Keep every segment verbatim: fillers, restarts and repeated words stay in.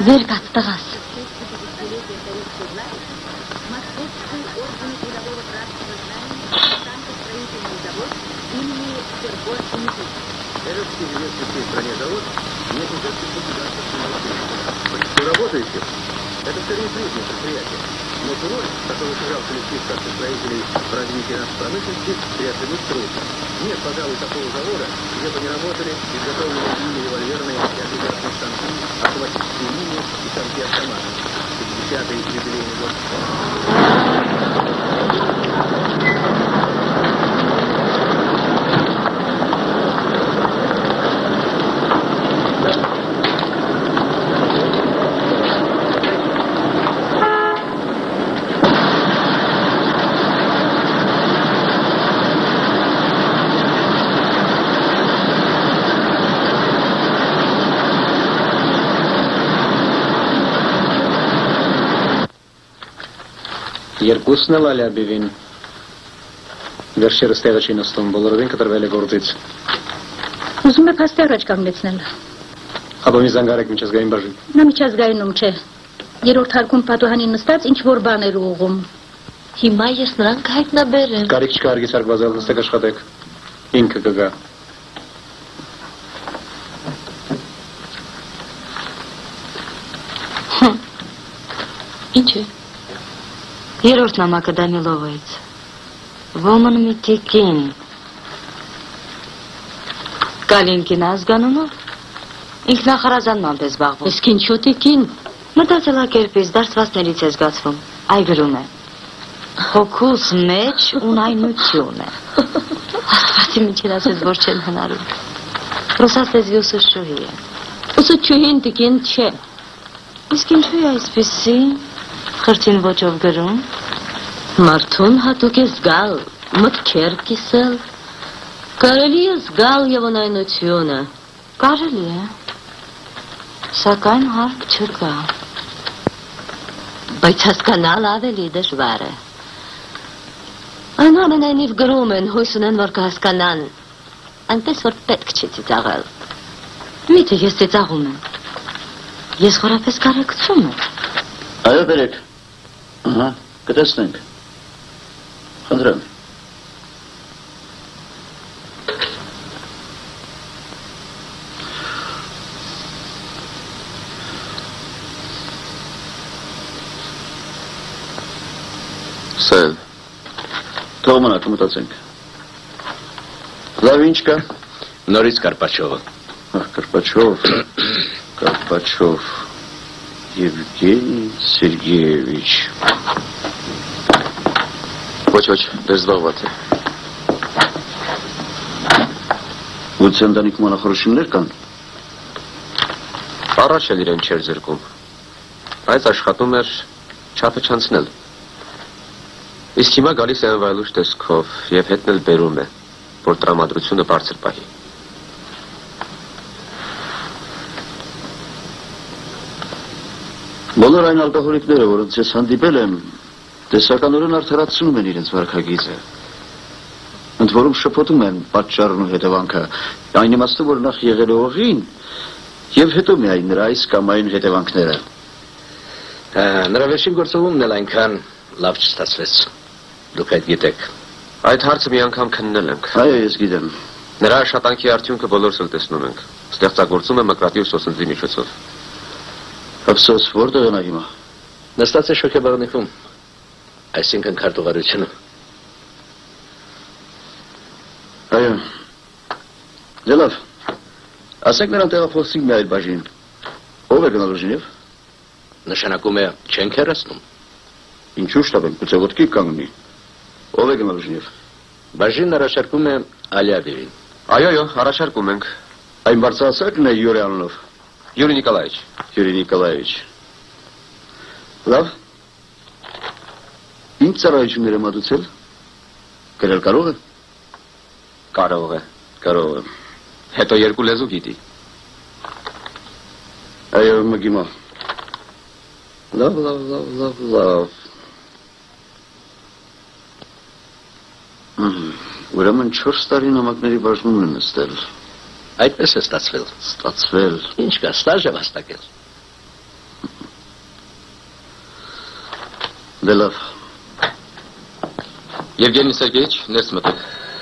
Վեր կաց տղաս։ Работаете? Это скорее среднее предприятие. Но роль, которую сыграл коллектив строителей в развитии нашей промышленности, переоценить трудно. Нет, пожалуй, такого завода, где бы не работали изготовленные ими револьверные и оружейные станки, автоматические линии и станки автомата. пятидесятый юбилейный год. Երկուսն էլ ալյաբիվին վերջերս տեղը չի նստում, բոլորովին կտրվել է գործից։ Ուզում եք հաստի առաջ կանգնեցնել։ Ապա մի զանգարեք միջազգային բաժին։ Նա միջազգայինում չէ։ Երրորդ հարկում պատուհանին նստած ինչ-որ բան էր ուղղում։ Հիմա ես նրանք հայտնաբերեմ։ Կարիք չկա հարգից հարգվածալ, նստեք աշխատեք։ Ինքը կգա։ Ինչ է։ Երորդ նամակը Դանիլովայից, ոմն միտիկին, կալինքին ազգանումով, ինքնախարազանմամբ է զբաղվում։ Իսկ ինչու տիկին։ Մտածելակերպից դարձվածներից է զգացվում, այ գրում է, հոգուս մեջ ունայնություն է։ Աստվածի միջին ասեց, որ չեն հնարում։ Ռուսաց լեզվի ուսուցչուհի է։ Ուսուցչուհին տիկին չէ։ Իսկ ինչու է այսպիսի, խրտին ոճով գրում։ Մարդուն հատուկ է զգալ, մտքեր կիսել, կարելի է զգալ և ունայնությունը։ Կարելի է, սակայն հարկ չկա։ Բայց հասկանալ ավելի դժվար է։ Այնուամենայնիվ գրում են, հույս ունեն, որ կհասկանան, այնպես որ պետք չի ծիծաղել։ Միթե ես ծիծաղում եմ, ես խորապես կարեկցում եմ։ Այո, բերեք։ Ահա, կտեսնենք։ Խնդրեմ։ Սա էլ։ Թող մնա, կմտածենք։ Լավ, ինչ կա։ Նորից Կարպաչովը։ Ահ, Կարպաչով, Կարպաչով, Եվգենի Սերգեևիչ։ Ոչ, ոչ, դեր զբաղված է։ Գուցե ընտանիքում անախորժություններ կան։ Առաջ էլ իրեն չէր զրկում, բայց աշխատում էր չափը չանցնել։ Իսկ հիմա գալիս է անվայելուչ տեսքով և հետն էլ բերում է, որ տրամադրությունը բարձր պահի։ Բոլոր այն ալկոհոլիկները, որոնց ես հանդիպել եմ, տեսականորեն արդարացնում են իրենց վարքագիծը։ Ընդ որում շփոթում են պատճառն ու հետևանքը, այն իմաստով, որ նախ եղել է օղին, և հետո միայն նրա այս կամ այն հետևանքները։ Նրա վերջին գործողումն էլ այնքան լավ չստացվեց։ Դուք այդ գիտեք։ Այդ հարցը մի անգամ քննել ենք։ Այո, ես գիտեմ։ Նրա աշխատանքի արդյունքը բոլորս էլ տեսնում ենք։ Ստեղծագործում է մկրատի ու սոսնձի միջոցով։ Ափսոս, որտեղ է նա հիմա։ Նստած է շոգեբաղնիքում, այսինքն քարտուղարությունը։ Այո։ Դե լավ։ Ասեք նրան տեղափոխեցինք մի այլ բաժին։ Ով է գնալու Ժնև։ Նշանակում է չենք հեռացնում։ Ինչու շտապ ենք, գուցե ոտքի կանգնի։ Ով է գնալու Ժնև։ Բաժինն առաջարկում է Ալյաբևին։ Այո, այո, առաջարկում ենք։ Այն բարձրացակն է Յուրի անունով։ Յուրի Նիկոլաևիչ։ Յուրի Նիկոլաևիչ։ Լավ։ Ինչ ծառայություններ է մատուցել։ Գրել կարող է։ Կարող է։ Կարող է։ Հետո երկու լեզու գիտի։ Այո, մգիմա։ Լավ, լավ, լավ, լավ, լավ։ Ուրեմն չորս տարի նամակների բաժնում են նստել։ Այդպես է ստացվել։ Ստացվել։ Ինչ կա, ստաժ է վաստակել։ Դե լավ։ Եվգենի Սերգեյիչ, ներս մտեք։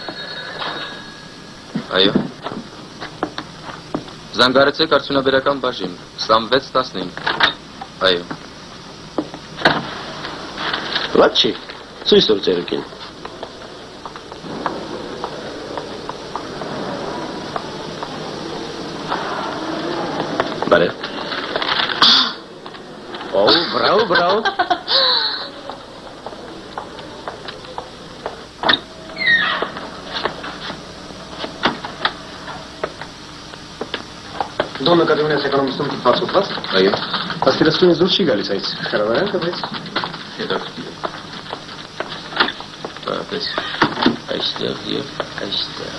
Այո։ Զանգարեցեք արդյունաբերական բաժին, հիսունվեց տասնինը։ Այո։ Լավ չի, ցույց տուր ծերուկին։ Բարև։ Օ, բրավո, բրավո։ Դոնը կատիմնես էկոնոմիստում բացուտված։ Այո։ Աստիրասունից դուրս չի գալիս այս հրավարանքը, բայց Հետաքրքիր է։ Բայց այստեղ եւ այստեղ։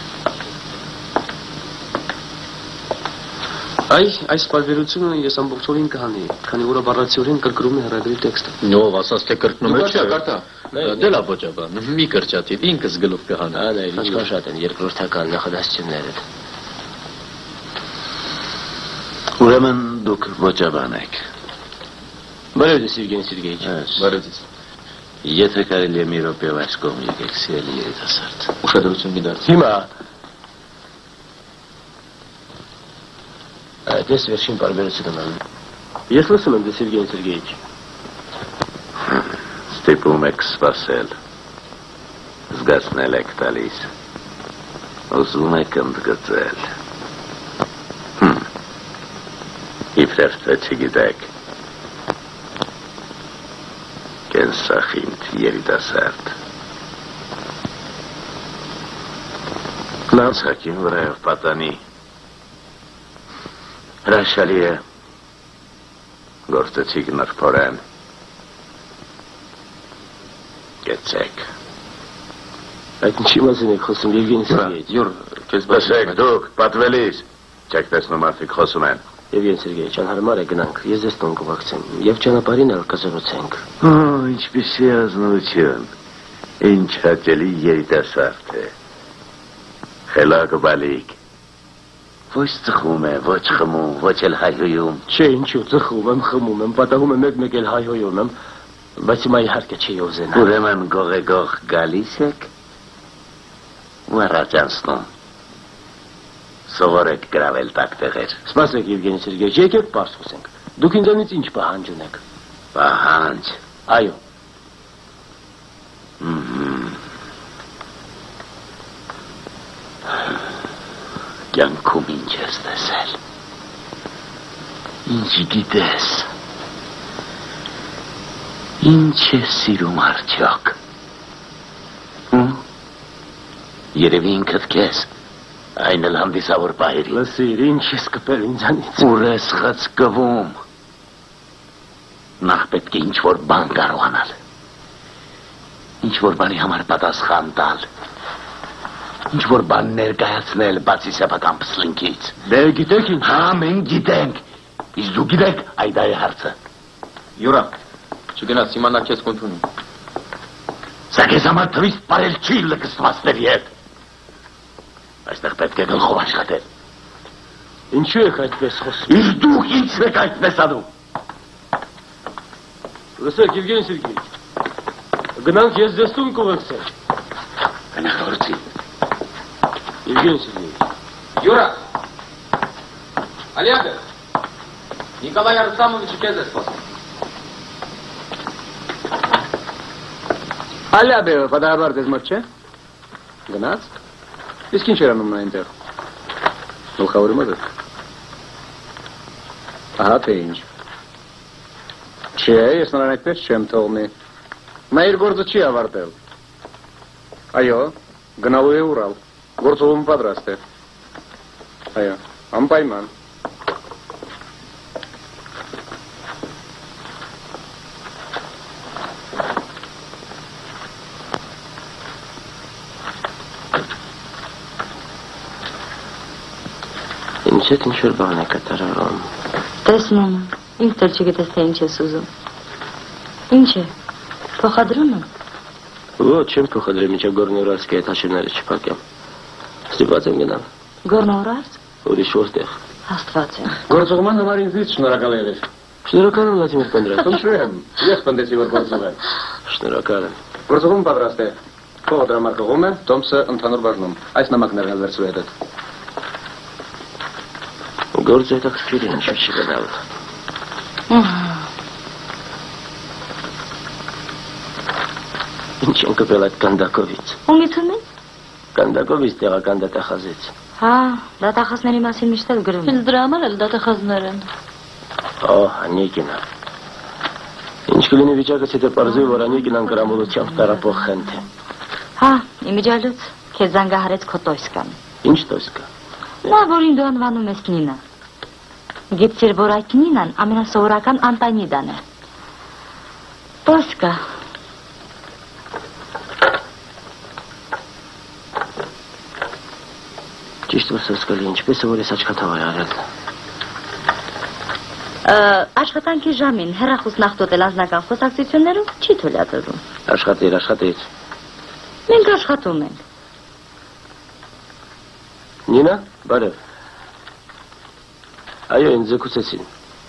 Այ, այս պարբերությունը ես ամբողջովին կհանի, քանի որ բառացիորեն կրկնում է հրագրի տեքստը։ Նով ասաց թե կրկնում է չէ։ Կարտա։ Դե լավ ոճաբան, մի կրճատի, ինքս գլուխ կհանա։ Ահա, ինչքան շատ են երկրորդական նախադասությունները։ Ուրեմն դուք ոճաբան եք։ Բարև ձեզ, Եվգենի Սերգեյիչ։ Բարև ձեզ։ Եթե կարելի է մի րոպե այս կողմ եկեք, սիրելի երիտասարդ։ Ուշադրություն գիտարց։ Հիմա Դες վերջին պարբերությունը անում։ Ես լսում եմ ձեզ, Եվգենի Սերգեյիչ։ ստիպում եք սպասել։ Զգացնել եք տալիս։ Ուզում եք ընդգծել։ Իբրև թե չգիտեք։ Կենսախինդ երիտասարդ։ Լանցակին վրայով պատանի։ Հրաշալի է, գործեցիք նրբորեն, կեցեք։ Այդ ինչի մասին եք խոսում, Եվգենի Սերգեյիչ։ Յուր, քեզ Լսեք դուք, պատվելիս, չեք տեսնում մարդիկ խոսում են։ Եվգենի Սերգեյիչ, անհարմար է գնանք, ես ձեզ տուն կուղակցեմ, և ճանապարհին էլ կզրուցենք։ Օ, ինչպիսի ազնություն, ինչ հաճելի երիտասարդ է։ Խելակ բալիկ։ Ոչ ծխում է, ոչ խմում, ոչ էլ հայհոյում։ Չէ, ինչու, ծխում եմ, խմում եմ, պատահում եմ մեկ-մեկ էլ հայհոյում եմ, բայց հիմա իհարկե չի ուզենա։ Ուրեմն գողեգող գալիս եք ու առաջ անցնում։ Սովորեք գրավել տակտեղեր։ Սպասեք, Եվգենի Սերգեյիչ, եկեք պարզ խոսենք։ Դուք ինձանից ինչ պահանջ ունեք։ Պահանջ։ Այո։ Կյանքում ինչ ես տեսել։ Ինչ գիտես։ Ինչ ես սիրում արդյոք։ Երևի ինքդ քեզ, այն էլ հանդիսավոր պահերի։ Լսիր, ինչ ես կպել ինձանից։ Ուր ես խցկվում։ Նախ պետք է ինչ-որ բան կարողանալ։ Ինչ-որ բանի համար պատասխան տալ։ Ինչ-որ բան ներկայացնել բացի սեփական փսլինքից։ Դե գիտեք ինչ։ Հա, մենք գիտենք։ Իսկ դու գիտեք, այդ է հարցը։ Յուրա, չգնաս, հիմա նա քեզ կընդունի։ Սա քեզ համար թվիստ պարել չի լկստվածների հետ։ Այստեղ պետք է գլխով աշխատել։ Ինչու եք այդպես խոսում։ Իսկ դուք ինչու եք այդպես անում։ Լսեք, Եվգենի Սերգեյիչ, գնանք ես ձեզ տուն կուղեկցեմ։ Գնահորցի։ Եվգենի Սերգեյիչ։ Յուրա, Ալիակը, Նիկոլայ Արսամովիչը քեզ է սպասում։ Ալյաբեվը պատահաբար դες մոտ չէ։ Գնաց։ Իսկ ինչ էր անում նա այնտեղ։ Գլխավորը մոտ։ Ահա թե ինչ։ Չէ, ես նրան այդպես չեմ թողնի։ Նա իր գործը չի ավարտել։ Այո, գնալու է Ուրալ։ Գործողում պատրաստ է։ Այո, անպայման։ Ինչ է, ինչ-որ բան է կատարվում։ Տեսնում եմ, ինքդ էլ չգիտես թե ինչ ես ուզում։ Ինչ է, փոխադրում եմ։ Ոչ, չեմ փոխադրել, մինչև Գորնոյուրալսկի այդ հաշիվները չփակեմ։ Ստիպված եմ գնալ։ Գորնոյուրալսկ։ Ուրիշ որտեղ։ Աստված է։ Գործողման համար ինձնից շնորհակալ եղեք։ Շնորհակալ եմ Վլադիմիր Կոնդրատ։ Խնդրեմ, ես պնդեցի, որ գործում է։ Շնորհակալ եմ։ Գործողում պատրաստ է։ Փողը դրամարկղում է, Տոմսը ընդհանուր բաժնում։ Այս նամակներն էլ վերցրու հետդ։ Գործը հետաքրքիր է, ինչու չի գնալ։ Ինչ են կպել այդ Կանդակովից։ Ումից ումից։ Կանդակովից տեղական դատախազից։ Հա, դատախազների մասին միշտ էլ գրում։ Ինձ դրա համար էլ դատախազներ են։ Օ, Անիկինա։ Ինչ կլինի վիճակից հետո պարզվի, որ Անիկինան գրամոլությամբ տարապող խենթ է։ Հա, իմիջալուց քեզ զանգահարեց քո տոսկան։ Ինչ տոսկա։ Նա, որին դու անվանում ես Նինա։ Գիտեր, որ այդ Նինան ամենասովորական Անտանիդան է։ Տոսկա։ Ճիշտ ոսկալի, ինչպես է, որ ես աչքաթաղ է արել։ Աշխատանքի ժամին հեռախուս նախտոտել անձնական խոսակցություններով չի թույլատրվում։ Աշխատիր, աշխատիր։ Մենք աշխատում ենք։ Նինա, բարև։ Այո, ինձ զեկուցեցին։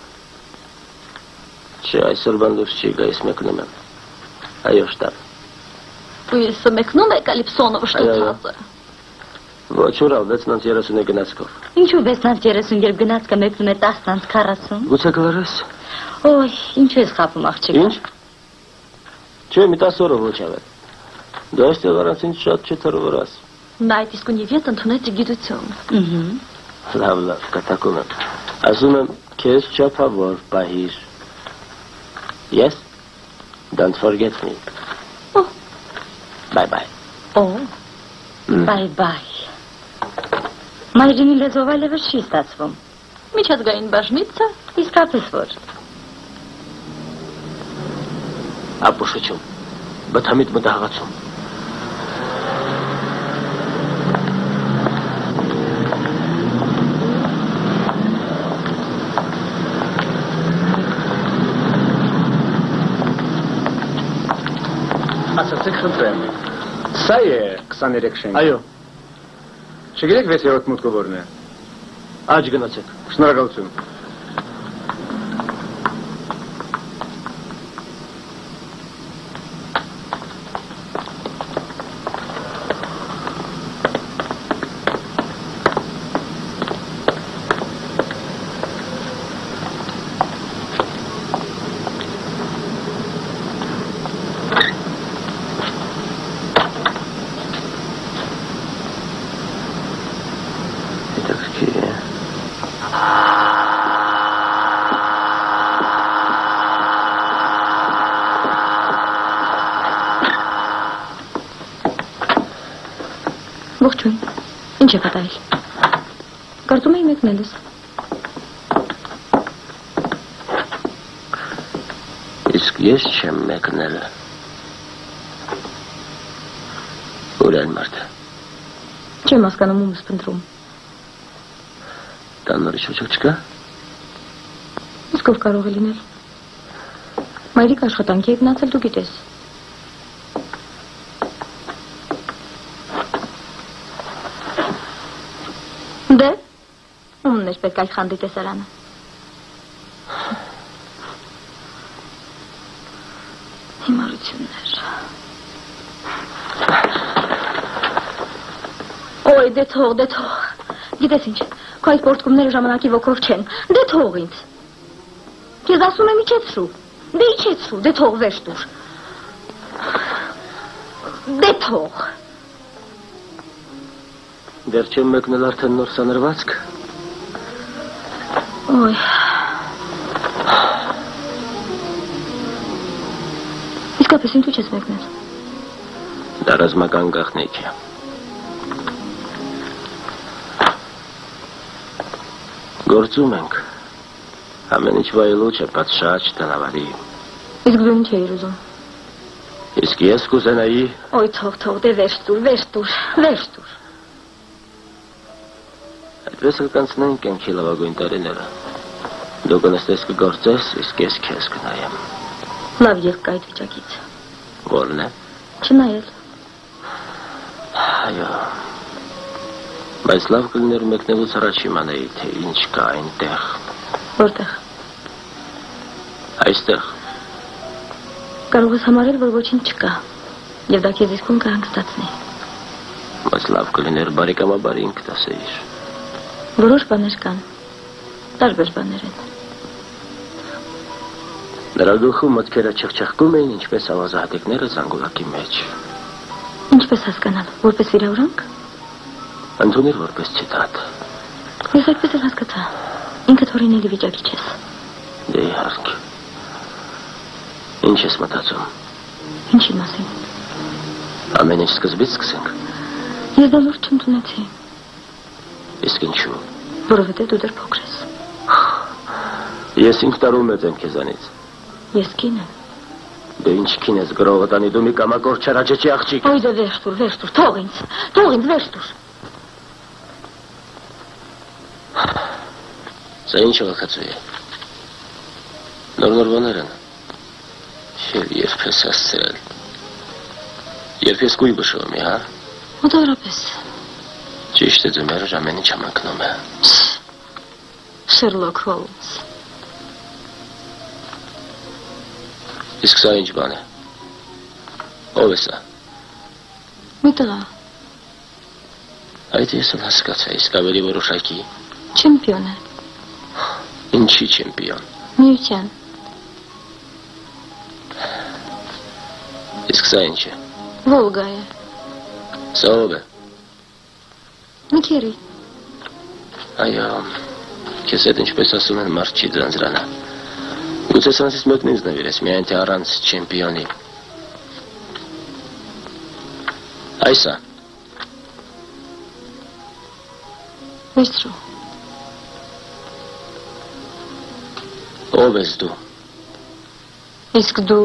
Չէ, այսօր բան դուրս չի գա, ես մեկնում եմ։ Այո, շտապ։ Ու ես մեկնում եք Ալիպսոնովը շտուցածը։ Ոչ, ուրալ, վեցնանց երեսուն է գնացքով։ Ինչու վեցնանց երեսուն երբ գնացքը մեկնում է տասնանց քառասուն։ Գուցե կլարես։ Ոյ, ինչու ես խապում աղջիկը։ Ինչ։ Չէ, մի տասը օրով ոչ ավել։ Դա այստեղ առանց ինձ շատ չթրվորաս։ Նա այդ իսկույն եւ ես ընդունեց գիտություն։ Ահա։ Լավ, լավ, կտակում եմ։ Ասում եմ, քեզ չափավոր պահիր։ Yes? Don't forget me. Oh. Bye bye. Oh. Bye bye. Մայրինի լեզվով այլևս չի ստացվում։ Միջազգային բաժնիցը իսկապես որ։ Ապուշություն, բթամիտ մտահղացում։ Ասացեք խնդրեմ, սա է քսաներեք շենք։ Այո, Չգիտեք վեցերորդ մուտքը որն է։ աջ գնացեք։ Շնորհակալություն։ Ողջույն։ Ինչ է պատահել։ Կարծում էի մեկնել ես։ Իսկ ես չեմ մեկնել։ Ուր են մարդը։ Չեմ հասկանում ում ես փնտրում։ Տան նորից ոչոք չկա։ Իսկ ով կարող է լինել։ Մայրիկ աշխատանքի է գնացել, դու գիտես։ Դե, ումն էր պետք այդ խանդի տեսարանը։ Հիմարություններ։ Ոյ, դե թող, դե թող։ Գիտես ինչ, քո այդ պորտկումները ժամանակի ոգով չեն։ Դե թող ինձ։ Քեզ ասում եմ իջեցրու։ Դե իջեցրու, դե թող վեր տուր։ Դե թող։ Դեռ չեմ մեկնել արդեն նոր սանրվածք։ Ոյ։ Իսկապես ինչու չես մեկնել։ Դա ռազմական գաղտնիք է։ Գործում ենք։ Ամեն ինչ վայելուչ է, պատշաճ, տնավարի։ Իսկ դու ինչ էիր ուզում։ Իսկ ես կուզենայի։ Ոյ, թող, թող, դե վեր տուր, վեր տուր, վեր տուր։ Այդպես էլ կանցնենք կյանքի լավագույն տարիները։ Դու կնստես կգործես, իսկ ես քեզ կնայեմ։ Լավ ելք կա այդ վիճակից։ Որն է։ Չնայել։ Այո։ Բայց լավ կլիներ մեկնելուց առաջ իմանայի, թե ինչ կա այնտեղ։ Որտեղ։ Այստեղ։ Կարող ես համարել, որ ոչինչ չկա, եւ դա քեզ իսկույն կհանգստացնի։ Բայց լավ կլիներ բարեկամաբար ինքդ ասեիր։ Որոշ բաներ կան, տարբեր բաներ են։ Նրա գլխում մտքերը չխչխկում էին, ինչպես ավազահատիկները զանգուլակի մեջ։ Ինչպես հասկանալ, որպես վիրավորանք։ Ընդունիր որպես ցիտատ։ Ես այդպես էլ հասկացա, ինքդ օրինելի վիճակի չես։ Դե իհարկե։ Ինչ ես մտածում։ Ինչի մասին։ Ամեն ինչ սկզբից սկսենք։ Ես դա լուրջ չընդունեցի։ Իսկ ինչու։ Որովհետև դու դեռ փոքր ես։ Ես ինք տարում մեծ եմ քեզանից։ Ես կին եմ։ Դու ինչ կին ես գրողը տանի, դու մի կամակոր չարաճճի աղջիկ։ Ոյ դե վերջ տուր, վերջ տուր, թող ինձ, թող ինձ վերջ տուր։ Սա ինչ ողացու է։ Նոր-նոր բաներ են։ Եվ երբ ես հասցրել։ Երբ ես կույ բշում է, հա։ Մոտավորապես։ Ճիշտ է ձու մերր ամեն ինչ համակնում է։ Շերլոք Հոլմս։ Իսկ սա ինչ բան է։ Ով է սա։ Մի տղա։ Այդ ես էլ հասկացա, իսկ ավելի որոշակի։ Չեմպիոն է։ Ինչի չեմպիոն։ Միության։ Իսկ սա ինչ է։ Վոլգա է։ Սա ով է։ Նիքերի։ Այո, քեզ հետ ինչպես ասում են մարդ չի ձանձրանա։ Գուցե սրանցից մեկն ինձ նվիրես, միայն թե առանց չեմպիոնի։ Այսա։ Վերցրու։ Ով ես դու։ Իսկ դու։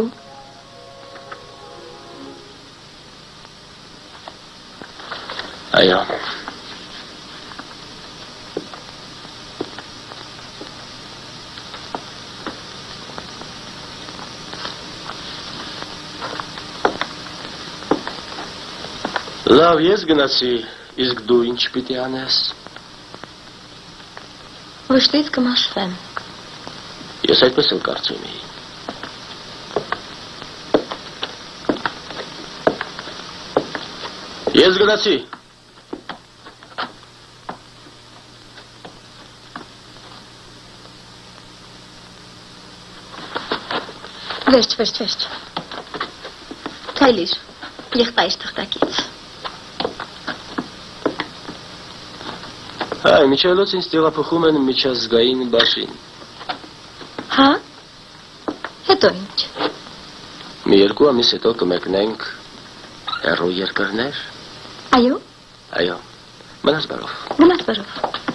Այո։ Լավ, ես գնացի, իսկ դու ինչ պիտի անես։ Վշտից կմաշվեմ։ Ես այդպես էլ կարծում էի։ Ես գնացի։ Վերջ, վերջ, վերջ։ Քայլիր, եղբայրս թղթակից։ Հայ, միջայլոց ինձ տեղափոխում են միջազգային բաշին։ Հա։ Հետո ինչ։ Մի երկու ամիս հետո կմեկնենք հեռու երկրներ։ Այո։ Այո։ Մնաս բարով։ Մնաս բարով։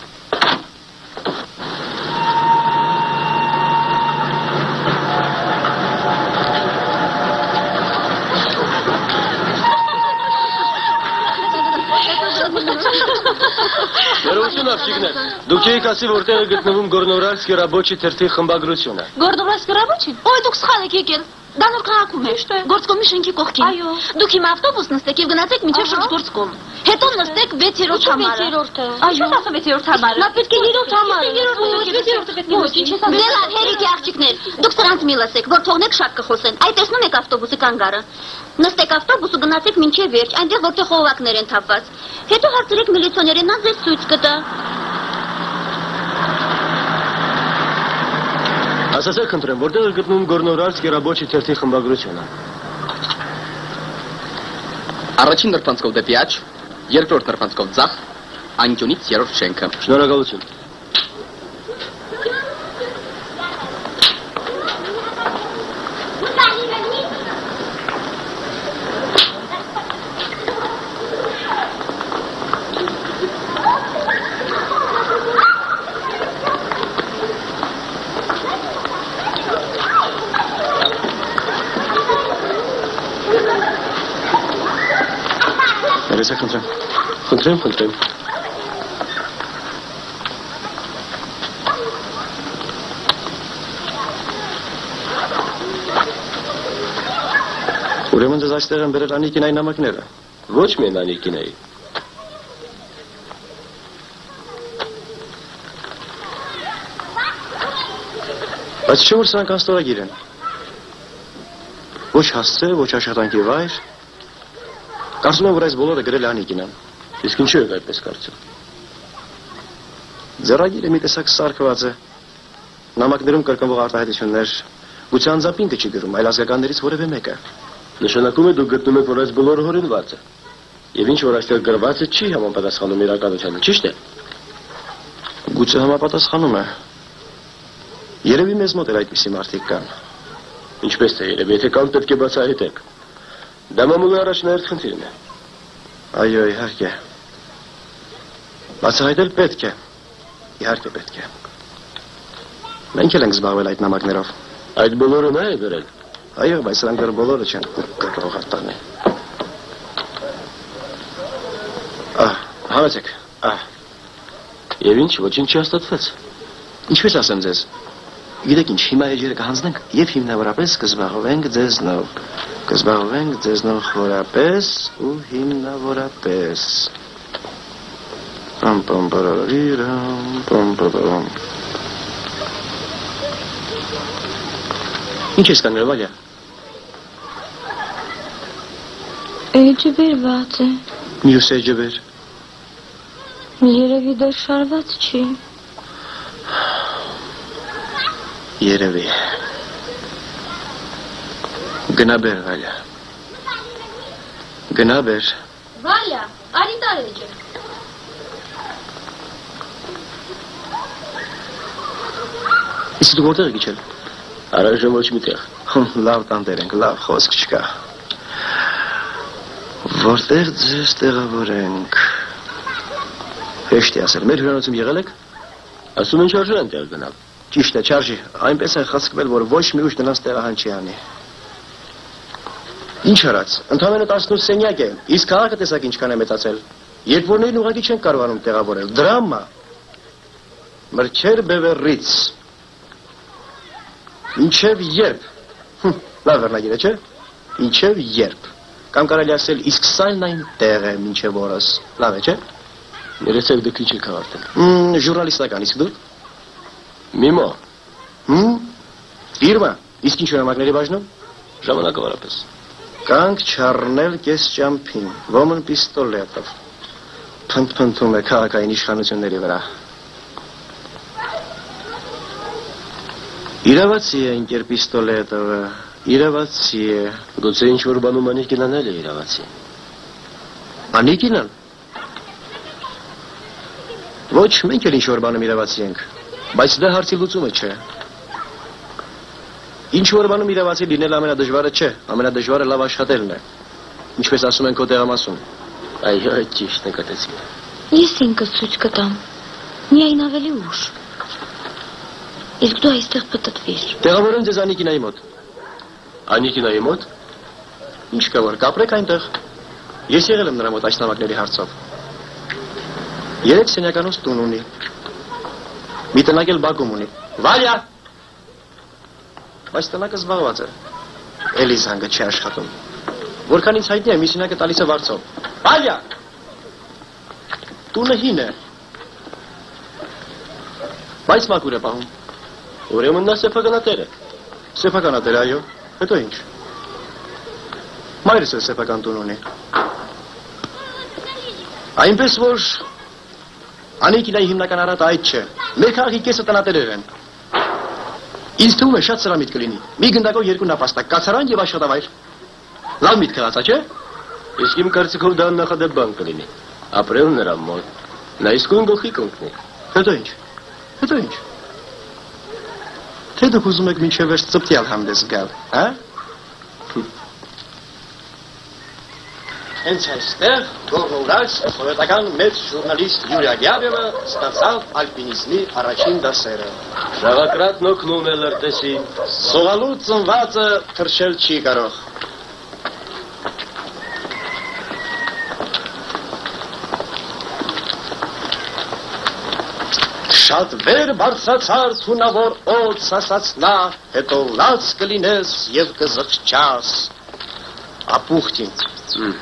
Ներողություն աղջիկներ, դուք եք ասի որտեղ է գտնվում Գորնորալսկի ռաբոչի թերթի խմբագրությունը։ Գորդովրասկի ռաբոչին։ Ոյ դուք սխալ եք եկել։ Դա նոր քաղաքում է։ Գործկոմի շենքի կողքին։ Այո։ Դուք հիմա ավտոբուս նստեք եւ գնացեք մինչեւ շրջգործկոմ։ Հետո նստեք վեցերորդ համարը։ Այո, ասա վեցերորդ համարը։ Նա պետք է երրորդ համարը։ Երրորդը պետք է ոչ ինչ ասա։ Դե լավ, հերիքի աղջիկներ, դուք սրանց մի լսեք, որ թողնեք շատ կխոսեն։ Այ տեսնում եք ավտոբուսի կանգառը։ Նստեք ավտոբուս ու գնացեք մինչեւ վերջ, այնտեղ որտեղ խողովակներ են թափված։ Հետո հարցրեք միլիցիոներին, նա ձեզ ցույց կտա։ Ասացեք խնդրեմ, որտեղ է գտնվում Գորնորալսկի ռաբոչի թերթի խմբագրությունը։ Առաջին նրբանցքով դեպի աջ, երկրորդ նրբանցքով ձախ, անկյունից երրորդ շենքը։ Շնորհակալություն։ Ներեցեք խնդրեմ։ Խնդրեմ, խնդրեմ։ Ուրեմն ձեզ այստեղ են բերել Անիկինայի նամակները։ Ոչ միայն Անիկինայի։ Բայց չէ որ սրանք անստորագիր են։ Ոչ հասցե, ոչ աշխատանքի վայր։ Կարծում եմ, որ այս բոլորը գրել է Անիկին են։ Իսկ ինչու եք այդպես կարծում։ Ձեռագիրը մի տեսակ սարքված է։ Նամակներում կրկնվող արտահայտություններ, գուցե անձամբ ինքը չի գրում, այլ ազգականներից որևէ մեկը։ Նշանակում է դուք գտնում եք, որ այս բոլորը հորինված է։ Եվ ինչ որ այստեղ գրված է, չի համապատասխանում իրականությանը, ճիշտ է։ Գուցե համապատասխանում է։ Երևի մեզ մոտ էլ այդպիսի մարդիկ կան։ Ինչպես թե երևի, եթե կան պետք է բացահայտեք։ Դա մամուլի առաջնահերթ խնդիրն է։ Այո, իհարկե։ Բացահայտել պետք է։ Իհարկե պետք է։ Մենք էլ ենք զբաղվել այդ նամակներով։ Այդ բոլորը նա է գրել։ Այո, բայց սրանք դեռ բոլորը չեն կրկնող արտահայտել։ Ահ, համեցեք։ Ահ։ Եվ ինչ, ոչինչ չհաստատվեց։ Ինչպես ասեմ ձեզ։ Գիտեք ինչ, հիմա էջերը կհանձնենք եւ հիմնավորապես կզբաղվենք ձեզնով։ Կզբաղվենք ձեզնով խորապես ու հիմնավորապես։ Պամ պամ բարարիրամ, պամ պամ։ Ինչ ես կանգնել, Վալյա։ Էջը բերված է։ Մյուս էջը բեր։ Երևի դեռ շարված չի։ Երևի։ Գնա բեր, Վալյա։ Գնա բեր։ Վալյա, արի տար էջը։ Իսկ դու որտեղ եք իջել։ Առայժմ ոչ միտեղ։ Լավ տանտեր ենք, լավ խոսք չկա։ Որտեղ ձեզ տեղավորենք։ Հեշտ է ասել, մեր հյուրանոցում եղել եք։ Ասում են չարժե են տեղ գնալ։ Ճիշտ է, չարժի, այնպես են խցկվել, որ ոչ մի ուժ նրանց տեղահան չի անի։ Ինչ արած, ընդամենը տասնութ սենյակ է, իսկ քաղաքը տեսակ ինչքան է մեծացել։ Երկրորներն ուղղակի չեն կարողանում տեղավորել։ Դրամա։ Մրգեր բևեռից։ Ինչև երբ։ Լավ վերնագիր է, չէ։ Ինչև երբ։ Կամ կարելի ասել, իսկ սայլն այն տեղ է մինչև օրս։ Լավ է, չէ։ Ներեցեք դուք ինչ եք հավատել։ Ժուրնալիստական, իսկ դու։ Միմո։ Հմ։ Ֆիրմա։ Իսկ ինչ նամակների բաժնում։ Ժամանակավորապես։ Կանք չառնել կես ճամփին, ոմն պիստոլետով։ Փնթփնթում է քաղաքային իշխանությունների վրա։ Իրավացի է ընկեր պիստոլետովը, իրավացի է։ Գուցե ինչ որ բանում Անիկին անել է իրավացի։ Անիկին ան։ Ոչ, մենք էլ ինչ որ բանում իրավացի ենք, բայց դա հարցի լուծումը չէ։ Ինչ որ բանում իրավացի լինել ամենադժվարը չէ, ամենադժվարը լավ աշխատելն է։ Ինչպես ասում են քո տեղամասում։ Այո, ճիշտ նկատեցիք։ Ես ինքս ցույց կտամ։ Միայն ավելի ուշ։ Իսկ դու այստեղ պտտվիր։ Տեղավորեմ ձեզ Անիկինայի մոտ։ Անիկինայի մոտ։ Ինչ կա որ կապրեք այնտեղ։ Ես եղել եմ նրա մոտ այս նամակների հարցով։ Երեք սենյականոց տուն ունի։ Մի տնակ էլ Բաքում ունի։ Վալյա։ Բայց տնակը զբաղված է։ Էլի զանգը չի աշխատում։ Որքան ինձ հայտնի է, մի սենյակը տալիս է վարձով։ Վալյա։ Տունը հին է։ Բայց մաքուր է պահում։ Ուրեմն նա սեփականատեր է։ Սեփականատեր, այո։ Հետո ինչ։ Մայրս էլ սեփական տուն ունի։ Այնպես որ Անիկինայի հիմնական առատը այդ չէ։ Մեր քաղաքի կեսը տնատերեր են։ Ինձ թվում է շատ սրամիտ կլինի։ Մի գնդակով երկու նապաստակ, կացարան եւ աշխատավայր։ Լավ միտք կհացա, չէ։ Իսկ իմ կարծիքով դա նախադեպ բան կլինի։ Ապրել նրա մոտ։ Նա իսկույն գլխի կընկնի։ Հետո ինչ։ Հետո ինչ։ Թե դուք ուզում եք մինչև վերջ ծպտյալ հանդես գալ, հա։ Հենց այստեղ գողորած սովետական մեծ ժուրնալիստ Յուրիա Գյաբևը ստացավ ալպինիզմի առաջին դասերը։ Շաղակրատն օգնում է լրտեսին։ Սողալու ծնվածը թռչել չի կարող։ Շատ վեր բարձրացար թունավոր օդ ասաց նա, հետո լաց կլինես եւ կզղջաս։ Ապուխտին։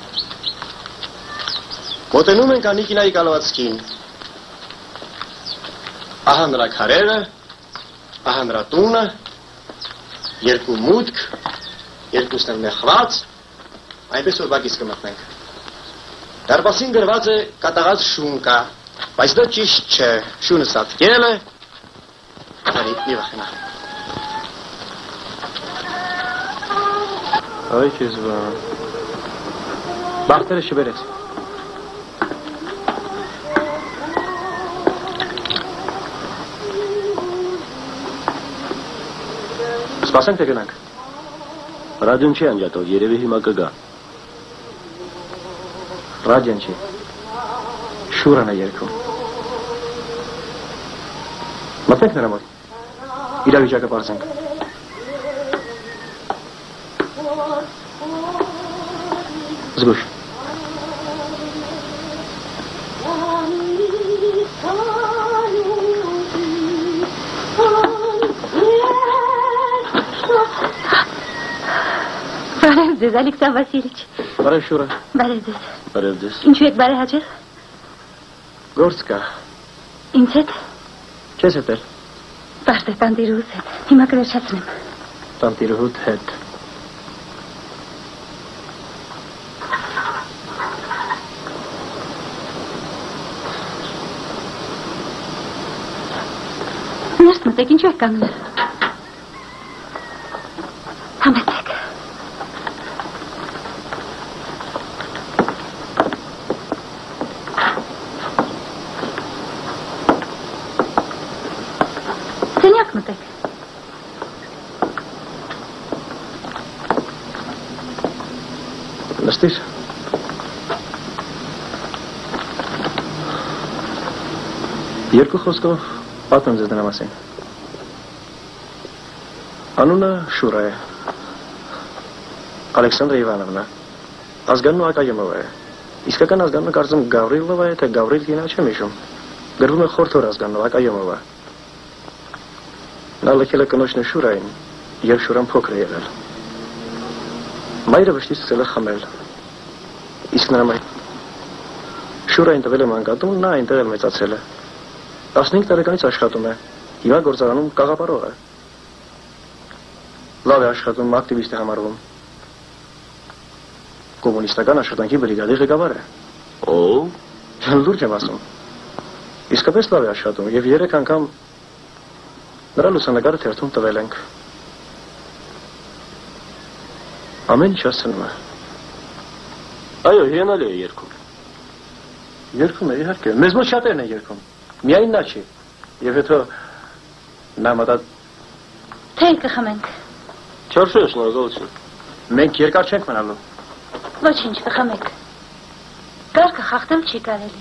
Մոտենում ենք Անիկինայի կալվածքին։ Ահա նրա քարերը, ահա նրա տունը, երկու մուտք, երկուսն էլ նեղված, այնպես որ բակից կմտնենք։ Դարպասին գրված է կատաղած շուն կա, բայց դա ճիշտ չէ, շունը սատկել է, արի մի վախենա։ Այ քեզ վան։ Բախտերը շվերեց։ Սպասենք թե գնանք։ Ռադիոն չի անջատող, երևի հիմա կգա։ Ռադիոն չի։ Շուրան է երգում։ Մտնենք նրա մոտ։ Իրավիճակը պարզենք։ Զգուշ։ Բարև ձեզ, Ալեքսան Վասիլիչ։ Բարև Շուրա։ Բարև ձեզ։ Բարև ձեզ։ Ինչու եք բարեհաճել։ Գործ կա։ Ինձ հետ։ Քեզ հետ էլ։ Բարդ է տանտիրուհուս հետ։ Հիմա կվերջացնեմ։ Տանտիրուհուդ հետ։ Ներս մտեք, ինչու եք կանգնել։ Համեցեք։ Սենյակ մտեք։ Նստիր։ Երկու խոսքով պատմեմ ձեզ դրա մասին։ Անունը Շուրա է։ Ալեքսանդրա Իվանովնա։ Ազգանունը Ակայեմովա է։ Իսկական ազգանունը կարծում Գավրիլովա է, թե Գավրիլ կինա չեմ հիշում։ Գրվում է խորթոր ազգանունով Ակայեմովա։ Նա լքել է կնոջն Շուրային, երբ Շուրան փոքր է եղել։ Մայրը վշտից սկսել է խմել։ Իսկ նրա մայր Շուրային տվել է մանկատուն, նա այնտեղ էլ մեծացել է։ տասնհինգ տարեկանից աշխատում է, հիմա գործարանում կաղապարող է։ Լավ է աշխատում, ակտիվիստ է համարվում։ Կոմունիստական աշխատանքի բրիգադի ղեկավար է։ Օ, լուրջ եմ ասում։ Իսկապես լավ է աշխատում եւ երեք անգամ նրա լուսանկարը թերթում տվել ենք։ Ամեն ինչ հասցնում է։ այո, հիանալի է երգում։ Երգում է, իհարկե, մեզ մոտ շատերն են երգում։ Միայն նա չի։ Եվ հետո նա մտա Թե կխմենք։ Չորշո, շնորհակալություն։ մենք երկար չենք մնալու։ Ոչինչ, կխմեք։ Կարգը խախտել չի կարելի։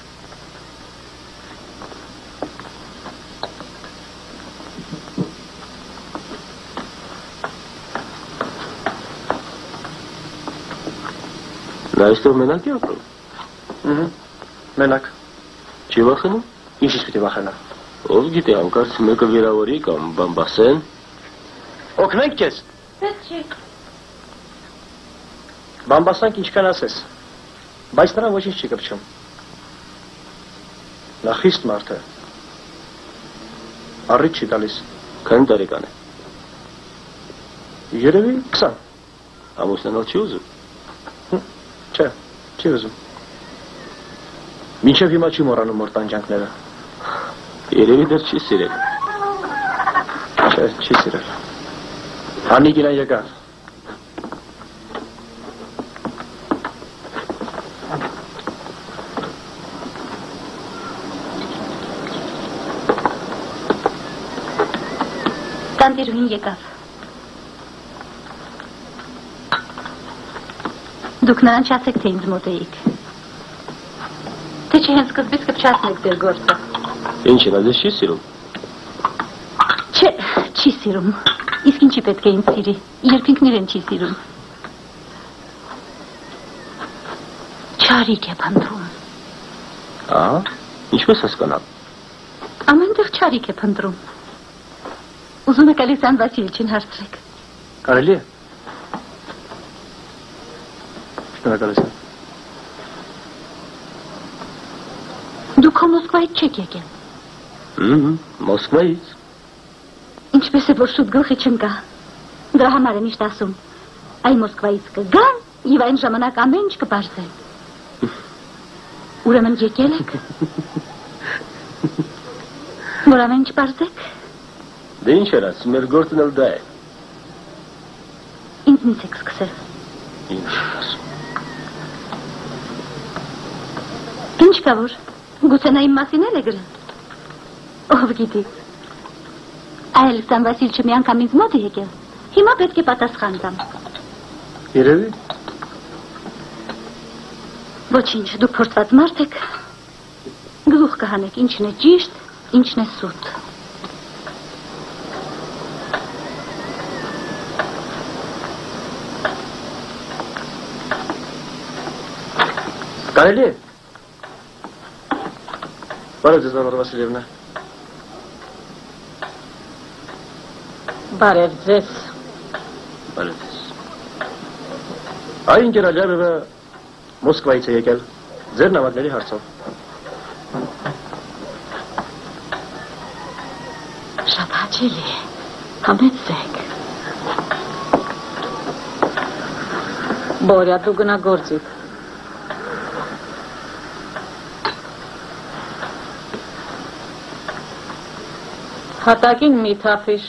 Նա այստեղ մենակ է ապրում։ Ըհը։ Մենակ։ Չի վախենում։ Ինչից պիտի վախենա։ Ով գիտե, անկարծ մեկը վիրավորի կամ բան բասեն։ Օգնենք քեզ։ Պետք չի։ Բամբասանք ինչքան ասես։ Բայց նրան ոչինչ չի կպչում։ Նա խիստ մարդ է։ Առիթ չի տալիս։ Քանի տարեկան է։ Երևի քսան։ Ամուսնանալ չի ուզում։ Չէ, չի ուզում։ Մինչև հիմա չի մոռանում մոր տանջանքները։ Երևի դեռ չի սիրել։ Չէ, չի սիրել։ Անիկին եկավ։ Տանտիրուհին եկավ։ Դուք նրան չասեք, թե ինձ մոտ էիք։ Թե չի հենց սկզբից կպչացնեք ձեր գործը։ Ինչ է, նա ձեզ չի սիրում։ Չէ, չի սիրում։ Իսկ ինչի պետք է ինձ սիրի, երբ ինքն իրեն չի սիրում։ Չարիք է փնտրում։ Ահա, ինչպես հասկանալ։ Ամենտեղ չարիք է փնտրում։ Ուզում եք Ալեքսան Վասիլիչին հարցրեք։ Կարելի է։ Շնորհակալություն։ Դուք Մոսկվայից չեք եկել։ Ահա, Մոսկվայից։ Ինչպես է որ շուտ գլխի չընկա։ Դրա համար եմ իշտ ասում։ Այ Մոսկվայից կգան եւ այն ժամանակ ամեն ինչ կբարձեն։ Ուրեմն եկել եք։ Որ ամեն ինչ բարձեք։ Դե ինչ էր ասում, մեր գործն էլ դա է։ Ինձնից եք սկսել։ Ինչ ասում։ Ինչ կա որ։ Գուցե նա իմ մասին էլ է գրել։ Ով գիտի։ Ալեքսան Վասիլիչը մի անգամ ինձ մոտ է եկել։ Հիմա պետք է պատասխան տամ։ Երևի։ Ոչինչ, դուք փորձված մարդ եք։ Գլուխ կհանեք ինչն է ճիշտ, ինչն է սուտ։ Կարելի է։ Բարև ձեզ, Վարվարա Վասիլիևնա։ Բարև ձեզ։ Բարև ձեզ։ Այ ինքեր Ալիևը Մոսկվայից է եկել, ձեր նավակների հարցով։ Շատ հաճելի է, համեցեք։ Բորյա, դու գնա գործիք։ Հատակին մի թափիր։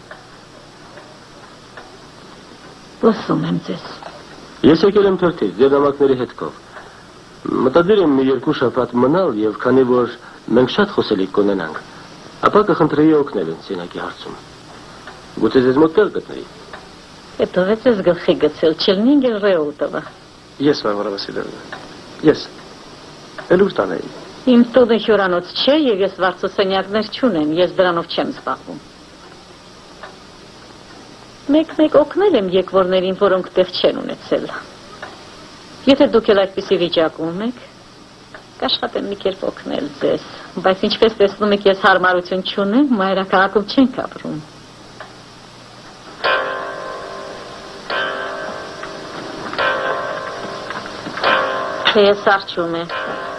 Լսում եմ ձեզ։ Ես եկել եմ թերթից, ձեր նամակների հետքով։ Մտադիր եմ մի երկու շաբաթ մնալ եւ քանի որ մենք շատ խոսելիք կունենանք, ապա կխնդրեի օգնել ինձ սենակի հարցում։ Գուցե ձեզ մոտ տեղ գտնեի։ Հետո վեց ես գլխի գցել, չելնին գել Ռեուտովը։ Ես, Վարվարա Վասիլիևնա, ես։ Էլ ուր տանեի։ Իմ տունը հյուրանոց չէ եւ ես վարձուսենյակներ չունեմ, ես դրանով չեմ զբաղվում։ Մեկ-մեկ օգնել եմ եկվորներին, որոնք տեղ չեն ունեցել։ Եթե դուք էլ այդպիսի վիճակում եք, կաշխատեմ մի կերպ օգնել ձեզ, բայց ինչպես տեսնում եք, ես հարմարություն չունեմ, մայրաքաղաքում չենք ապրում։ Թե ես արչում է։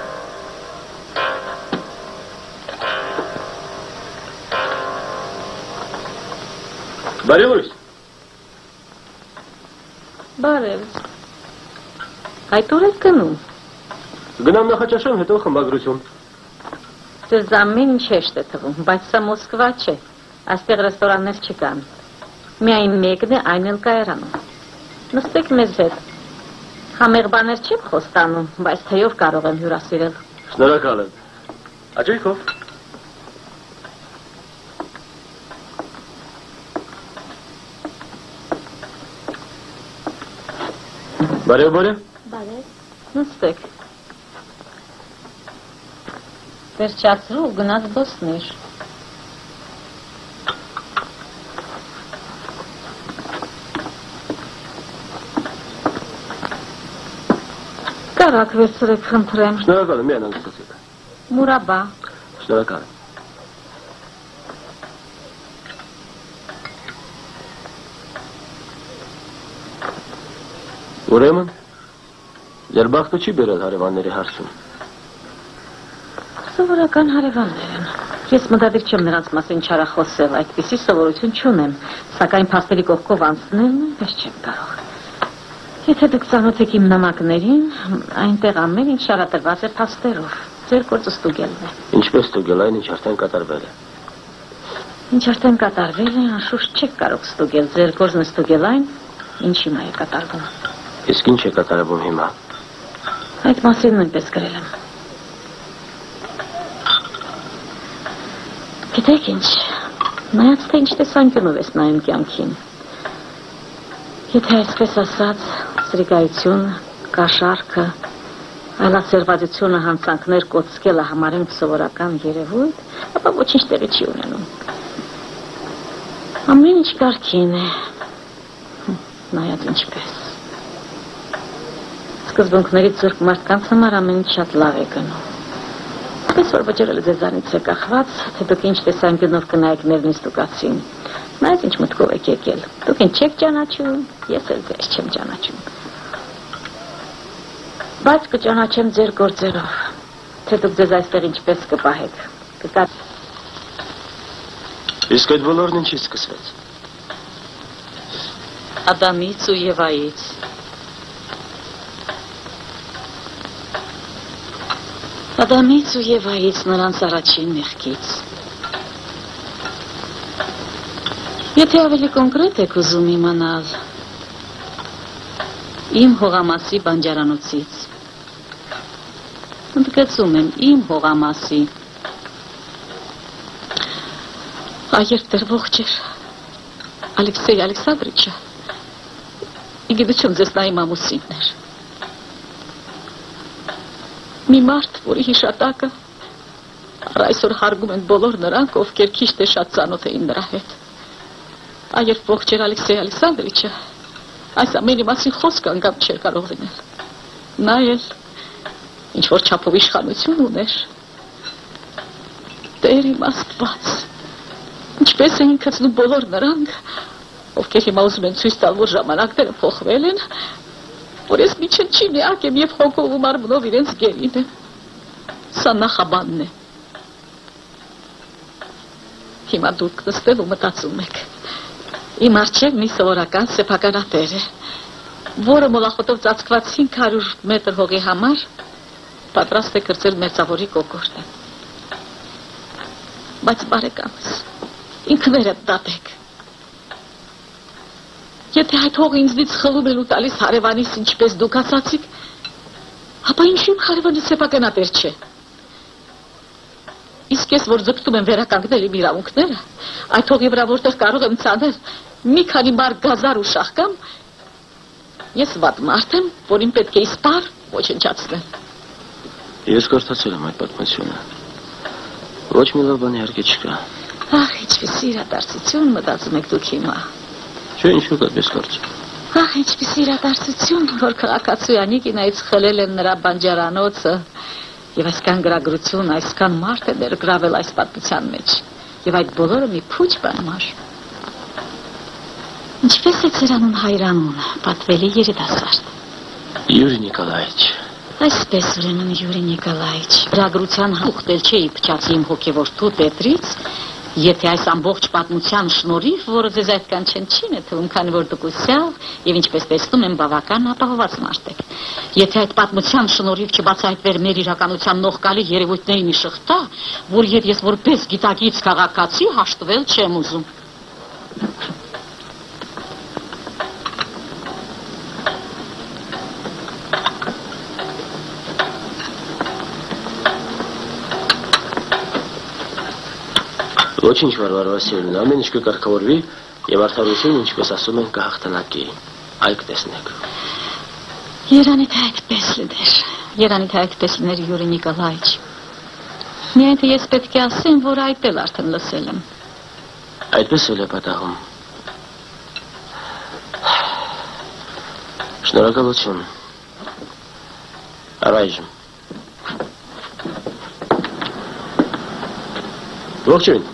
Բարև օրս։ Բարև։ Այդ ուր եք գնում։ Գնամ նախաճաշեմ, հետո խմբագրություն։ Ձեզ ամեն ինչ հեշտ է թվում, բայց սա Մոսկվա չէ, այստեղ ռեստորաններ չկան։ Միայն մեկն է, այն էլ կայարանում։ Նստեք մեզ հետ։ Համեղ բաներ չեմ խոստանում, բայց թեյով կարող եմ հյուրասիրել։ Շնորհակալ եմ։ Աջույքով։ Բարև, բարև։ Բարև։ Նստեք։ Վերջացրու ու գնաց դոսնիր։ Կարակ վերցրեք խնդրեմ։ Շնորհակալ եմ, միայն հանգստացեք։ Մուրաբա։ Շնորհակալ եմ։ Ուրեմն, ձեր բախտը չի բերել հարևանների հարցում։ Սովորական հարևաններ են։ Ես մտադիր չեմ նրանց մասին չարախոսել, այդպիսի սովորություն չունեմ, սակայն փաստերի կողքով անցնելն ես չեմ կարող։ Եթե դուք ծանոթ եք իմ նամակներին, այնտեղ ամեն ինչ շարադրված է փաստերով։ Ձեր գործը ստուգելն է։ Ինչպես ստուգել այն, ինչ արդեն կատարվել է։ Ինչ արդեն կատարվել է, անշուշտ չեք կարող ստուգել։ Ձեր գործն է ստուգել այն, ինչ հիմա է կատարվում։ Իսկ ինչ է կատարվում հիմա։ Այդ մասին նույնպես գրել եմ։ Գիտեք ինչ, նայած թե ինչ տեսանկյունով ես նայում կյանքին։ Եթե այսպես ասած, սրիկայությունը, կաշառքը, այլասերվածությունը հանցանքներ կոծկելը համարենք սովորական երևույթ, ապա ոչինչ տեղի չի ունենում։ Ամեն ինչ կարգին է, նայած ինչպես։ Սկզբունքներից զուրկ մարդկանց համար ամեն ինչ շատ լավ է գնում։ Պես որ վճռել ձեզանից է կախված, թե դուք ինչ տեսանկյունով կնայեք ներնիստ ուկացին։ Նայած ինչ մտքով եք եկել։ Դուք ինչ չեք ճանաչում, ես էլ ձեզ չեմ ճանաչում։ Բայց կճանաչեմ ձեր գործերով, թե դուք ձեզ այստեղ ինչպես կպահեք։ Կկա Իսկ այդ բոլորն ինչից սկսվեց։ Ադամից ու Եվայից։ Ադամից ու Եվայից նրանց առաջին մեղքից։ Եթե ավելի կոնկրետ եք ուզում իմանալ, իմ հողամասի բանջարանոցից։ Ընդգծում եմ իմ հողամասի։ Այեր դեռ ողջ էր Ալեքսեյ Ալեքսանդրիչը, իգիտություն ձեզ նա իմ ամուսինն էր։ Մի մարդ, որի հիշատակը առ այսօր հարգում են բոլոր նրանք, ովքեր քիչ թե շատ ծանոթ էին նրա հետ։ Այեր ողջ էր Ալեքսեյ Ալեքսանդրիչը, այս ամենի մասին խոսք անգամ չէր կարող լինել։ Նա էլ ինչ-որ չափով իշխանություն ուներ։ Տեր իմ Աստված, ինչպես էին քծնում բոլոր նրանք, ովքեր հիմա ուզում են ցույց տալ, որ ժամանակները փոխվել են, որ ես մի չնչի միակ եմ և հոգով ու մարմնով իրենց գերին եմ։ Սա նախաբանն է։ Հիմա դուք նստել ու մտածում եք։ Իմ առջև մի սովորական սեփականատեր է, որը մոլախոտով ծածկված հինգ հարյուր մետր հողի համար պատրաստ է կրծել մերձավորի կոկորդը։ Բայց բարեկամս, ինքներդ դատեք։ Եթե այդ հողը ինձնից խլում են ու տալիս հարևանիս, ինչպես դուք ասացիք, ապա ինչու իմ հարևանը սեփականատեր չէ։ Իսկ ես, որ ձգտում եմ վերականգնել իմ իրավունքները, այդ հողի վրա որտեղ կարող եմ ցանել մի քանի մար գազար ու շաղկամ, ես վատ մարդ եմ, որին պետք է իսպար ոչնչացնել։ Ես կարդացել եմ այդ պատմությունը։ Ոչ մի լավ բան իհարկե չկա։ Ահ, ինչպիսի իրադարձություն մտածում եք դուք հիմա։ Չէ, ինչու կայպես կարծում։ Ահ, ինչպիսի իրադարձություն, որ քաղաքացիանի կինայից խլել են նրա բանջարանոցը, եւ այսքան գրագրություն, այսքան մարդ է ներգրավել այս պատմության մեջ, եւ այդ բոլորը մի փուչ բանմար։ Ինչպես է ձեր անուն հայրանունը, պատվելի երիտասարդ։ Յուրի Նիկոլայիչ։ Այսպես ուրեմն Յուրի Նիկոլայիչ, գրագրության հուղտել չէի փչացի իմ հոգևոր Պետրից, եթե այս ամբողջ պատմության շնորհիվ, որը ձեզ այդքան չնչին է թվում, քանի որ դուք ուսյալ եւ ինչպես տեսնում եմ բավական ապահոված մարդ եք։ Եթե այդ պատմության շնորհիվ չբացահայտվեր մեր իրականության նողկալի երևույթների մի շղթա, որ եւ ես որպես գիտակից քաղաքացի հաշտվել չեմ ուզում։ Ոչինչ, Վարվար Վասիլիվնա, ամեն ինչ կկարգավորվի եւ արդարությունը, ինչպես ասում են, կհաղթանակի։ Այ կտեսնեք։ Երանի թե այդպես լիներ, երանի թե այդպես լիներ Յուրի Նիկոլայիչ։ Միայն թե ես պետք է ասեմ, որ այդ էլ արդեն լսել եմ։ Այդպես էլ է պատահում։ Շնորհակալություն։ Առայժմ։ Ողջույն։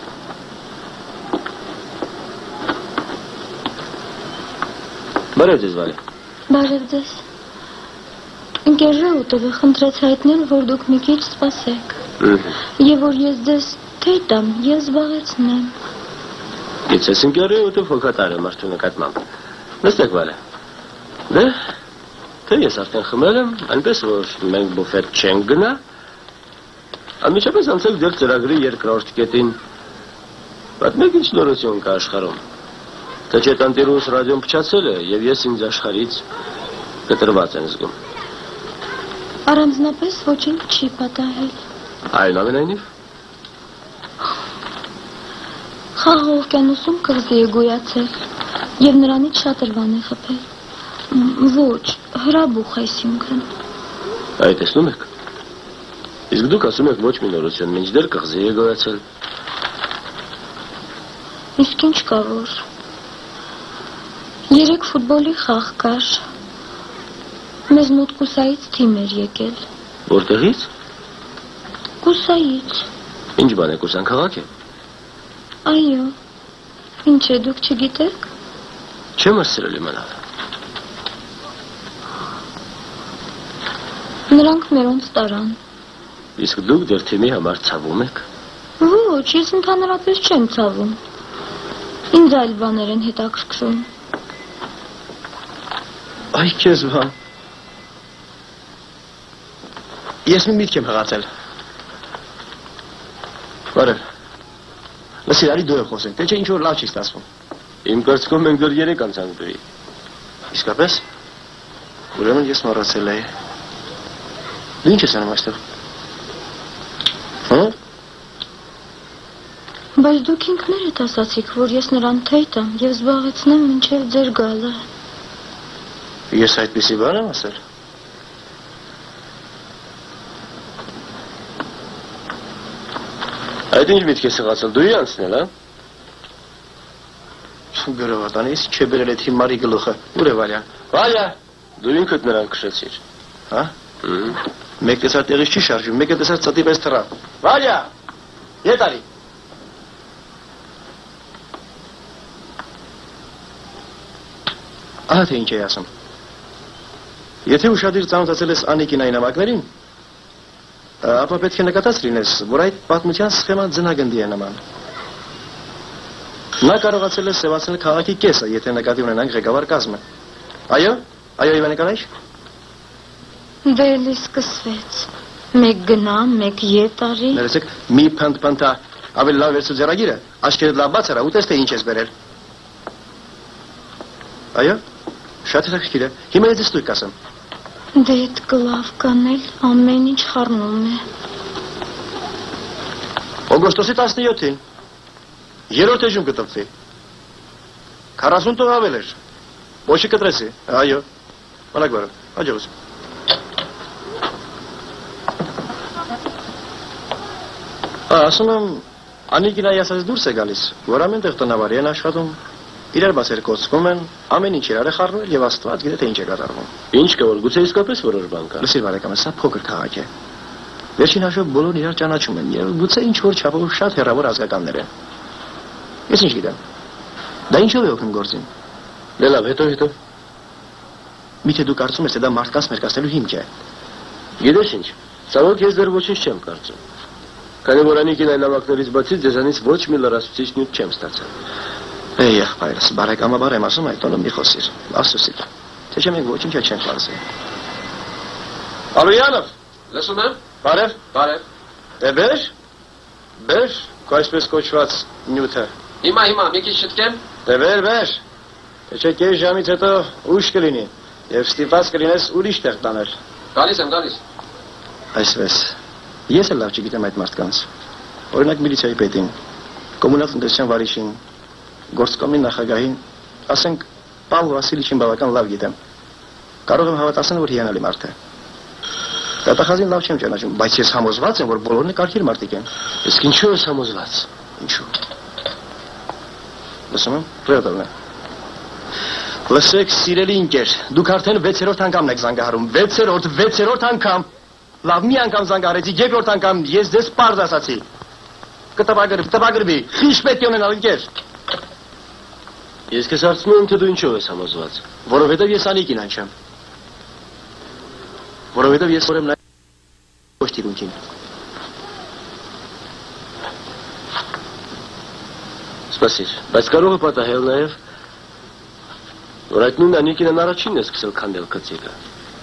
Բարև ձեզ, Վալի։ Բարև ձեզ։ Ընկեր Ռաուտովը խնդրեց հայտնել, որ դուք մի քիչ սպասեք։ Եվ որ ես ձեզ թեյ տամ, ես զբաղեցնեմ։ Գիտես, ընկեր Ռաուտով հոգատար է մարդու նկատմամբ։ Նստեք, Վալի։ Դե, թե ես արդեն խմել եմ, այնպես որ մենք բուֆետ չենք գնա։ Անմիջապես անցեք ձեր ծրագրի երկրորդ կետին։ Պատմեք ինչ նորություն կա աշխարհում։ Թե չէ տանտիրուս ռադիոն փչացել է եւ ես ինձ աշխարհից կտրված եմ զգում։ Առանձնապես ոչինչ չի պատահել։ Այնուամենայնիվ Խաղաղ օվկիանոսում կղզի է գոյացել եւ նրանից շատրվան է խփել։ Ոչ, հրաբուխ այսինքն։ Այդ տեսնում եք։ Իսկ դուք ասում եք ոչ մի նորություն, մինչդեռ կղզի է գոյացել։ Իսկ ինչ կա որ։ Երեք ֆուտբոլի խաղ կար։ Մեզ մոտ Կուսայից թիմ էր եկել։ Որտեղից։ Կուսայից։ Ինչ բան է, Կուսան քաղաք է։ Այո։ Ինչ է, դուք չգիտեք։ Չեմ ասել իմանալ։ Նրանք մերոնց տարան։ Իսկ դուք դեռ թիմի համար ցավում եք։ Ոչ, ես ընդհանրապես չեմ ցավում։ Ինձ այլ բաներ են հետաքրքրում։ Այ քեզ բան։ Ես մի միտք եմ հղացել։ Բարև։ Լսի, արի դու եմ խոսենք, թե չէ ինչ որ լավ չի ստացվում։ Իմ կարծիքով մենք դեռ երեք անցանք դրի։ Իսկապես։ Ուրեմն ես մոռացել էի։ Դու ինչ ես անում այստեղ։ Հա՞։ Բայց դուք ինքներդ ասացիք, որ ես նրան թեյտամ եւ զբաղեցնեմ մինչեւ ձեր գալը։ Ես այդպիսի բան եմ ասել։ Այդ ինչ միտք ես հղացել, դու ի անցնել, հա։ Գրողատան, ես չէ բերել այդ հիմարի գլուխը, ուր է Վալյան։ Վալյա, դու ինքդ նրան քշեցիր։ Հա։ Մեկ տեսար տեղից չի շարժում, մեկը տեսար ծտի պես թռա։ Վալյա, ետ արի։ Ահա թե ինչ է ասում։ Եթե ուշադիր ծանոթացել ես Անիկին այն նամակներին, ապա պետք է նկատած լինես, որ այդ պատմության սխեման ձնագնդի է նման։ Նա կարողացել է սևացնել քաղաքի կեսը, եթե նկատի ունենանք ղեկավար կազմը։ Այո, այո Իվան Նիկոլաիչ։ Դե էլի սկսվեց։ Մեկ գնա, մեկ ետ արի։ Ներեցեք, մի փնթ-փնթա, ավելի լավ վերցու ձեռագիրը, աչքերդ լավ բաց արա, ուտես թե ինչ ես բերել։ Այո, շատ հետաքրքիր է։ Հիմա ես ստույգ կասեմ։ Դե այդ կլավ կանել ամեն ինչ խառնում է։ Օգոստոսի տասնյոթին երրորդ էջում կտվվի։ քառասուն տող ավել էր։ Ոչի կտրեսի։ Այո։ Մնաք բարով։ Հաջողություն։ Ասում եմ, Անիկին այ ասած դուրս է գալիս, որ ամեն տեղ տնավարի են աշխատում, իրար բացեր կոծվում են, ամեն ինչ իրար է խառնել եւ Աստված գիտե թե ինչ է կատարվում։ Ինչ կա որ գուցե իսկապես որոշ բան կա։ Լսի բարեկամ, սա փոքր քաղաք է։ Վերջին հաշվով բոլորն իրար ճանաչում են եւ գուցե ինչ որ չափով շատ հեռավոր ազգականներ են։ Ես ինչ գիտեմ։ Դա ինչով է օգնում գործին։ Դե լավ, հետո հետո։ Միթե դու կարծում ես, թե դա մարդկանց մերկացնելու հիմք է։ Գիտես ինչ, ցավոք ես դեռ ոչինչ չեմ կարծում։ Քանի որ Անիկին այն նամակներից բացի ձեզանից ոչ մի լրացուցիչ նյութ չեմ ստացել։ Էй, եղբայրս, բարեկամաբար եմ ասում, այդ տոնը մի խոսիր, ասուսիկ, թե չէ մենք ոչինչ չենք լարզի։ Ալույանով, լսում եմ, բարև, բարև, դե բեր, բեր, քո այսպես կոչված նյութը։ Հիմա, հիմա, մի քիչ շտկեմ։ Դե բեր, բեր, թե չէ կես ժամից հետո ուշ կլինի, եւ ստիպված կլինես ուրիշ տեղ տանել։ Գալիս եմ, գալիս։ Այսպես, ես էլ լավ չգիտեմ այդ մարդկանց, օրինակ միլիցիայի պետին, կոմունալ տնտեսության վարիշին, գործկոմի նախագահին, ասենք Պավել Վասիլիչին բավական լավ գիտեմ։ Կարող եմ հավատացնել, որ հիանալի մարդ է։ Դատախազին լավ չեմ ճանաչում, բայց ես համոզված եմ, որ բոլորն կարգիր մարդիկ են։ Իսկ ինչու ես համոզված։ Ինչու։ Լսում եմ, Պրեդովնը։ Լսեք, սիրելի ընկեր, դուք արդեն վեցերորդ անգամն եք զանգահարում, վեցերորդ, վեցերորդ անգամ։ Լավ, մի անգամ զանգահարեցի, երկրորդ անգամ ես ձեզ պարզ ասացի։ Կտպագրվի, կտպագրվի, ինչ պետք է ունենալ ընկեր։ Ես քեզ հարցնում եմ, թե դու ինչով ես համոզված։ Որովհետև ես Անիկին անչեմ։ Որովհետև ես որեմ նա ոչ տիրունքին։ Սպասիր, բայց կարող է պատահել նաև, որ այդ նույն Անիկին առաջինն է սկսել քանդել կծիկը։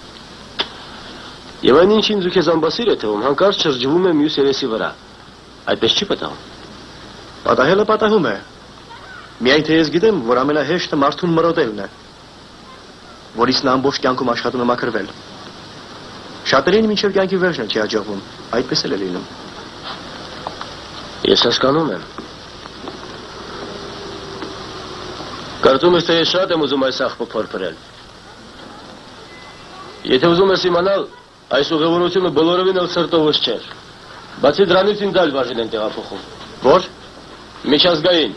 Եվ այն ինչ ինձ ու քեզ ամբասիր է թվում, հանկարծ շրջվում է մյուս երեսի վրա։ Այդպես չի պատահում։ Պատահելը պատահում է։ Միայն թե ես գիտեմ, որ ամենահեշտը մարդուն մրոտելն է, որից նա ամբողջ կյանքում աշխատում է մաքրվել։ Շատերին մինչև կյանքի վերջն չի հաջողվում, այդպես էլ է լինում։ Ես հասկանում եմ։ Կարծում ես, թե ես շատ եմ ուզում այս աղբը փորփրել։ Եթե ուզում ես իմանալ, այս ուղևորությունը բոլորովին էլ սրտովս չէր։ Բացի դրանից ինձ այլ բաժին են տեղափոխում։ Որ? Միջազգային։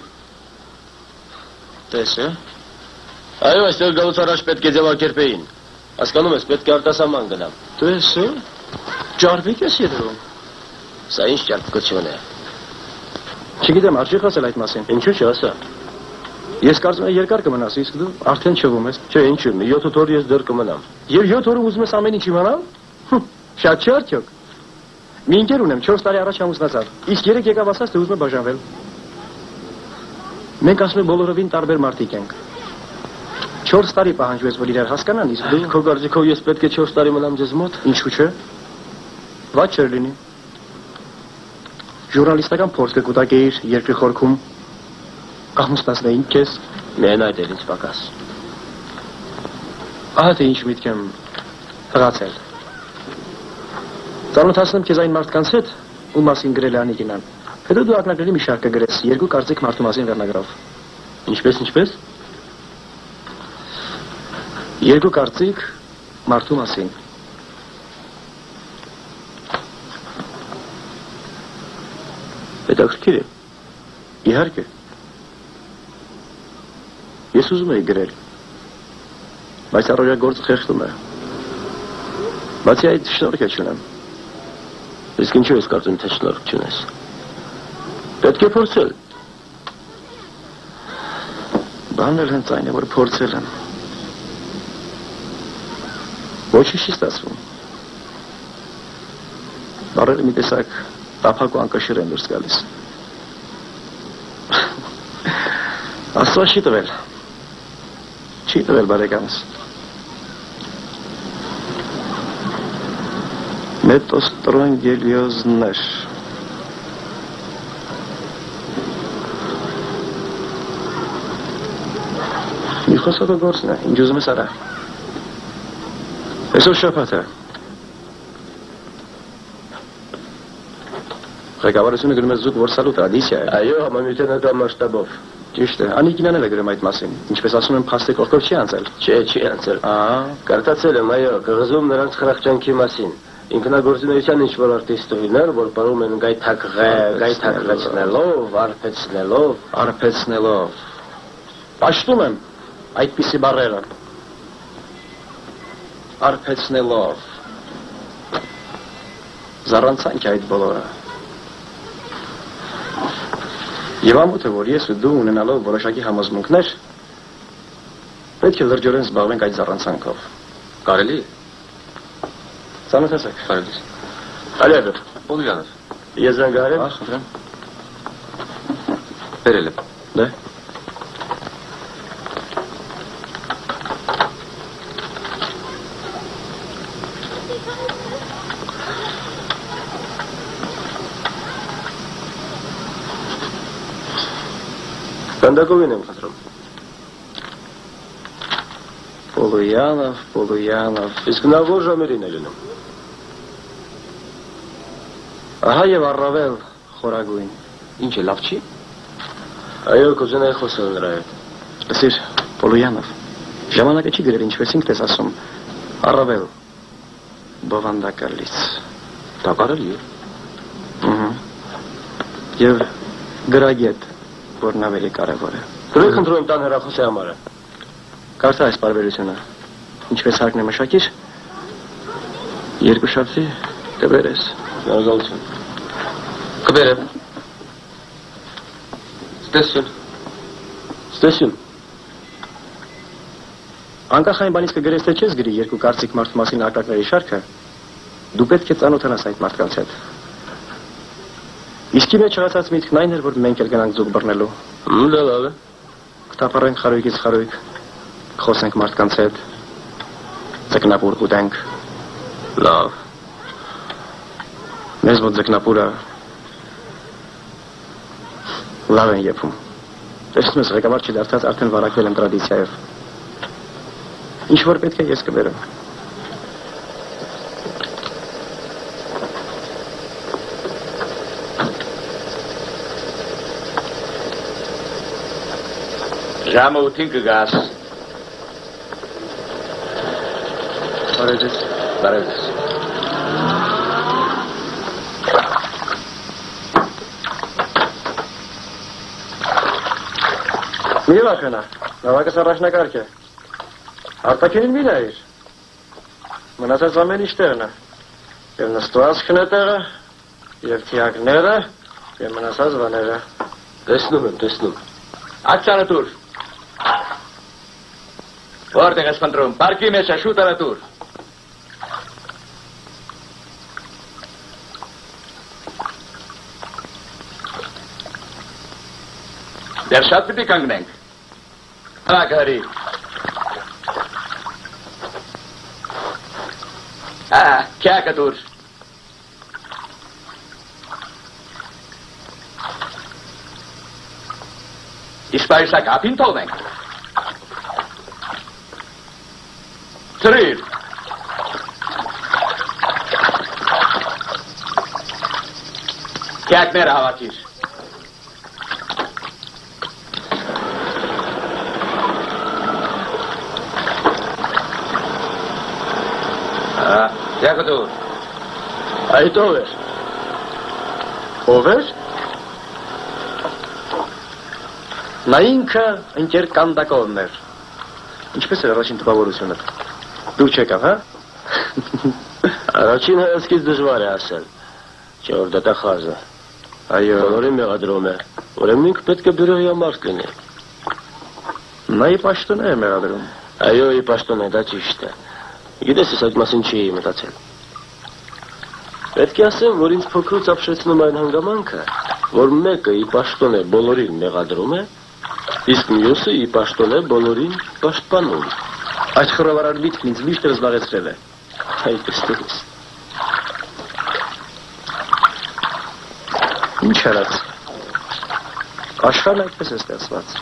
Տես է։ Այո, այստեղ գալուց առաջ պետք է ձևակերպեին։ Հասկանում ես, պետք է արտասահման գնամ։ Տես է։ Ջարվիկ ես յետրում։ Սա ինչ ջարդկություն է։ Չգիտեմ, արժի խոսել այդ մասին։ Ինչու՞ չասա։ Ես կարծում եմ երկար կմնաս, իսկ դու արդեն չվում ես։ Չէ, ինչու՞, մի յոթ օր ես դեռ կմնամ։ Եվ յոթ օր ուզում ես ամեն ինչ իմանալ։ Շատ չի արդյոք։ Մի ընկեր ունեմ, չորս տարի առաջ ամուսնացավ, իսկ երեք եկավ ասաց, թե ուզում է բաժանվել։ Մենք ասում ենք բոլորովին տարբեր մարդիկ ենք։ չորս տարի պահանջվեց, որ իրար հասկանան, իսկ դու Քո կարծիքով ես պետք է չորս տարի մնամ ձեզ մոտ։ ինչու՞ չէ։ Ված չէր լինի։ Ժուրնալիստական փորձ կկուտակեիր երկրի խորքում, կամուստացնեին քեզ։ Միայն այդ էր ինձ պակաս։ Ահա թե ինչ միտք եմ հղացել։ Ծանոթացնեմ քեզ այն մարդկանց հետ, ում մասին գրել է Անիկինան։ Հետո դու ակնարկների մի շարք կգրես երկու կարծիք մարդու մասին վերնագրով։ Ինչպես, ինչպես։ Երկու կարծիք մարդու մասին։ Հետաքրքիր է։ Իհարկե։ Ես ուզում եի գրել, բայց առօրյա գործը խեղդում է։ Բացի այդ շնորհք է չունեմ։ Իսկ ինչու ես կարծում թե շնորհք չունես։ Պետք է փորձել։ Բանն էլ հենց այն է, որ փորձել եմ։ Ոչինչ չի ստացվում։ Բարերը մի տեսակ տափակ ու անկշիռ են դուրս գալիս։ Աստված չի տվել։ Չի տվել բարեկամս։ Մետոստրոն գելիոզներ։ Մի խոսակը գործն է, ինչ ուզում ես արա։ Այսօր շաբաթ է։ Ղեկավարությունը գրում է զուտ որսալու տրադիցիա է։ Այո, համամիութենական մասշտաբով։ Ճիշտ է, Անիկինան էլ է գրում այդ մասին, ինչպես ասում են, փաստի կողքով չի անցել։ Չէ, չի անցել։ Ահա, Կարդացել եմ, այո, կղզում նրանց խրախճանքի մասին։ Ինքնագործունեության ինչ-որ արտիստուհիներ, որ պարում են գայթակղե, գայթակղեցնելով, արփեցնելով, արփեցնելով։ Պաշտում եմ այդպիսի բառերը։ Արփեցնելով։ Զառանցանք է այդ բոլորը։ Եվ ամոթ է, որ ես ու դու ունենալով որոշակի համոզմունքներ, պետք է լրջորեն զբաղվենք այդ զառանցանքով։ Կարելի։ Ծանոթացեք։ Կարելի։ Ալիևը, Պոլյանով։ ես զանգահարեմ։ Ահ, խնդրեմ։ Բերել եմ։ Դե։ Կանդակովին եմ խնդրում։ Պոլոյանով, Պոլոյանով։ Իսկ նա որ ժամերին է լինում։ Ահա եւ առավել խորագույն։ Ինչ է, լավ չի։ Այո, կուզենայի խոսել նրա հետ։ Լսիր, Պոլոյանով, ժամանակը չի գրել ինչպես ինքդ ես ասում, առավել բովանդակալից։ Դա կարելի է։ Ահա։ Եվ գրագետ, որն ավելի կարևոր է։ Դրեք խնդրում եմ տան հեռախոսի համարը։ Կարծա այս բարբերությունը, ինչպես հարկն է մշակիր, երկու շաբթի կբերես։ Շնորհակալություն։ Կբերեմ։ Ստեսյուն։ Ստեսյուն։ Անկախ այն բանից կգրես թե չես գրի երկու կարծիք մարդու մասին ակնարկների շարքը, դու պետք է ծանոթանաս այդ մարդկանց հետ։ Իսկի մեջ հղացած միտքն այն էր, որ մենք էլ գնանք ձուկ բռնելու։ Դա լավ է։ Կտապարենք խարույկից խարույկ, խոսենք մարդկանց հետ, ձկնապուր ուտենք։ Լավ։ Մեզ մոտ ձկնապուրը լավ են եփում։ Տեսնում ես, ղեկավար չդարձած արդեն վարակվել եմ տրադիցիայով։ Ինչ որ պետք է ես կբերեմ։ Ժամը ութին կգաս։ Բարև ձեզ։ Բարև ձեզ։ Մի վախենա, նավակս առաջնակարգ է։ Արտաքինին մի նայիր։ Մնացած ամեն ինչ տեղն է։ Եվ նստվածքն է տեղը, եւ թիակները, եւ մնացած բաները։ Տեսնում եմ, տեսնում։ Ացանը դուր։ Որտեղ ես խնդրում, պարկի մեջ է, շուտ արա դուր։ Դեռ շատ պիտի կանգնենք։ Հա, գարի։ Հա, քյակը դուր։ Իսպայրսակ ապին թողնենք։ Ծրիր։ Քյակները հավաքիր։ Քյակը դուր։ Այդ ով էր։ Ով էր։ Նա ինքը ընկեր կանդակովն էր։ Ինչպես էր առաջին տպավորությունը։ Դու չեկավ, հա։ Առաջին հայացքից դժվար է ասել, չէ որ դա խազը։ Այո, բոլորին մեղադրում է, ուրեմն ինքը պետք է բյուրոյի մարդ լինի։ Նա ի պաշտոն է մեղադրում։ Այո, ի պաշտոն է, դա ճիշտ է։ Գիտես, ես այդ մասին չի մտածել։ Պետք է ասեմ, որ ինձ փոքրուց ապշեցնում այն հանգամանքը, որ մեկը ի պաշտոն է բոլորին մեղադրում է, իսկ մյուսը ի պաշտոն է բոլորին պաշտպանում։ Այդ խռովարար միտքն ինձ միշտ զբաղեցրել է։ Այդպես տես։ Ինչ արած։ Աշխարհն այդպես է ստեղծված։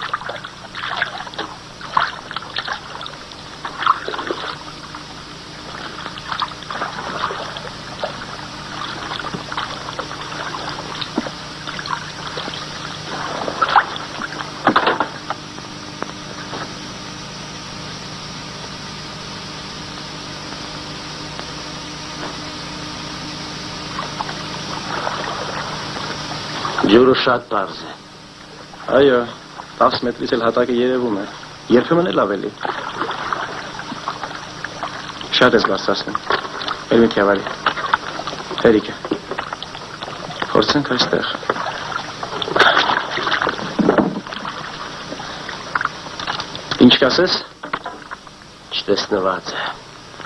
Ջուրը շատ պարզ է։ Այո, տասը մետրից էլ հատակը երևում է, երբեմն էլ ավելի։ Շատ ես բարձրացնում, էլ մի քիավալի, հերիք է, փորձենք այստեղ։ Ինչ կասես, չտեսնված է։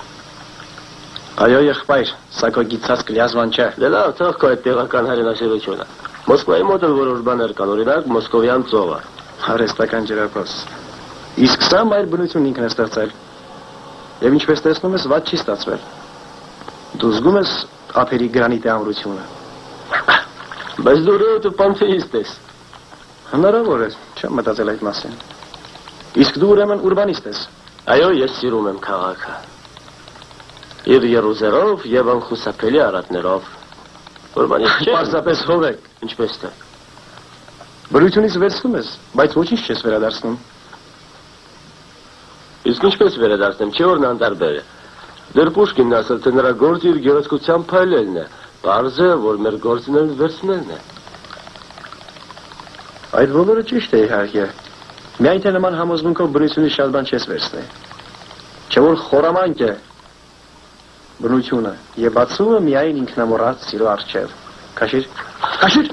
Այո, եղբայր, սա քո գիծած կլիազման չէ։ Դե լավ, թող քո այդ տեղական հայրենասիրությունը։ Մոսկվայի մոտ էլ որոշ բաներ կան, օրինակ Մոսկովյան ծովը։ Արհեստական ջրափոս։ Իսկ սա մայր բնություն ինքն է ստեղծել։ Եվ ինչպես տեսնում ես, վատ չի ստացվել։ Դու զգում ես ափերի գրանիտի ամրությունը։ Բայց դու ռոյոտը պանթեիստ ես։ Հնարավոր է, չեմ մտածել այդ մասին։ Իսկ դու ուրեմն ուրբանիստ ես։ Այո, ես սիրում եմ քաղաքը։ Եվ երուզերով, եւ անխուսափելի արատներով։ Ուրբանիստ չէ։ Պարզապես հովեք, ինչպես թե։ Բրությունից վերցնում ես, բայց ոչինչ չես վերադարձնում։ Իսկ ինչպես վերադարձնեմ, չէ որ նա անտարբեր է։ Դեռ Պուշկինն ասել, թե նրա գործը իր գեղեցկությամբ փայլելն է, պարզ է, որ մեր գործն էլ վերցնելն է։ Այդ բոլորը ճիշտ է իհարկե։ Միայն թե նման համոզմունքով բնությունից շատ բան չես վերցնի։ Չէ որ խորամանկ է բնությունը եւ բացում է միայն ինքնամոռաց սիրո առջև։ Քաշիր։ Քաշիր։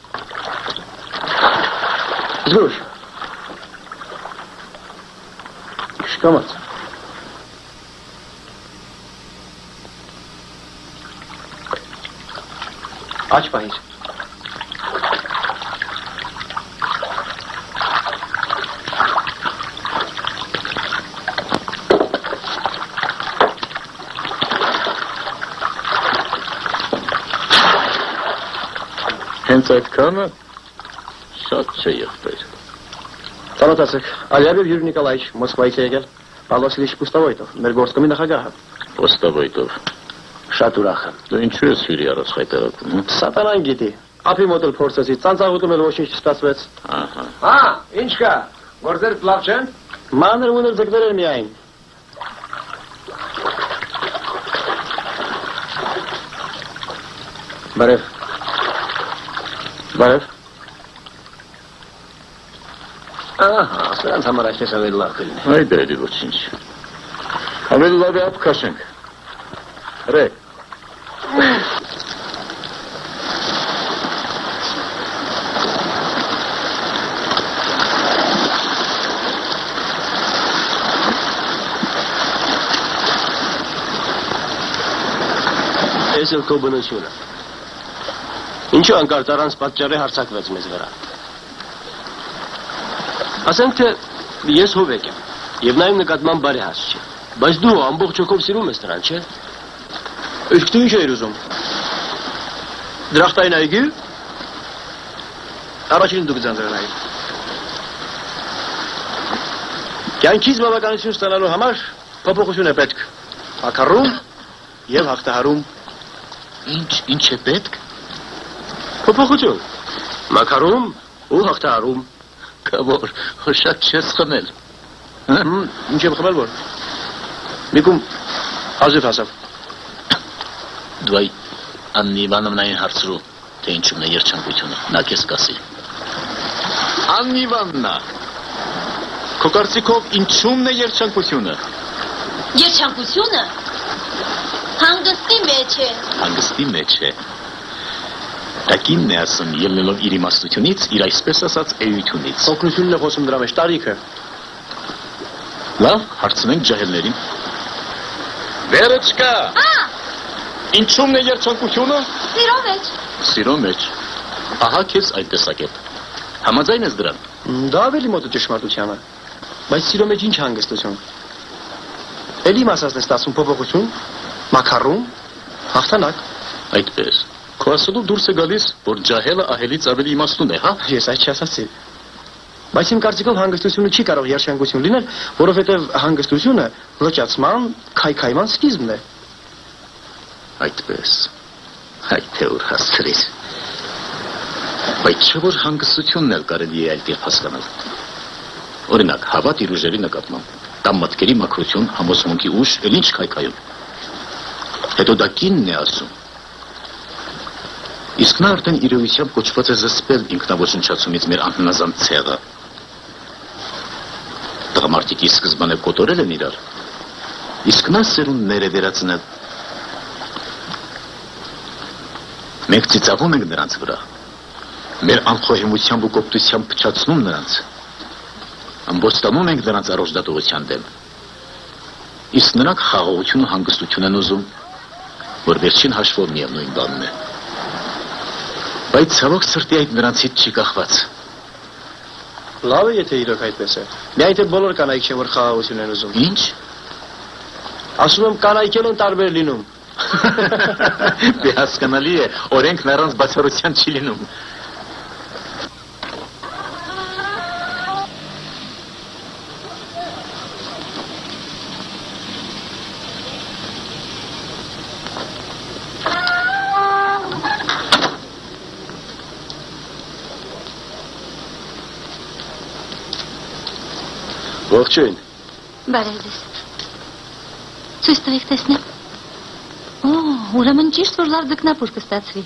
Զուր։ Շկամած։ Աչ պահիր։ Հենց այդ կանը շատ չէ եղբայր։ Ծանոթացեք, Ալիաբև Յուրի Նիկոլայիչ, Մոսկվայից է եկել, Պավլոսիլիչ Պուստավոյտով, մեր գործկոմի նախագահը։ Պուստավոյտով։ Շատ ուրախ եմ։ Դու ինչու ես Յուրի առաջ հայտարարում։ Սատանան գիտի։ Ափի մոտ էլ փորձեցի, ծանծաղուտում էլ ոչինչ չստացվեց։ Ահա։ Հա, ինչ կա։ Գործեր լավ չեն։ Մանր մուներ ձգներ են միայն։ Բարև։ Բարև։ Ահա, սրանց համար այսպես ավելի լավ կլինի։ Այդա էլի ոչինչ։ Ավելի լավ է ապ քաշենք։ Ռե։ Ես էլ քո բնությունը։ Ինչու անկարծ առանց պատճառի հարձակվեց մեզ վրա։ Ասենք թե ես հովեկ եմ եւ նա իմ նկատմամբ բարեհաս չէ։ Բայց դու ամբողջ հոգով սիրում ես նրան, չէ՞։ Իսկ դու ինչ ես ուզում։ Դրախտային այգի։ Առաջին դու գծանձրանայի։ Կյանքից բավականություն ստանալու համար փոփոխություն է պետք։ Հակառում եւ հաղթահարում։ Ինչ, ինչ է պետք։ Փոփոխություն։ Մակարում ու հաղթահարում։ Կավոր, շատ չես խմել։ Ինչ եմ խմել որ։ Միկում ազիվ հասավ։ Դու այ Աննի Իվանովնային հարցրու, թե ինչու՞մն է երջանկությունը, նա քեզ կասի։ Աննի Իվանովնա, քո կարծիքով ինչու՞մն է երջանկությունը։ Երջանկությունը հանգստի մեջ է։ Հանգստի մեջ է։ Տակինն է ասում ելնելով իր իմաստությունից, իր այսպես ասած էությունից։ Օգնությունն է խոսում դրա մեջ, տարիքը։ Լավ, հարցնենք ջահելներին։ Վերջկա։ Հա։ Ինչու՞մն է երջանկությունը։ Սիրո մեջ։ Սիրո մեջ։ Ահա քեզ այդ տեսակետ։ Համաձայն ես դրան։ Դա ավելի մոտ է ճշմարտությանը։ Բայց սիրո մեջ ինչ հանգստություն։ Էլի մասած է ստացում փոփոխություն, մակարում, հաղթանակ։ Այդպես։ Քո ասելու դուրս է գալիս, որ ջահելը ահելից ավելի իմաստուն է, հա։ Ես այդ չասացի։ Բայց իմ կարծիքով հանգստությունը չի կարող երջանկություն լինել, որովհետև հանգստությունը լճացման, քայքայման սկիզբն է։ Այդպես։ Այդ թե ուր հասցրիր։ Բայց չէ որ հանգստությունն էլ կարելի է այլ կերպ հասկանալ։ Օրինակ, հավատ իր ուժերի նկատմամբ, կամ մտքերի մաքրություն, համոզմունքի ուժ, էլ ինչ քայքայում։ Հետո դա կինն է ասում։ Իսկ նա արդեն իրողությամբ կոչված է զսպել ինքնավոչնչացումից մեր անհնազանդ ցեղը։ Տղամարդիկ ի սկզբանե կոտորել են իրար, իսկ նա սերունդներ է վերածնել։ Մենք ծիծաղում ենք նրանց վրա, մեր անխոհեմությամբ ու կոպտությամբ փչացնում նրանց, ամբոստանում ենք նրանց առողջատվության դեմ, իսկ նրանք խաղաղություն ու հանգստություն են ուզում, որ վերջին հաշվով միևնույն բանն է։ Բայց ցավոք սրտի այդ նրանցից չի կախված։ Լավ է եթե իրոք այդպես է։ Միայն թե բոլոր կանայք չեն որ խաղաղություն են ուզում։ Ինչ։ Ասում եմ կանայք են տարբեր լինում։ Դե հասկանալի է, օրենքն առանց բացառության չի լինում։ Ողջույն։ Բարև ձեզ։ Ցույց տվեք տեսնեմ։ Օ, ուրեմն ճիշտ որ լավ ձկնապուր կստացվի։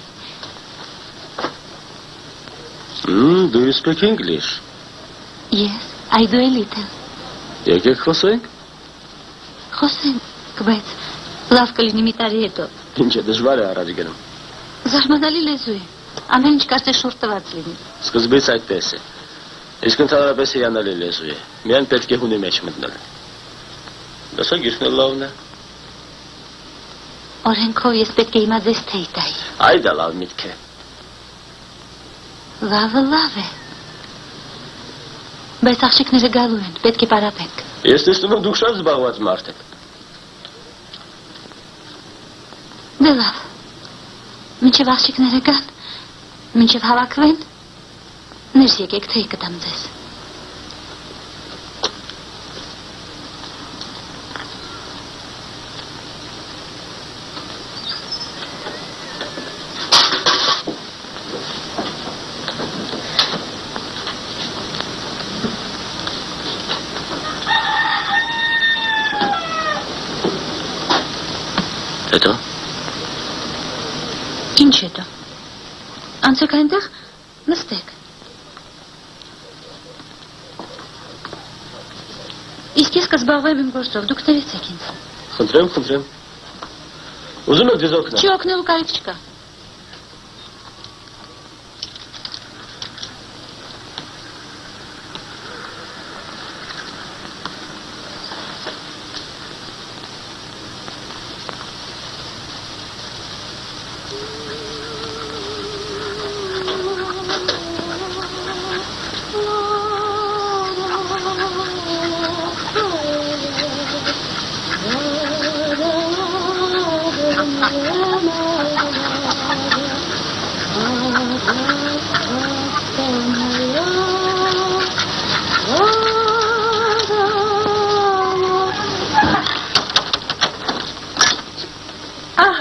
Հմ, do you speak English? Yes, I do a little. Եկեք խոսենք։ Խոսենք, բայց լավ կլինի մի տարի հետո։ Ինչ է դժվար է առաջ գնում։ Զարմանալի լեզու է։ Ամեն ինչ կարծես շուտ տված լինի։ Սկզբից այդպես է։ Իսկ ընդհանրապես հիանալի լեզու է։ Միայն պետք է հունի մեջ մտնել։ Դասա գիրքն էլ լավն է։ Օրենքով ես պետք է հիմա ձեզ թեյ տայի։ Այ դա լավ միտք է։ Լավը լավ է։ Բայց աղջիկները գալու են, պետք է պարապենք։ Ես տեսնում եմ դուք շատ զբաղված մարդ եք։ Դե լավ։ Մինչև աղջիկները գան, մինչև հավաքվեն, ներս եկեք թեյ կտամ ձեզ։ Հետո։ Ինչ հետո։ Անցեք այնտեղ, նստեք։ Իսկ ես կզբաղվեմ իմ գործով, դուք տվեցեք ինձ։ Խնդրեմ, խնդրեմ։ Ուզում եք ձեզ օգնել։ Չի օգնելու կարիք չկա։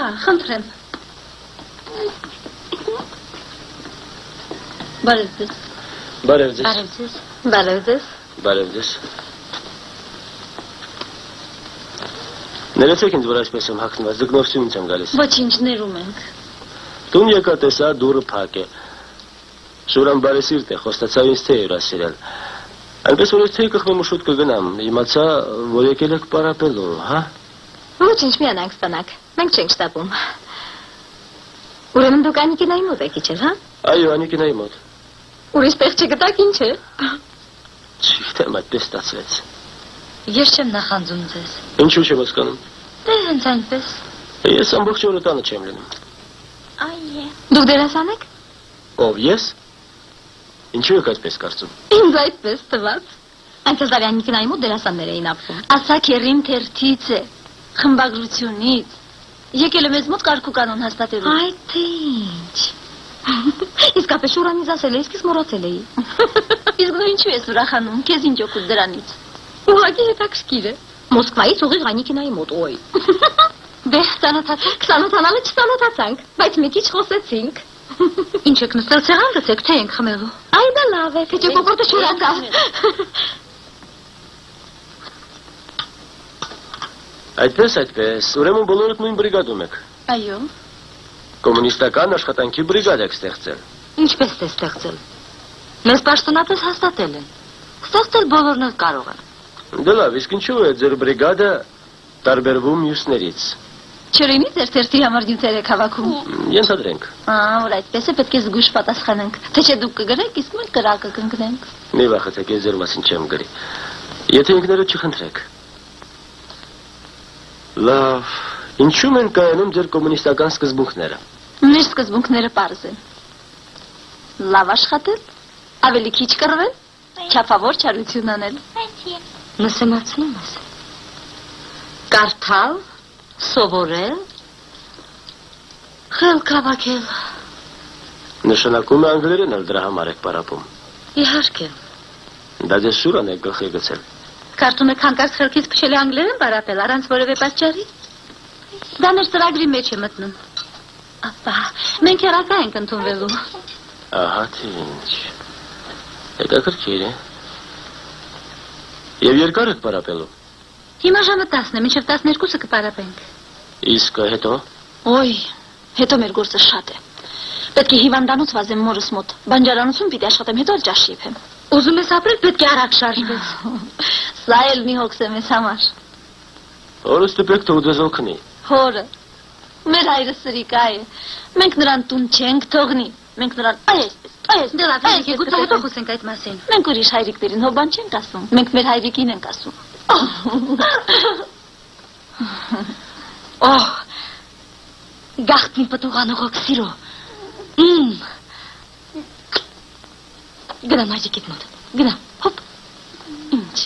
խնդրեմ։ Բարև ձեզ։ Բարև ձեզ։ Բարև ձեզ։ Բարև ձեզ։ Բարև ձեզ։ Ներեցեք ինձ, որ այսպես եմ հագնված, ձգնորսյունից եմ գալիս։ Ոչինչ, ներում ենք։ Տուն եկա տեսա դուրը փակ է։ Շուրան բարեսիրտ է, խոստացավ ինձ թե հյուրասիրել։ Այնպես որ ես թե կխմեմ ու շուտ կգնամ, իմացա, որ եկել եք պարապելու, հա։ Ոչինչ, միանանք ստանաք, մենք չենք շտապում։ Ուրեմն դուք Անիկինայի մոտ եք իջել, հա։ Այո, Անիկինայի մոտ։ Ուրիշ տեղ չգտաք, ինչ է։ Չգիտեմ, այդպես ստացվեց։ Ես չեմ նախանձում ձեզ։ Ինչու չեմ հասկանում։ Դե հենց այնպես։ Ես ամբողջ օրը տանը չեմ լինում։ Այե։ Դուք դերասան եք։ Ով ես։ Ինչու եք այդպես կարծում։ Ինձ այդպես թվաց։ Այնպես դավի Անիկինայի մոտ դերասաններ էին ապրում։ Ասա քերին թերթից է, խմբագրությունից։ Եկել է մեզ մոտ կարգու կանոն հաստատելու։ Այ թե ինչ։ Իսկապես Շուրանից ասել է, իսկ ես մոռացել էի։ Իսկ դու ինչու ես ուրախանում, քեզ ինչ օգուտ դրանից։ Ուղղակի հետաքրքիր է։ Մոսկվայից ուղիղ Անիկինայի մոտ, ոյ։ Դե ծանոթացանք, ծանոթանալը չծանոթացանք, բայց մի քիչ խոսեցինք։ Ինչ եք նստել ցեղան գցեք, թե ենք խմելու։ Այ դա լավ է, թե ճոկոտը շուրացա։ Այդպես, այդպես, ուրեմն բոլորդ նույն բրիգադում եք։ Այո։ Կոմունիստական աշխատանքի բրիգադ եք ստեղծել։ Ինչպես է ստեղծել։ Մեզ պաշտոնապես հաստատել են։ Ստեղծել բոլորն էլ կարող են։ Դե լավ, իսկ ինչու է ձեր բրիգադը տարբերվում մյուսներից։ Չրինի ձեր թերթի համար նյութեր եք հավաքում։ Ենթադրենք։ Ահա, որ այդպես է, պետք է զգուշ պատասխանենք։ Թե չէ դուք կգրեք, իսկ մենք կրակը կընկնենք։ Մի վախեցեք, ես ձեր մասին չեմ գրի։ Եթե ինքներդ չխնդրեք։ Լավ, ինչու են կայանում ձեր կոմունիստական սկզբունքները։ Մեր սկզբունքները պարզ են։ Լավ աշխատել, ավելի քիչ կռվել, չափավոր չարություն անել։ Նսեմացնում ես։ Կարդալ, սովորել, խելք հավաքել։ Նշանակում է անգլերեն էլ դրա համար եք պարապում։ Իհարկե։ Դա ձեզ Շուրան եք գլխի գցել։ Կարծում եք հանկարծ խելքից փչել է անգլերեն պարապել առանց որևէ պատճառի։ Դա մեր ծրագրի մեջ է մտնում։ Ապա, մենք հեռակա ենք ընդունվելու։ Ահա թե ինչ։ Հետաքրքիր է։ Եվ երկար եք պարապելու։ Հիմա ժամը տասն է, մինչև տասներկուսը կպարապենք։ Իսկ հետո։ Ոյ, հետո մեր գործը շատ է։ Պետք է հիվանդանոց վազեմ մորս մոտ, բանջարանություն պիտի աշխատեմ, հետո էլ ճաշ եփեմ։ Ուզում ես ապրել, պետք է արագ շարժվես։ Սա էլ մի հոգս է մեզ համար։ Հորս տպեք թող ձեզ օգնի։ Հորը։ Մեր հայրը սրիկա է։ Մենք նրան տուն չենք թողնի։ Մենք նրան այսպես, այս դե լավ, եկեք գուցե հետո խոսենք այդ մասին։ Մենք ուրիշ հայրիկներին հոբան չենք ասում։ Մենք մեր հայրիկին ենք ասում։ Օհ, գախտնի պտուղանողոք սիրո։ Մմ։ Գնա մայրիկիդ մոտ, գնա, հոպ։ Ինչ։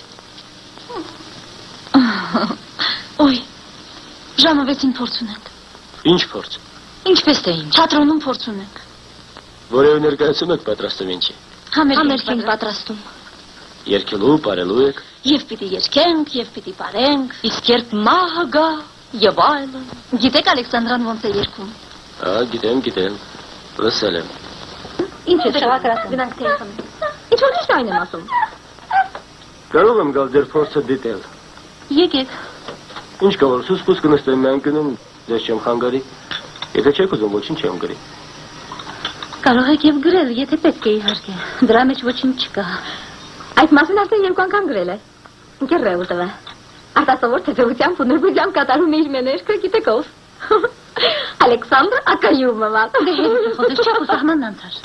Ոյ, ժամը վեցին փորձ ունենք։ Ինչ փորձ։ Ինչպես թե ինչ։ Թատրոնում փորձ ունենք։ Որևէ ներկայացում եք պատրաստում ինչի։ Համերգ ենք պատրաստում։ Երկելու, պարելու եք։ Եվ պիտի երկենք, եւ պիտի պարենք։ Իսկ երբ մահը գա, եւ այլն։ Գիտեք Ալեքսանդրան ոնց է երգում։ Ահա, գիտեմ, գիտեմ։ Լսել եմ։ Ինչ է շավակրած, գնանք թեյ։ Ինչ որ ճիշտ այն եմ ասում։ Կարող եմ գալ ձեր փորձը դիտել։ Եկեք։ Ինչ կա որ սուսկուս կնստեմ մենք գնում, ձեզ չեմ խանգարի։ Եթե չեք ուզում, ոչինչ չեմ գրի։ Կարող եք եւ գրել, եթե պետք է իհարկե։ Դրա մեջ ոչինչ չկա։ Այդ մասին արդեն երկու անգամ գրել է։ Ինքեր ռեուտվա։ Արտասովոր թեթևությամբ ու նրբությամբ կատարում է իր մեներքը, գիտեք ով։ Ալեքսանդր Ակայումովա։ Դե հետ խոսես չափ սահմանն անցար։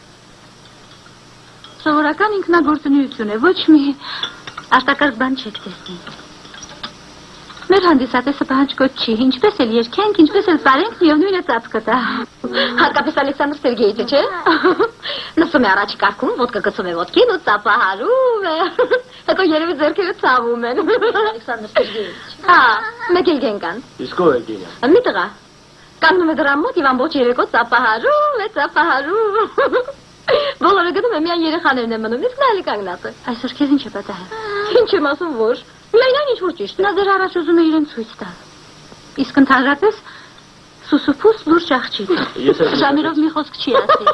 Սովորական ինքնագործունեություն է, ոչ մի արտակարգ բան չեք տեսնի։ Մեր հանդիսատեսը պահանջկոտ չի, ինչպես էլ երկենք, ինչպես էլ պարենք, միևնույն է ծածկը տա։ Հարկապես Ալեքսանդր Սերգեյիչը, չէ։ Նստում է առաջ կարգում, ոտքը գցում է ոտքին ու ծափահարում է։ Հետո երևի ձեռքերը ցավում են։ Ալեքսանդր Սերգեյիչ։ Հա, մեկ էլ գենկան։ Իսկ ո՞վ է գինը։ Մի տղա։ Կանգնում է դրան մոտ եւ ամբողջ երեկո ծափահարում է, ծափահարում։ Բոլորը գնում է միայն երեխաներն են մնում, իսկ նա էլի կանգնած է։ Այսօր քեզ ինչ է պատահել։ Ինչ եմ ասում, որ։ Միայն այն ինչ որ ճիշտ է։ Նա դեռ առաջ ուզում է իրեն ցույց տալ։ Իսկ ընդհանրապես Սուսուփուս լուրջ աղջիկ։ Ժամերով մի խոսք չի ասի։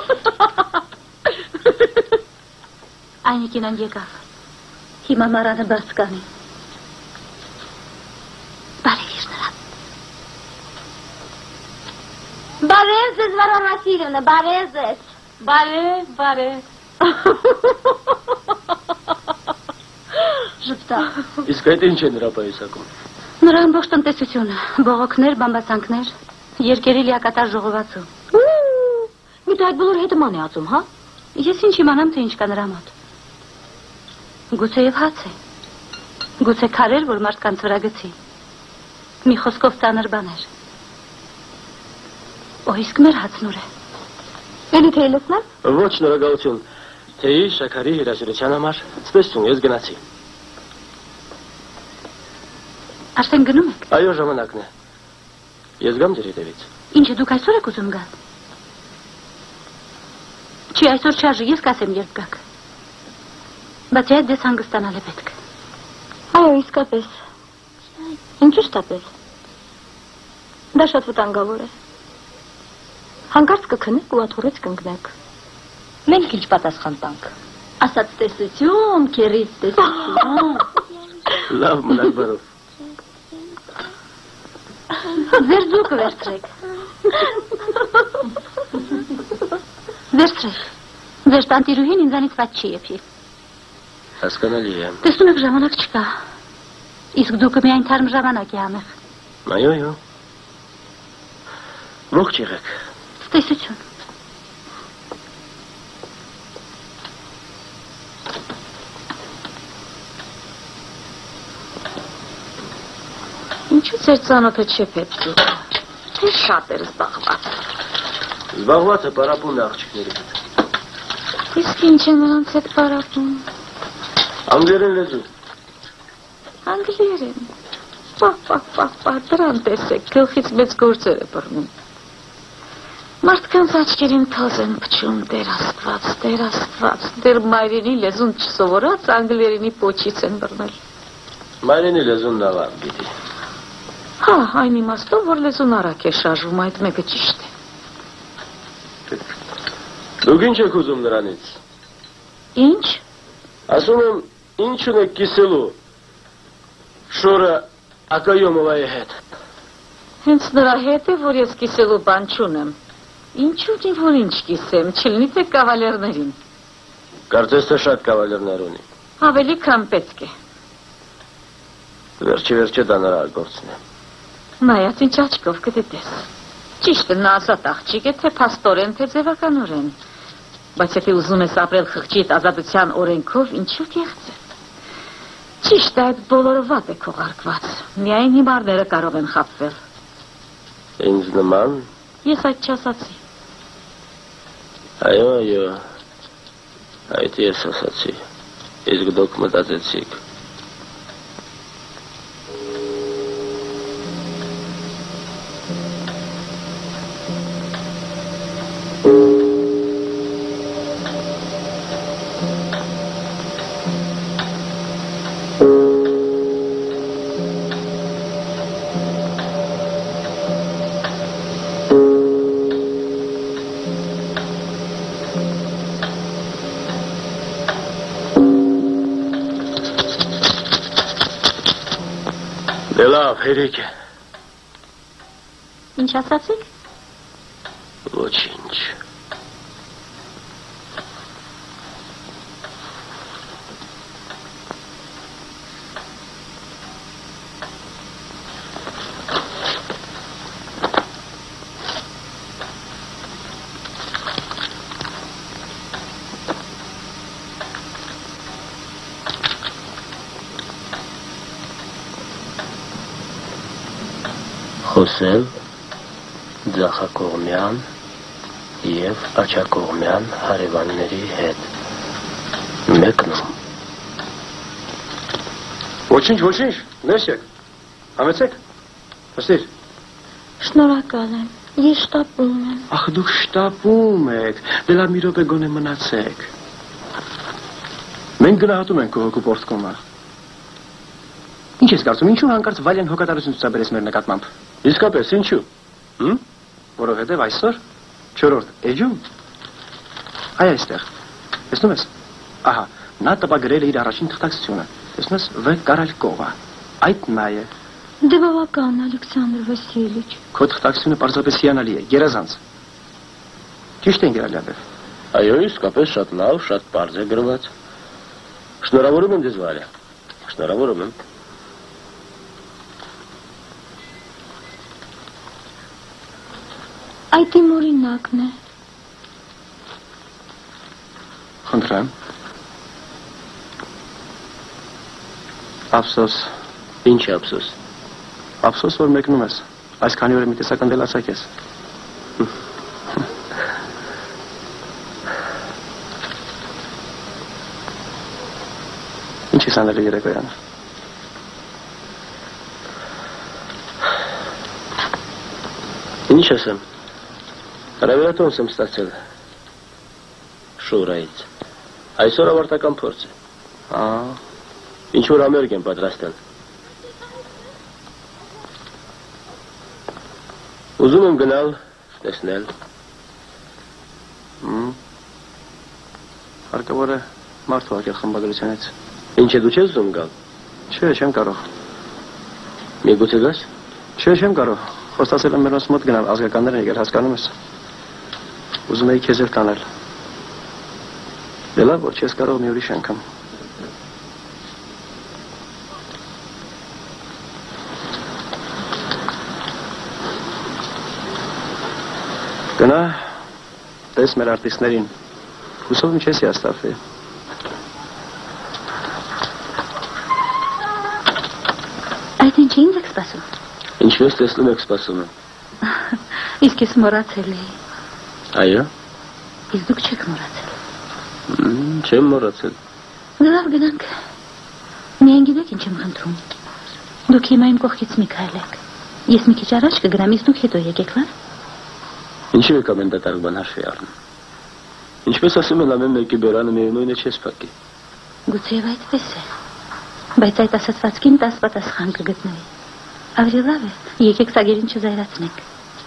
Այնիկին ան եկավ։ Հիմա մարանը բաց կանի։ Բարևիր նրան։ Բարև ձեզ վարանասիրունը, բարև ձեզ։ Բարև, բարև։ Ժպտա։ Իսկ այդ ինչ է նրա պայուսակում։ Նրա ամբողջ տնտեսությունը, բողոքներ, բամբասանքներ, երկերի լիակատար ժողովածու։ Մի դա այդ բոլոր հետը ման է ածում, հա։ Ես ինչ իմանամ, թե ինչ կա նրա մոտ։ Գուցե և հաց է։ Գուցե քարեր, որ մարդկանց վրա գցի։ Մի խոսքով ծանր բաներ։ Օ, իսկ մեր հացնուր է։ Էլի թե լսնեմ։ Ոչ, շնորհակալություն։ Թեյի, շաքարի հրաժարության համար ցտեսություն, ես գնացի։ Արդեն գնում եք։ Այո, ժամանակն է։ Ես գամ ձեր հետևից։ Ինչ է դուք այսօր եք ուզում գալ։ Չի, այսօր չարժի, ես կասեմ երբ գաք։ Բայց այդ դες հանգստանալ է պետք։ Այո, իսկապես։ Ինչու շտապել։ Դա շատ վտանգավոր է։ Հանկարծ կքնեք ու աթոռից կընկնեք։ Մենք ինչ պատասխան տանք։ Ասած տեսություն, քերից տեսություն։ Լավ, մնաք բարով։ Ձեր ձուկը վերցրեք։ Վերցրեք։ Ձեր տանտիրուհին ինձանից ված չի եփի։ Հասկանալի է։ Տեսնում եք ժամանակ չկա։ Իսկ դուքը միայն թարմ ժամանակ է ամեղ։ Այո, այո։ Ողջ եղեք։ Տեսություն։ Ինչու ձեր ծանոթը չեփեց դուք։ Թե շատ էր զբաղված։ Զբաղված է պարապում է աղջիկների հետ։ Իսկ ինչ է նրանց հետ պարապում։ Անգլերեն լեզու։ Անգլերեն։ Պա, պա, պա, պա, դրան տեսեք, գլխից մեծ գործեր է բռնում։ Մարդկանց աչքերին թոզ են փչում, Տեր Աստված, Տեր Աստված, դեր մայրենի լեզուն չսովորած անգլերենի պոչից են բռնել։ Մայրենի լեզուն նավար գիտի։ Հա, այն իմաստով, որ լեզուն արագ է շարժվում, այդ մեկը ճիշտ է։ Դուք ինչ եք ուզում նրանից։ Ինչ։ Ասում եմ, ինչ ունեք կիսելու։ Շորը Ակայոմովայի հետ։ Հենց նրա հետ է, որ ես կիսելու բան չունեմ։ Ինչու դի որ ինչ կիսեմ, չլինի թե կավալերներին։ Կարծես թե շատ կավալերներ ունի։ Ավելի քան պետք է։ Վերջի վերջը դա նրա գործն է։ Նայած ինչ աչքով կդիտես։ Ճիշտ է, նա ազատ աղջիկ է, թե փաստորեն, թե ձևականորեն։ Բայց եթե ուզում ես ապրել խղճիդ ազատության օրենքով, ինչու կեղծել։ Ճիշտ է, այդ բոլորը վատ է քողարկված։ Միայն հիմարները կարող են խաբվել։ Ինձ նման։ Ես այդ չասացի։ Այո, այո։ Այդ ես ասացի։ Իսկ դուք մտածեցիք։ Լավ, հերիք է։ Ինչ ասացիք։ Ոչինչ։ Խոսել ձախակողմյան և աչակողմյան հարևանների հետ։ Մեկնում։ Ոչինչ, ոչինչ, ներս եք, համեցեք, հստիր։ Շնորհակալ եմ, ես շտապում եմ։ Ախ, դուք շտապում եք, դե լավ մի րոպե գոնե մնացեք։ Մենք գնահատում ենք քո հոգու պորտկոմը։ Ինչ ես կարծում, ինչու հանկարծ Վալյան հոգատարություն ցուցաբերես մեր նկատմամբ։ Իսկապես, ինչու։ Հմ։ որովհետև այսօր չորրորդ էջում այ այստեղ տեսնում ես ահա նա տպագրել է իր առաջին թղթակցությունը տեսնում ես V Կարալկովա այդ նա է Դե բավական Ալեքսանդր Վասիլիչ Քո թղթակցությունը պարզապես հիանալի է գերազանց Ճիշտ են Գերալիաբեվ Այո, իսկապես շատ լավ, շատ պարզ է գրված Շնորհավորում եմ ձեզ Վարя Շնորհավորում եմ Այդ իմ օրինակն է Խնդրեմ Ափսոս Ինչ է ափսոս Ափսոս որ մեկնում ես Այս քանի օրը մի տեսական դելացակ ես Ինչ ես անել երեկոյանը Ինչ ասեմ Հրավերատոնս եմ ստացել Շուրայից Այսօր ավարտական փորձ է Ահա Ինչ որ ամերիկ եմ պատրաստել Ուզում եմ գնալ, տեսնել Հարկավոր է մարդ ուղարկել խմբագրությունից Ինչ է դու չես ուզում գալ Չէ, չեմ կարող Միգուցե գաս Չէ, չեմ կարող Խոստացել եմ մերոնց մոտ գնալ ազգականներ են եկել հասկանում ես Ուզում էի քեզ էլ տանել Դե լավ որ չես կարող մի ուրիշ անգամ Գնա, տես մեր արտիստներին, հուսով ինչ ես հիաստավվի։ Այդ ինչ ինձ եք սպասում։ Ինչպես տեսնում եք սպասում եմ։ Իսկ ես մոռացել էի։ Այո։ Իսկ դուք չեք մոռացել։ Չեմ մոռացել։ Լավ գնանք։ Միայն գիտեք ինչ եմ խնդրում։ Դուք հիմա իմ կողքից մի քայլեք։ Ես մի քիչ առաջ կգնամ, իսկ դուք հետո եկեք, լավ։ Ինչի եք ամեն դատարկ բան հաշվի առնում։ Ինչպես ասում են ամեն մեկի բերանը միևնույն է չես փակի։ Գուցեև այդպես է։ Բայց այդ ասացվածքին տաս պատասխան կգտնվի։ Ավելի լավ է, եկեք սագերին չզայրացնենք։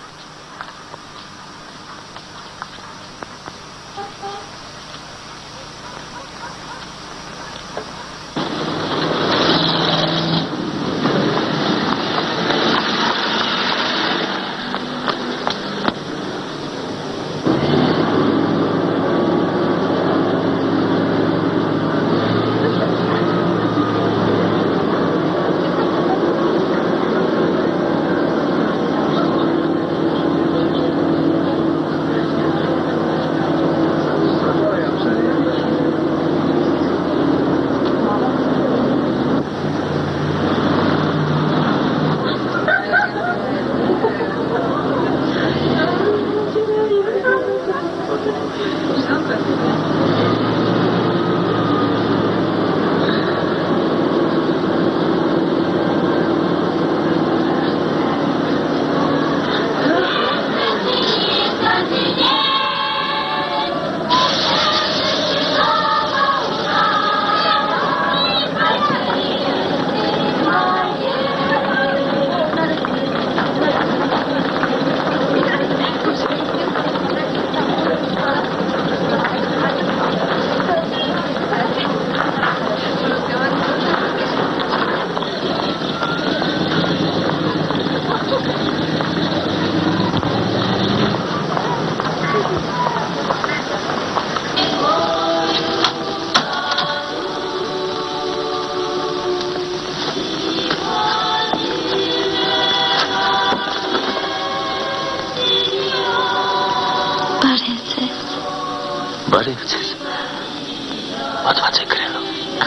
Բարև ձեզ։ Մատված եք գրելու։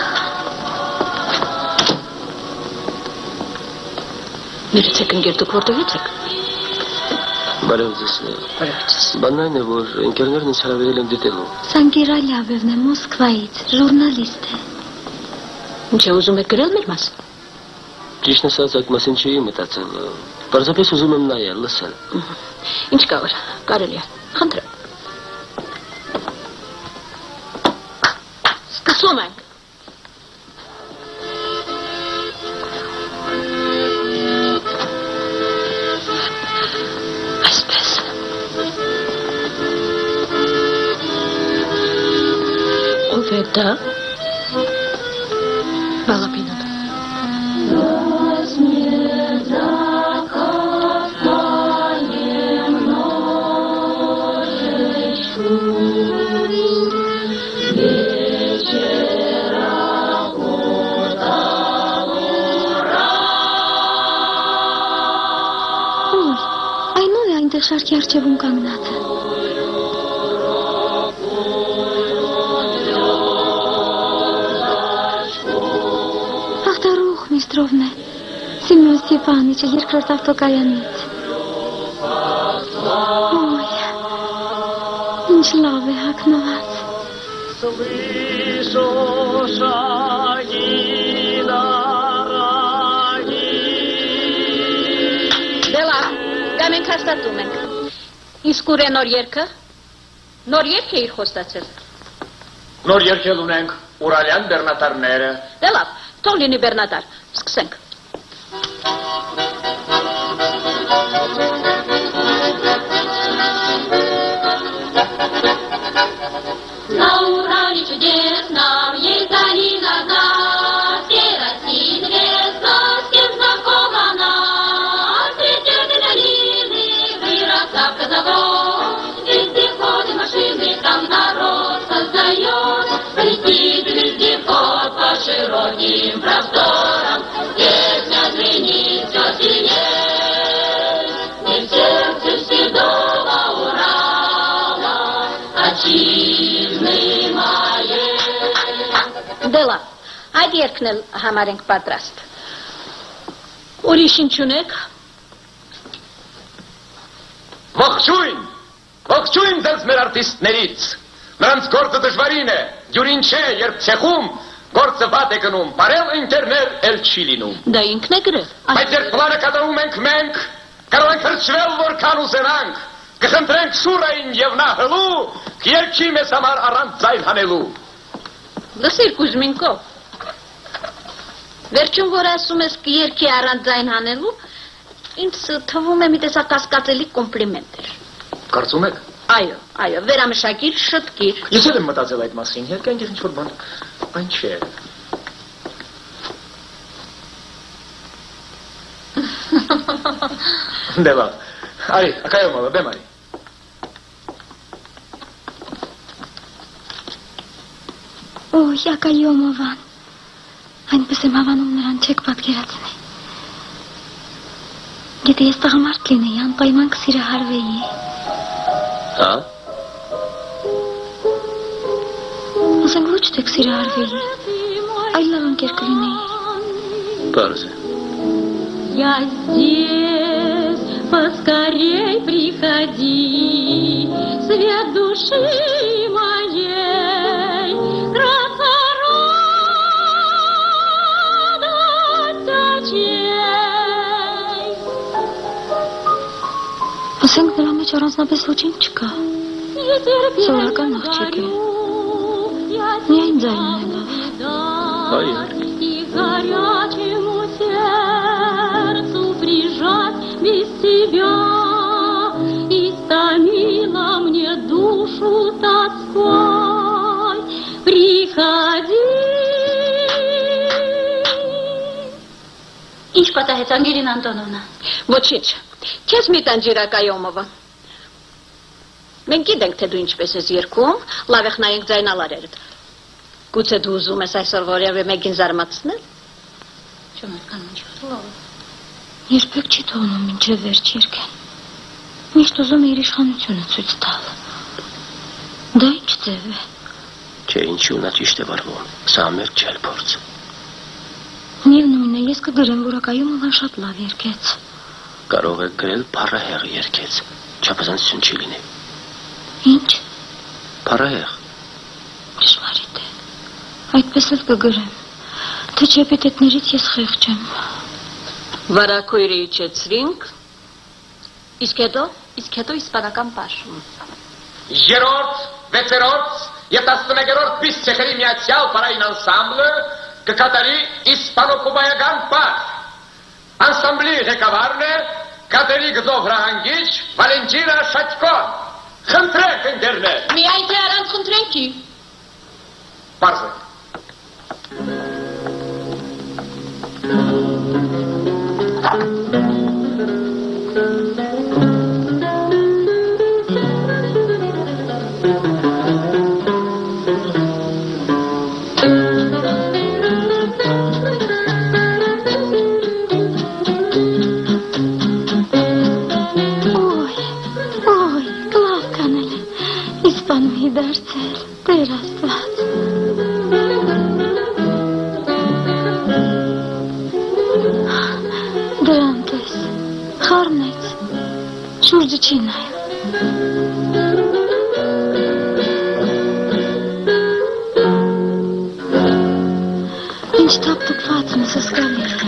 Ներեցեք ընկեր, դուք որտեղից եք։ Բարև ձեզ։ Բարև ձեզ։ Բանն այն է, որ ընկերներն ինձ հրավիրել են դիտելու։ Սանգերալիավևն է Մոսկվայից, ժուրնալիստ է։ Ինչ է ուզում եք գրել մեր մասին։ Ճիշտն ասած այդ մասին չի մտածել։ Պարզապես ուզում եմ նայել, լսել։ Ինչ կա որ, կարելի է։ Խնդրեմ։ Սկսում ենք։ Այսպես։ Да? Балапинат. Շարքի արջևում կանգնած է։ Ախտարուխ Միստրովն է, Սիմեոն Ստեփանիչը երկրորդ ավտոկայանից։ Ոյ, ինչ լավ է հագնված։ Մենք հաստատում ենք։ Իսկ ուր է նոր երգը։ Նոր երգ է իր խոստացել։ Նոր երգել ունենք Ուրալյան բեռնատարները։ Դե լավ, թող լինի բեռնատար։ Սկսենք։ На Урале чудесно, есть долина одна, Сиротин весна, с кем знакома она. Ставка завод, везде ходят машины, там народ создает. Летит вездеход по широким просторам, песня звенит все сильней. Не в сердце седого Урала, отчизны моей. Դելա, այդ երգն էլ համար ենք պատրաստ։ Ուրիշ ինչ ունեք։ Ողջույն, ողջույն ձեզ մեր արտիստներից, նրանց գործը դժվարին է, դյուրին չէ, երբ ցեխում գործը վատ է գնում, բարել ինտերներ էլ չի լինում։ Դա ինքն է գրել։ Բայց երբ պլանը կատարում ենք մենք, կարող ենք հրճվել որքան ուզենանք, կխնդրենք Շուրային և նա հլու, երգի մեզ համար առանց ձայն հանելու։ Լսիր Կուզմինկով, վերջում որ ասում ես երգի առանց ձայն հանելու, ինձ թվում է մի տեսակ կասկածելի կոմպլիմենտ էր։ Կարծում եք։ Այո, այո, վերամշակիր, շտկիր։ Ես էլ եմ մտածել այդ մասին, երբ այնտեղ ինչ-որ բան, այն չէ։ Դե լավ, արի, ակայոմովը, բեմ արի։ Ոյ, ակայոմովան, այնպես եմ հավանում նրան չեք պատկերացնի։ Եթե ես տղամարդ լինեի, անպայման կսիրահարվեի։ Հա։ Ասենք ոչ թե կսիրահարվեի, այլ լավ ընկեր կլինեի։ Պարզ է։ Я здесь, поскорей приходи, свет души моей, краса радость очей. Ասենք նրա մեջ առանձնապես ոչինչ չկա։ Սովորական աղջիկ է։ Միայն ձայնն է լավ։ Հայ։ Горячему сердцу прижать без тебя, истомила мне душу тоской. Приходи. Ինչ պատահեց Անգելին Անտոնովնա։ Ոչինչ։ Քեզ մի տանջիրակայոմովը։ Մենք գիտենք, թե դու ինչպես ես երգում, լավ եք նայենք ձայնալարերդ։ Գուցե դու ուզում ես այսօր որևէ մեկին զարմացնել։ Երբեք չի թողնում մինչև վերջ երգեն։ Միշտ ուզում է իր իշխանությունը ցույց տալ։ Դա ինչ ձև է։ Չէ, ինչի ունա ճիշտ է վարվում։ Սա մեր չել փորձ։ Միևնույն է, ես կգրեմ, որ ակայոմովան շատ լավ երգեց։ Կարող է գրել փառահեղ երգեց։ Չափազանցություն չի լինի։ Ինչ։ Փառահեղ։ Ճշմարիտ է։ Այդպես էլ կգրեմ, թե չէ էպիթետներից ես խեղճ եմ։ Վարակույրը իջեցրինք, իսկ հետո, իսկ հետո իսպանական պաշում։ Երորդ, վեցերորդ և տասնմեկերորդ բիս ցեխերի միացյալ պարային անսամբլը կկատարի իսպանո-կուբայական պար։ Անսամբլի ղեկավարն է կատերի գծով հրահանգիչ Վալենտինա Շատկոն։ Խնդրենք ընկերներ։ Միայն թե առանց խնդրենքի։ Спарзы. Դարձել, Տեր Աստված։ Դրան տես, խառնեց, շուրջը չի նայել։ Ինչ թափթփված մեզ զգալի է։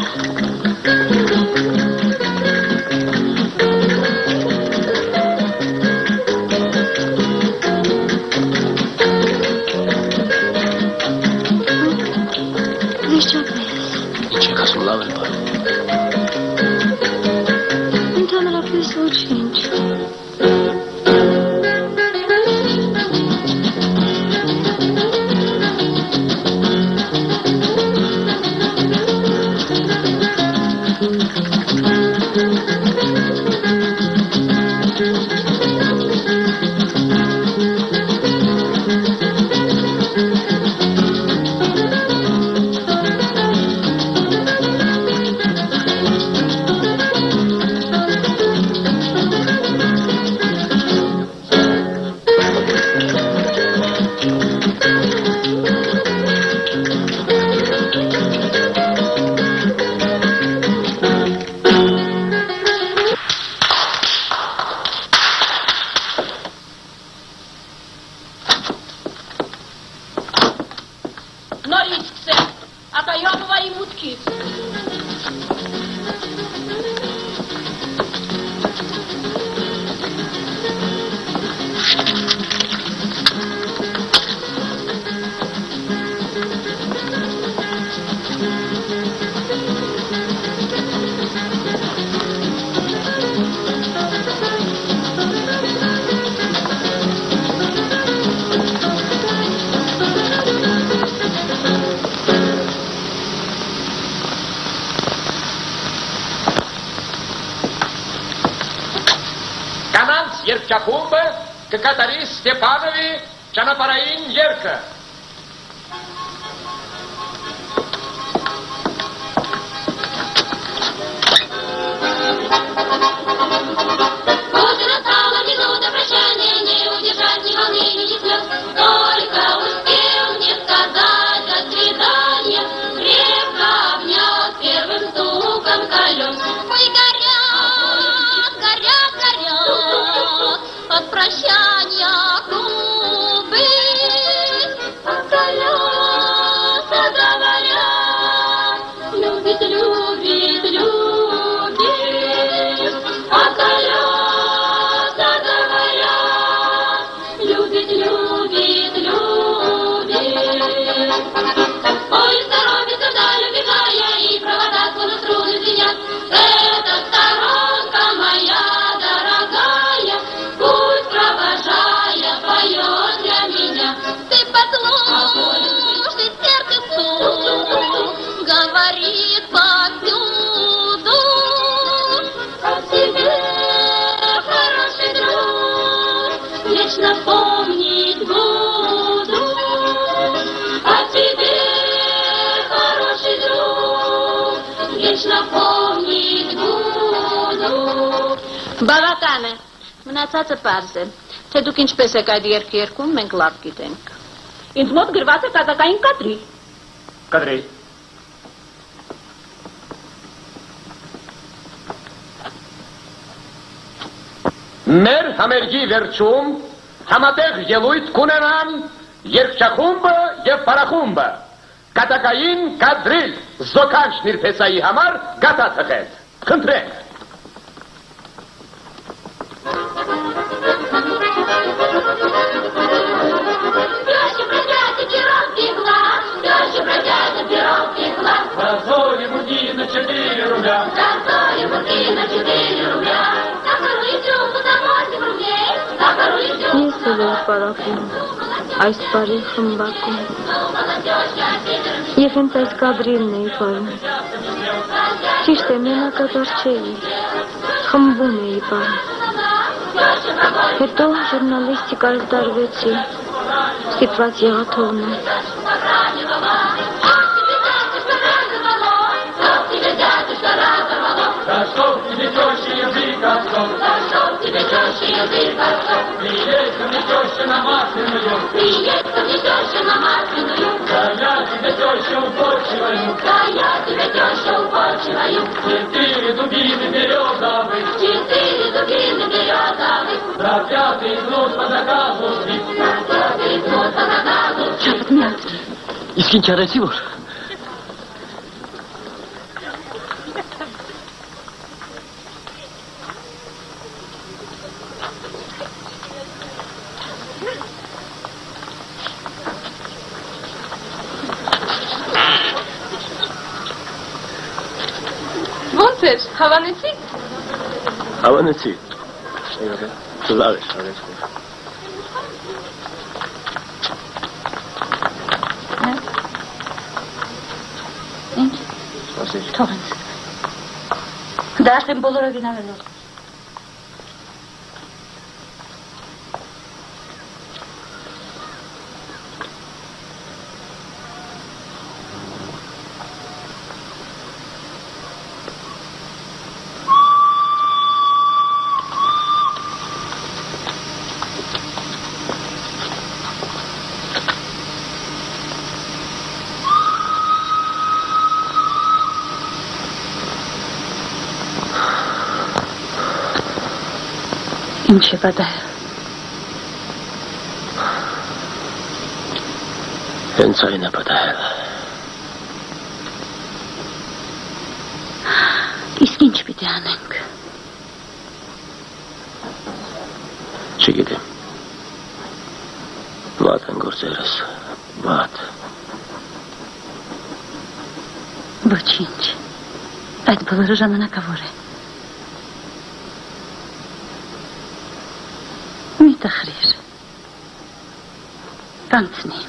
Երկչախումբը կկատարի Ստեփանովի ճանապարհային երգը։ Բավական է, մնացածը պարզ է, թե դուք ինչպես եք այդ երգը երգում, մենք լավ գիտենք։ Ինձ մոտ գրված է կատակային կադրի։ Կադրի։ Մեր համերգի վերջում համատեղ ելույթ կունենան երգչախումբը և պարախումբը, կատակային կադրիլ զոքանչ նիրպեսայի համար գատա թխել, խնդրենք։ Раздолье муки на четыре рубля. Раздолье муки на четыре рубля. На вторую изюму за восемь рублей. На вторую изюму за восемь рублей. այս բարի խմբակում։ Եվ հենց այս կադրիլն էի պարում։ Ճիշտ է, մենակատար չէի, խմբում էի պարում։ Հետո ժուրնալիստիկայից դարվեցի, ստիպված եղա թողնել։ Зашел тебе теща язык отцов, зашел тебе теща язык отцов. Приедь ко мне теща на Масляную, приедь ко мне теща на Масляную. Да я тебе теща упорчиваю, да я тебе теща упорчиваю. Четыре дубины березовых, четыре дубины березовых. За пятый кнут по заказу спит, за пятый кнут по заказу спит. Чапот мятки. Искин чараси var. Հավանեցի։ Հավանեցի։ Լավ է, լավ է։ Ինչ։ Ասես։ Թողնց։ Դա արդեն բոլորը գնալու։ Ինչ է պատահել։ Հենց այն է պատահել։ Իսկ ինչ պիտի անենք։ Չգիտեմ։ Վատ են գործերս, վատ։ Ոչինչ։ Այդ բոլորը ժամանակավոր է։ Մի տխրիր։ Կանցնի։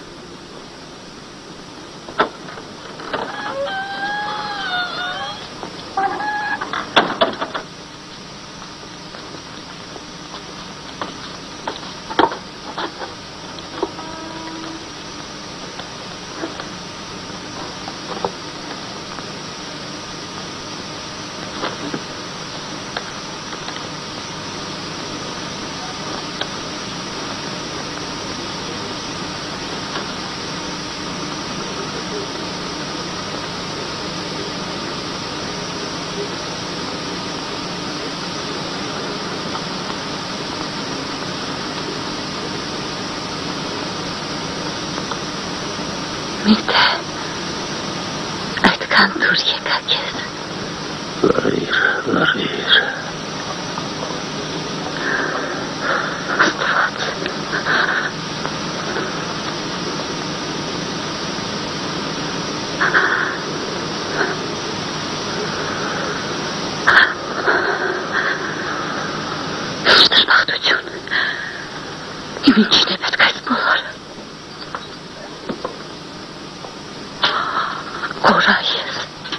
Միտե, այդքան դուր եկա քեզ։ Լարիր, լարիր։ Աստված։ Ինչ դժբախտություն։ Իմ ինչն է պետք այս բոլորը։ Կորա ես։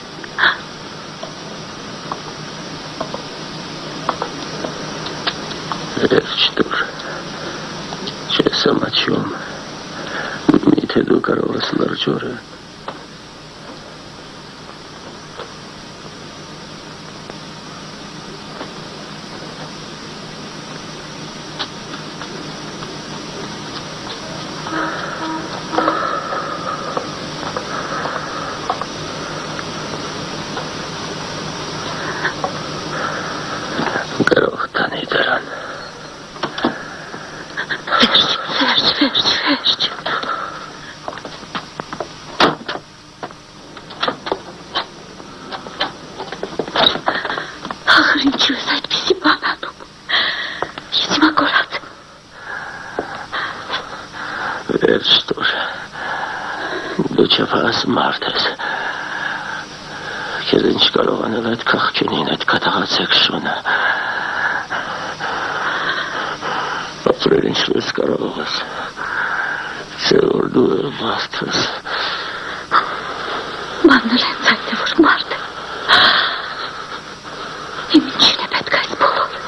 Վերջ դուր, չես ամաչում, միթե դու կարող ես լրջորը։ Մարդ ես, քեզ ինչ կարող անել այդ քաղքենին, այդ կատաղացեք շունը, ապրել ինչ լույս կարող ես, Չէ որ դու ես բաստես։ Մաննել հենց այդ է որ մարդ է։ Իմ ինչին է պետք այս բոլոր։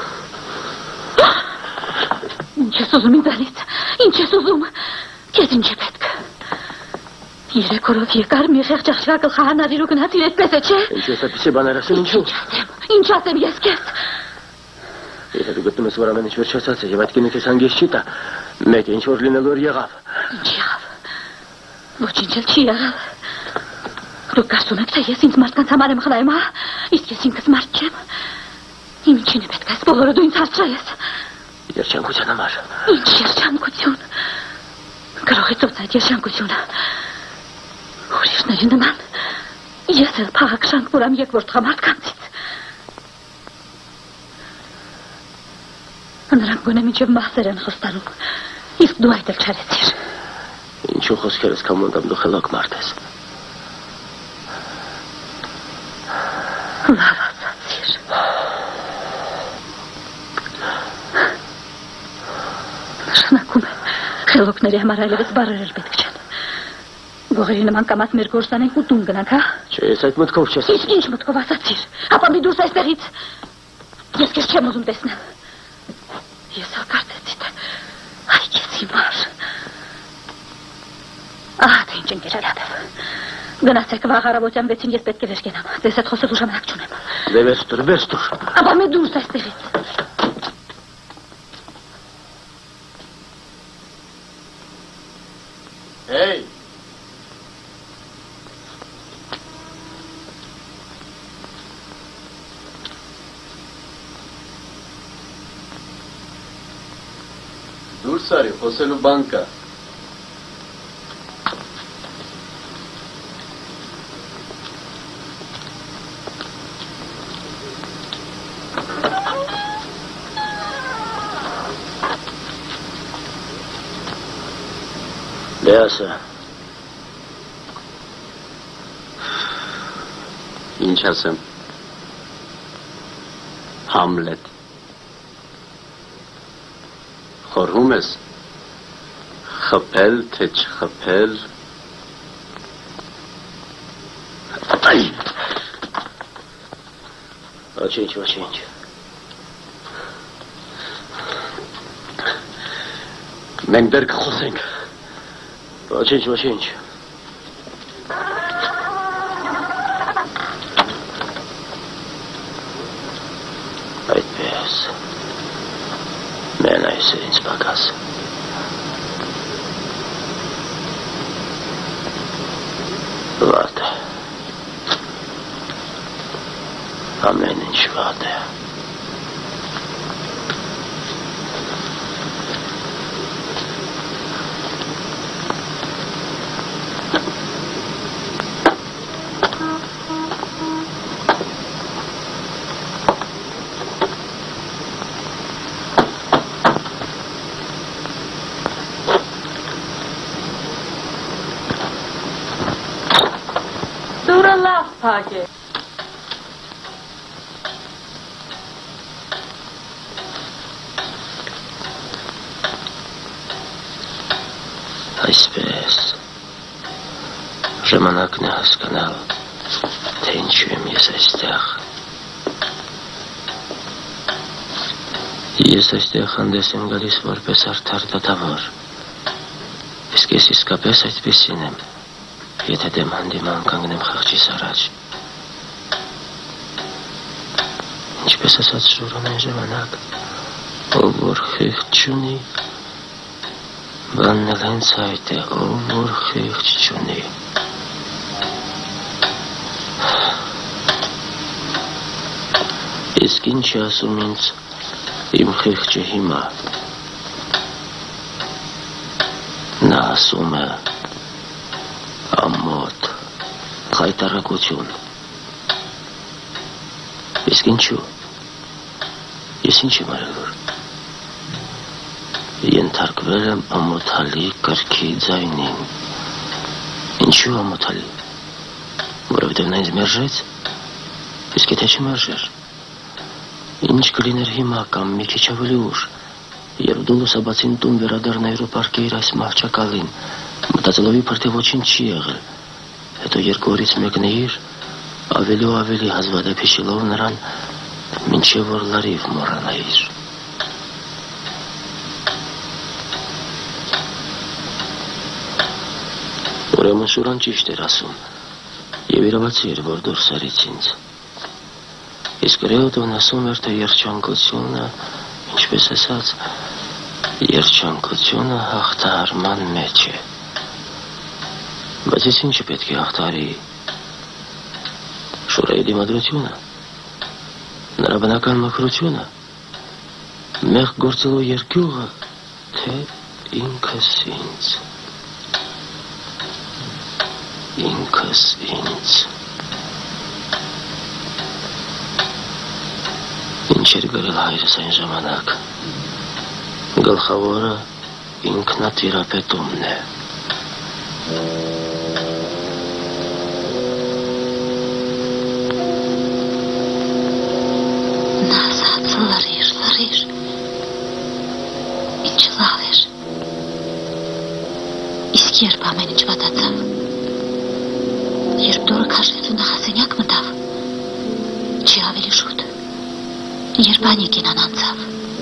Ինչ ես ուզում ինձանից, ինչ ես ուզում, կեզ ինչ է պետք։ Երեք օրով եկար մի խեղ ճախճղա գլխահանարիր ու գնացիր այդպես է, չէ։ Ինչ ես այդպիսի բաներ ասեմ, ինչու։ Ինչ ասեմ ես կեզ։ Եթե դու գտնում ես որ ամեն ինչ վերջացած է եւ այդ կինը քեզ հանգիստ չի տա, մեկ է ինչ որ լինելու էր եղավ։ Ինչ եղավ։ Ոչինչ էլ չի եղավ։ Դուք կարծում եք, թե ես ինձ մարդկանց համար եմ խլայում, հա։ Իսկ ես ինքս մարդ չեմ։ Իմ ինչին է պետք այս բոլորը դու ինձ հարցրես։ Երջանկության համար։ Ինչ երջանկություն։ Գրողի ծոց այդ երջանկությունը։ Ուրիշների նման ես էլ փաղակ շանք որամ երկրորդ մարդկանցից։ Նրանք գոնե մինչև մահսեր են խոստանում, իսկ դու այդ էլ չարեցիր։ Ինչու խոսքերս կամոնդամ դու խելոք մարդ ես։ Լավ ասացիր։ Նշանակում է, խելոքների համար այլևս բառեր էլ պետք չեն։ Գողերի նման կամաց մեր գործանենք ու տուն գնանք, հա։ Չէ, ես այդ մտքով չես ասացիր։ Իսկ ինչ մտքով ասացիր։ Ապա մի դուրս այստեղից։ Ես քեզ չեմ ուզում տեսնել։ Ես ալ կարծեցի, թե այ քեզ հիմար։ Ահա թե ինչ ընկերալատև։ Գնացեք վաղ առավոտյան վեցին ես պետք է վեր գնամ։ Ձեզ հետ խոսելու ժամանակ չունեմ։ Դե վեր տուր, վեր տուր։ Ապա մի դուրս այստեղից։ Hey! Դուրս արի, խոսելու բան կա։ Դե ասա։ Ինչ ասեմ։ Համլետ։ Խորհում ես, խփել, թե չխփել։ Այ։ Ոչինչ, ոչինչ։ Մենք դեռ կխոսենք։ Ոչինչ, ոչինչ։ Այդպես։ Մեն այս է ինձ պակաս։ Վատ է։ Ամեն ինչ վատ է։ Փակ է։ Այսպես ժամանակն է հասկանալ, թե ինչու եմ ես այստեղ։ Ես այստեղ հանդես եմ գալիս որպես արդար դատավոր, իսկ ես իսկապես այդպեսին եմ, եթե դեմ հանդիման կանգնեմ խղճիս առաջ։ Ինչպես ասաց Շուրոն այն ժամանակ, ով որ խիղճ չունի, բանն էլ հենց այդ է, ով որ խիղճ չունի։ Իսկ ինչ է ասում ինձ իմ խիղճը հիմա։ Նա ասում է ամոթ, խայտարակություն։ Իսկ ինչու։ Ես ինչ եմ արել որ։ Ենթարկվել եմ ամոթալի կրքի ձայնին։ Ինչու ամոթալի։ Որովհետև նա ինձ մերժեց։ Իսկ եթե չմերժեր։ Ինչ կլիներ հիմա կամ մի քիչ ավելի ուշ, երբ դու լուսաբացին տուն վերադառնայր ու պարկեիր այս մահճակալին, Մտածելով իբր թե ոչինչ չի եղել։ Հետո երկու օրից մեկն էիր, ավելի ու ավելի հազվադեպ հիշելով նրան, մինչև որ լրիվ մոռանայիր։ Ուրեմն Շուրան ճիշտ էր ասում, եւ իրավացի էր, որ դուրս արից ինձ։ Իսկ Ռեոտոն ասում էր, թե երջանկությունը, ինչպես ասած, երջանկությունը հաղթահարման մեջ է։ Բայց ես ինչը պետք է հաղթահարի։ Շուրայի դիմադրությունը, նրա բնական մաքրությունը, մեղք գործելու երկյուղը, թե ինքս ինձ։ Ինքս ինձ։ Ինչ էր գրել հայրս այն ժամանակ։ Գլխավորը ինքնատիրապետումն է։ Նասած լրիր, լրիր։ Ինչ լավ էր։ Իսկ երբ ամեն ինչ վատացավ։ Երբ դուրը քաշվեց ու նախասենյակ մտավ, չի ավելի շուտ, երբ Անիկին անանցավ,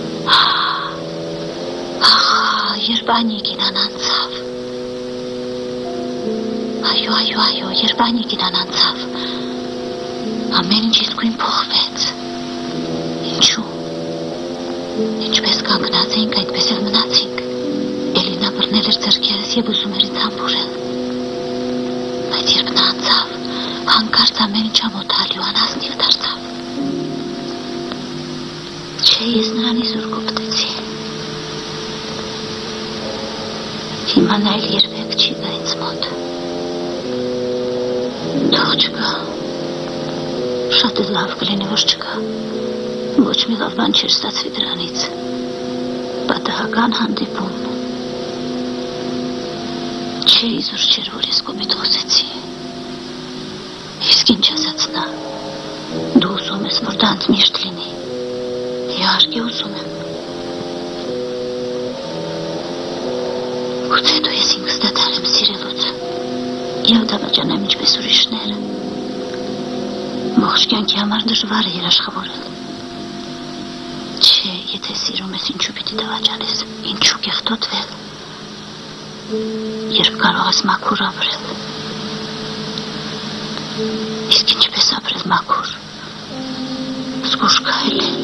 ահա, երբ Անիկին անանցավ, այո, այո, այո, երբ Անիկին անանցավ, ամեն ինչ իսկույն փոխվեց, ինչու, ինչպես կանգնած էինք, այդպես էլ մնացինք, Էլինա բռնել էր ձեռքերս և ուզում էր ինձ համբուրել, բայց երբ նա անցավ, հանկարծ ամեն ինչ ամոթալի ու անազնիվ դարձավ։ Չէ, ես նրան իսուր կոպտեցի։ Հիմա նա էլ երբեք չի գա ինձ մոտ։ Թող չգա։ Շատ էլ լավ կլինի, որ չգա։ Ոչ մի լավ բան չէր ստացվի դրանից։ Պատահական հանդիպում։ Չէ, իզուր չէր, որ ես կոպիտ խոսեցի։ Իսկ ինչ ասաց նա։ Դու ուզում ես, որ դա անց միշտ լինի։ Իհարկե ուզում եմ։ Գուցե դու ես ինքս դադարեմ սիրելուց։ Եվ դավաճանեմ ինչպես ուրիշները։ Ողջ կյանքի համար դժվար է երաշխավորել։ Չէ, եթե սիրում ես, ինչու պիտի դավաճանես, ինչու կեղտոտվել։ Երբ կարող ես մաքուր ապրել։ Իսկ ինչպես ապրել մաքուր։ Զգուշ քայլել։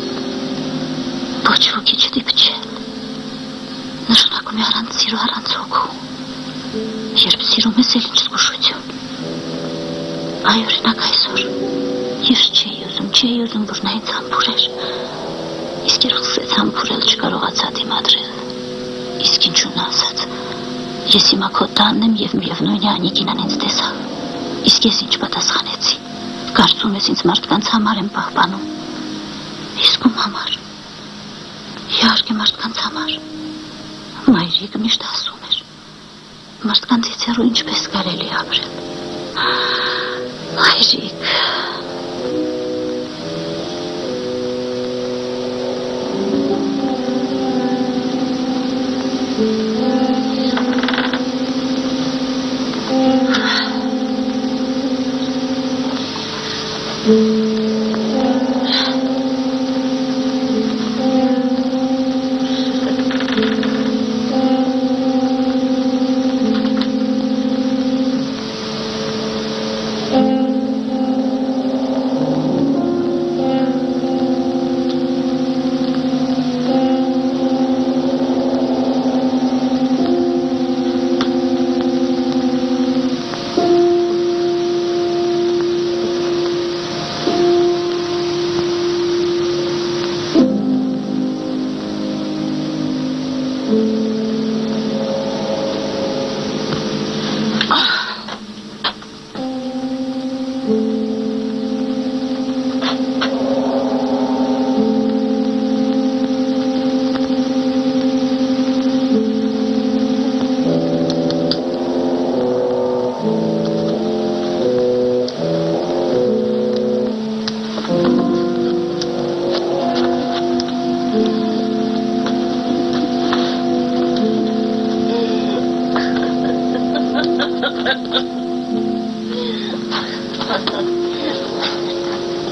Ոչ ոքի չդիպչել։ Նշանակում է առանց սիրո, առանց հոգու։ Երբ սիրում ես, էլ ինչ զգուշություն։ Այ օրինակ այսօր։ Ես չէի ուզում, չէի ուզում, որ նա ինձ համբուրեր։ Իսկ երբ սկսեց համբուրել, չկարողացա դիմադրել։ Իսկ ինչու նա ասաց։ Ես հիմա քո տանն եմ և միևնույն է Անիկինան ինձ տեսավ։ Իսկ ես ինչ պատասխանեցի։ Կարծում ես ինձ մարդկանց համար եմ պահպանում։ Իսկ ում համար։ Իհարկե մարդկանց համար։ Մայրիկը միշտ ասում էր։ Մարդկանցից հեռու ինչպես կարելի ապրել։ Մայրիկ։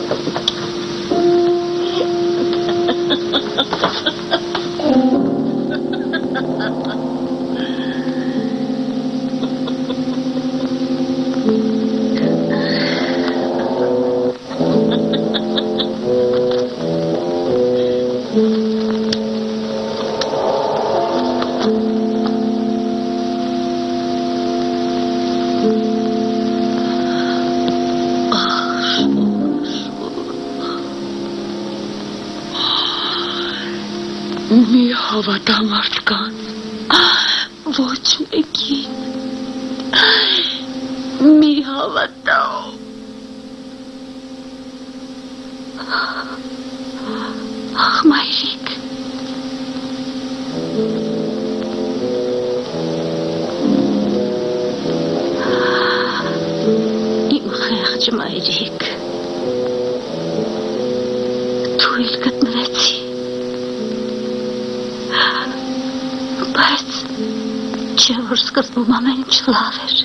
Մի հավատա մարդկանց, ոչ մեկին, մի հավատա։ Ախ, մայրիկ, իմ խեղճ մայրիկ, դու էլ գտնվեցի, բայց չէ որ սկզբում ամեն ինչ լավ էր,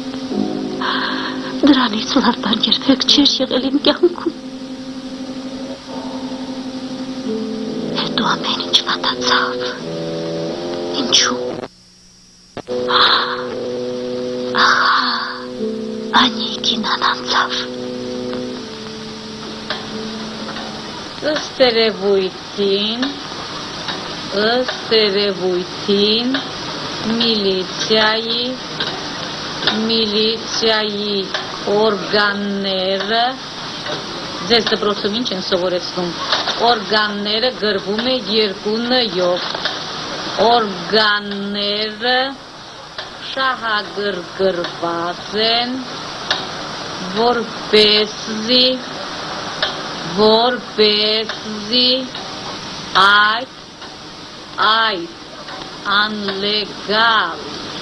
դրանից լավ բան երբեք չէր եղել իմ կյանքում, հետո ամեն ինչ վատացավ, ինչու, ահա, Անիկին անանցավ, ըստ երևույթին, ըստ երևույթին միլիցիայի միլիցիայի օրգանները ձեզ դպրոցում ինչ են սովորեցնում օրգանները գրվում է երկու նյով օրգանները շահագրգռված են որպեսզի որպեսզի այդ այդ անլեգալ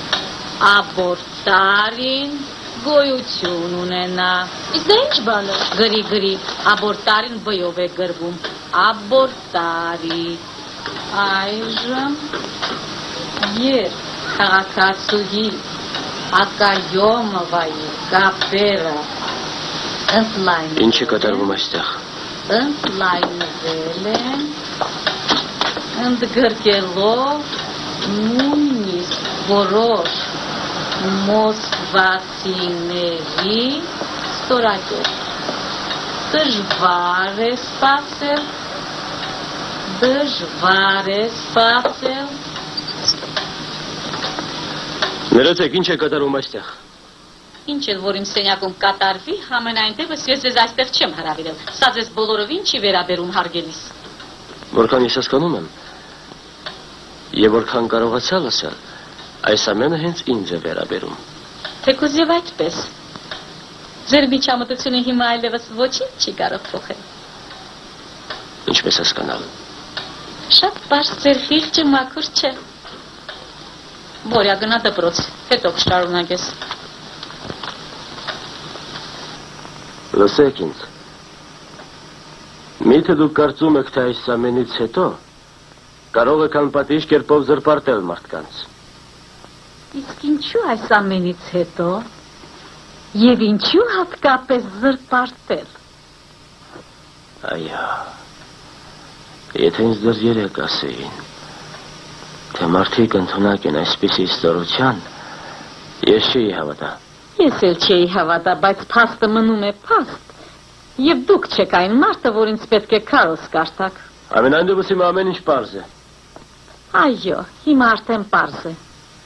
աբորտարին գոյություն ունենա։ Իսկ դա ինչ բան է։ Գրի գրի, աբորտարին բյով է գրվում, աբորտարի։ Այժմ երբ քաղաքացուի Ակայոմովայի կապերը ընդլայնվել Ինչ է կատարվում այստեղ։ Ընդլայնվել են ընդգրկելով նույնիսկ որոշ մոսկվացիների ստորակետ։ Դժվար է սպասել, դժվար է սպասել։ Ներեցեք, ինչ է կատարվում այստեղ։ Ինչ էլ որ իմ սենյակում կատարվի, համենայն դեպս ես ձեզ այստեղ չեմ հրավիրել։ Սա ձեզ բոլորովին չի վերաբերում հարգելիս։ Որքան ես հասկանում եմ, եւ որքան կարողացա լսել, այս ամենը հենց ինձ է վերաբերում։ Թեկուզ եւ այդպես։ Ձեր միջամտությունը հիմա այլևս ոչինչ չի կարող փոխել։ Ինչպես հասկանալ։ Շատ բարձ ձեր խիղճը մաքուր չէ։ Որյա գնա դպրոց, հետո կշարունակես։ Լսեք ինձ։ Միթե դուք կարծում եք, թե այս ամենից հետո կարող եք անպատիժ կերպով զրպարտել մարդկանց։ Իսկ ինչու այս ամենից հետո եւ ինչու հատկապես զրպարտել։ Այո։ Եթե ինձ դեռ երեք ասեին, թե մարդիկ ընդունակ են այսպիսի ստորության, ես չէի հավատա։ Ես էլ չէի հավատա, բայց փաստը մնում է փաստ։ Եվ դուք չեք այն մարդը, որ ինձ պետք է քարոզ կարդաք։ Ամենայն դեպս հիմա ամեն ինչ պարզ է։ Այո, հիմա արդեն պարզ է։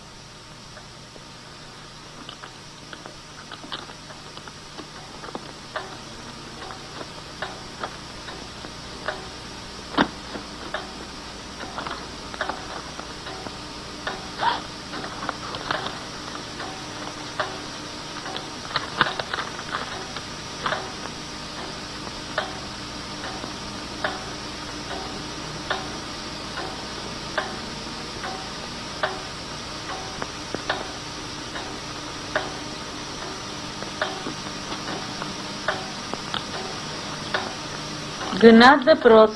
Գնա դպրոց։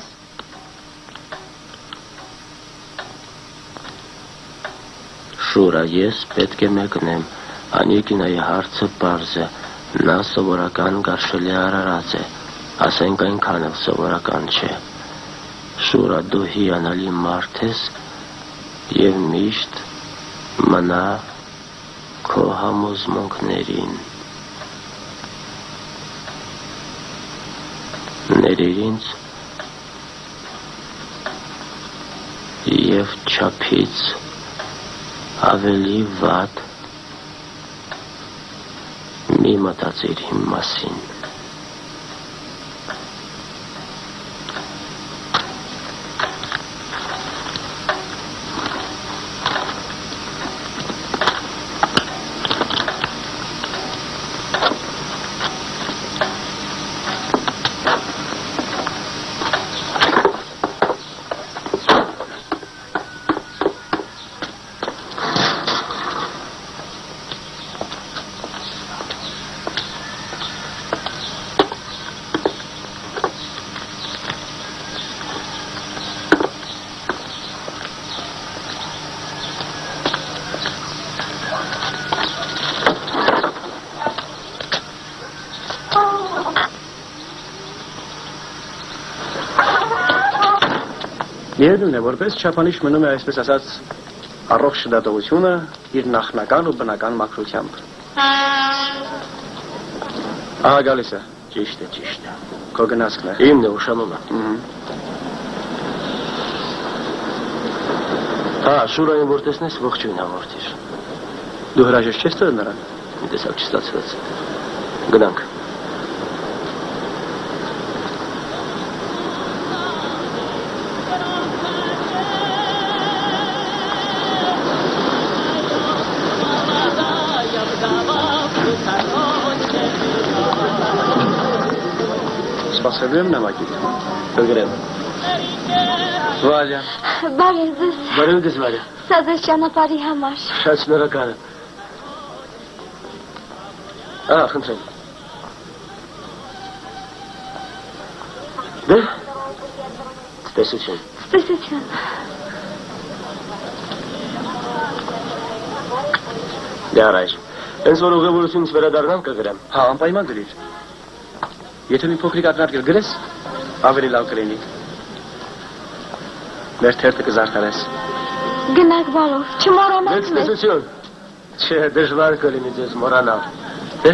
Շուրա, ես պետք է մեկնեմ։ Անիկինայի հարցը պարզ է։ Նա սովորական գարշելի արարած է։ ասենք այնքան էլ սովորական չէ։ Շուրա դու հիանալի մարդ ես եւ միշտ մնա քո համոզմունքներին։ Ներիր ինձ եւ չափից ավելի վատ մի մտածիր իմ մասին։ Միևնույն է, որպես չափանիշ մնում է այսպես ասած առողջ շտատողությունը իր նախնական ու բնական մաքրությամբ։ Ահա գալիս է։ Ճիշտ է, ճիշտ է։ Քո գնացքն է։ Իմն է ուշանումը։ Հա, Շուրային որ տեսնես ողջույն հաղորդիր։ Դու հրաժեշտ չես տվել նրան։ Մի տեսակ չստացվեց։ Գնանք։ Սպասելու եմ նամակիդ։ Կգրեմ։ Վալյա։ Բարև ձեզ։ Բարև ձեզ, Վալյա։ Սա ձեզ ճանապարհի համար։ Շատ շնորհակալ եմ։ Ահա, խնդրեմ։ Դե։ Տեսություն։ Տեսություն։ Դե առայժմ։ Հենց որ ուղևորությունից վերադառնամ կգրեմ։ Հա, անպայման գրիր։ Եթե մի փոքրիկ ակնարկել գրես, ավելի լավ կլինի։ Մեր թերթը կզարդարես։ Գնաք բարով, չմոռանաք մեզ։ Մեծ տեսություն։ Չէ, դժվար կլինի ձեզ մոռանալ։ Դե։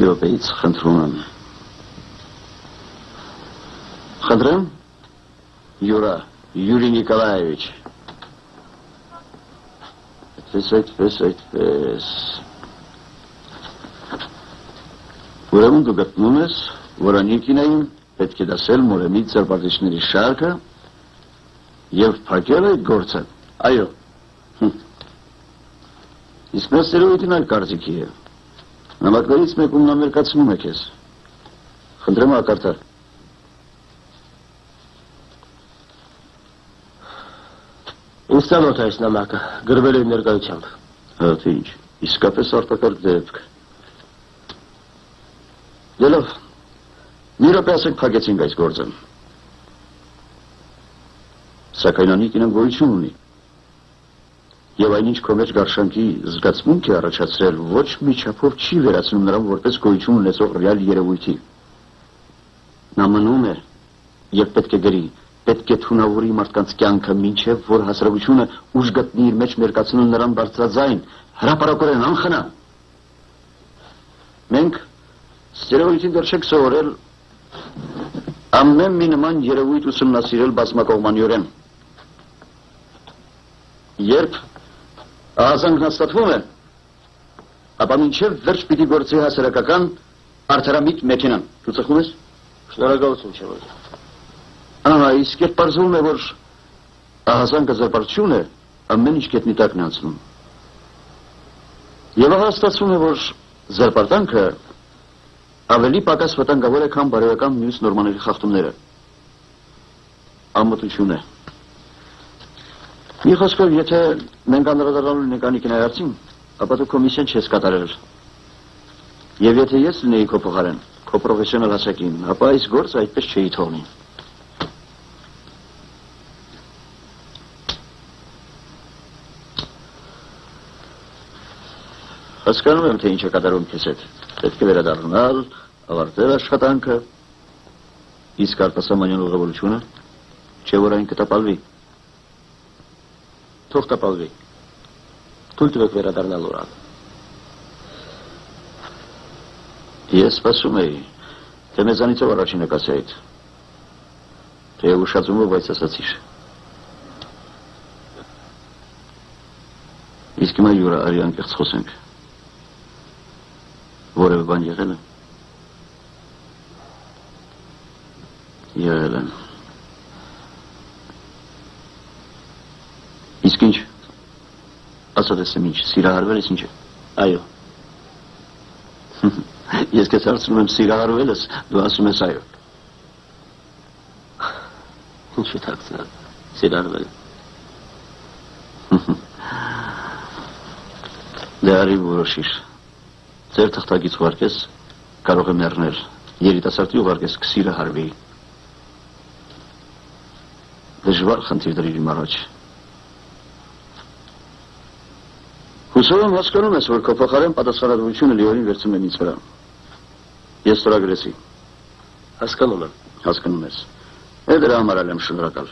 Եվրոպեից խնդրում եմ։ Խնդրեմ, Յուրա, Յուրի Նիկոլաևիչ։ Այդպես, այդպես, այդպես։ Ուրեմն դու գտնում ես, որ Անիկինային պետք է դասել Մորեմի ծրպարտիչների շարքը և փակել այդ գործը։ Այո։ Իսկ մեզ ծերովիտին այլ կարծիքի է։ Նամակներից մեկում նա մերկացնում է քեզ։ Խնդրեմ ակարդար։ Ինձ ծանոթ է այս նամակը, գրվել է ներկայությամբ։ Հա, թե ինչ, իսկապես արտակարգ դեպք։ Դե լավ, մի րոպե ասեք փակեցինք այս գործը։ Սակայն Անիկինան գոյություն ունի։ Եվ այնինչ քո մեջ գարշանքի զգացմունք է առաջացրել, ոչ մի չափով չի վերացնում նրան որպես գոյություն ունեցող ռեալ երևույթի։ Նա մնում է և պետք է գրի, պետք է թունավորի մարդկանց կյանքը, մինչև որ հասարակությունը ուժ գտնի իր մեջ մերկացնում նրան բարձրաձայն, հրապարակորեն անխնա։ Մենք ստերեոիդին դեռ չենք սովորել ամեն մի նման երևույթ ուսումնասիրել բազմակողմանիորեն։ Երբ ահազանգն հաստատվում է, ապա մինչև վերջ պիտի գործի հասարակական արդարամիտ մեքենան։ Դու ծխում ես։ Շնորհակալություն չէ որ։ Ահա, իսկ երբ պարզվում է, որ ահազանգը զրպարտություն է, ամեն ինչ գետնի տակն է անցնում։ Եվ ահա ստացվում է, որ զրպարտանքը ավելի պակաս վտանգավոր է, քան բարոյական մյուս նորմաների խախտումները։ Ամոթություն է։ Մի խոսքով, եթե մենք անդրադառնալու ենք Անիկինայի հարցին, ապա դու կոմիսիան չես կատարել։ Եվ եթե ես լինեի քո փոխարեն, քո պրոֆեսիոնալ հասակին, ապա այս գործը այդպես չէի թողնի։ Հասկանում եմ, թե ինչ է կատարում քեզ հետ։ Պետք է վերադառնալ, ավարտել աշխատանքը, իսկ արտասահմանյան ուղղավորությունը, չէ որ այն կտապալվի։ Թող տապալվի։ Թույլ տվեք վերադառնալ Լորան։ Ես սպասում էի, թե մեզանից ով առաջինը կասի այդ, թե ուշացումով բայց ասացիր։ Իսկ հիմա Յուրա, արի անկեղծ խոսենք։ Որևէ բան եղել է։ Եղել է։ Իսկ ինչ։ Ասա տեսեմ ինչ, սիրահարվել ես ինչ է։ Այո։ Ես քեզ հարցնում եմ սիրահարվել ես, դու ասում ես այո։ Ինչ է թաքցնել, սիրահարվել։ Դե արի որոշիր։ Ձեր թղթակից ուղարկես, կարող է մեռնել, երիտասարդի ուղարկես կսիրը հարվի։ Դժվար խնդիր դրիր իմ առաջ։ Հուսով եմ հասկանում ես, որ քո փոխարեն պատասխանատվությունը լիովին վերցնում եմ ինձ վրա։ Ես ստորագրեցի։ Հասկանում եմ։ Հասկանում ես։ Է դրա համար եմ շնորհակալ։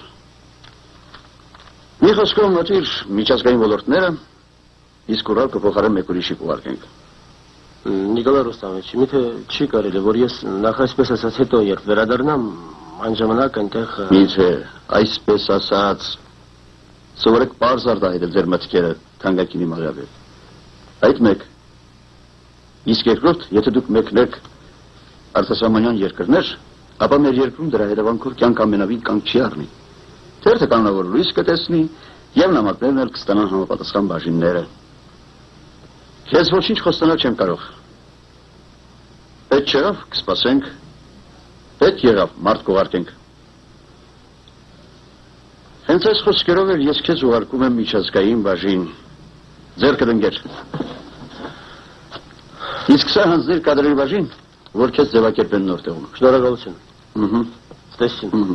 Մի խոսքով մտիր միջազգային ոլորտները, իսկ ուրալ քո փոխարեն մեկ ուրիշի կուղարկենք։ Նիկոլայ Ռուստամովիչ, միթե չի կարելի, որ ես նախ այսպես ասած հետո երբ վերադառնամ, այն ժամանակ այնտեղ Միթե, այսպես ասած, սովորեք պարզ արտահայտել ձեր մտքերը թանկագինի մաղավետ։ Այդ մեկ։ Իսկ երկրորդ, եթե դուք մեկնեք արտասահմանյան երկրներ, ապա մեր երկրում դրա հետևանքով կյանք ամենավին կանգ չի առնի։ Թերթը կանոնավոր լույս կտեսնի եւ նամակներն էլ կստանան համապատասխան բաժինները։ Ես ոչինչ խոստանալ չեմ կարող։ Պետք չեղավ, կսպասենք։ Պետք եղավ, մարդ կուղարկենք։ Հենց այս խոսքերով էլ ես քեզ ուղարկում եմ միջազգային բաժին։ Ձեռքը դնգեր։ Իսկ սա հանձնիր կադրերի բաժին, որ քեզ ձևակերպեն նոր տեղում։ Շնորհակալություն։ Ըհը։ Տեսին։ Ըհը։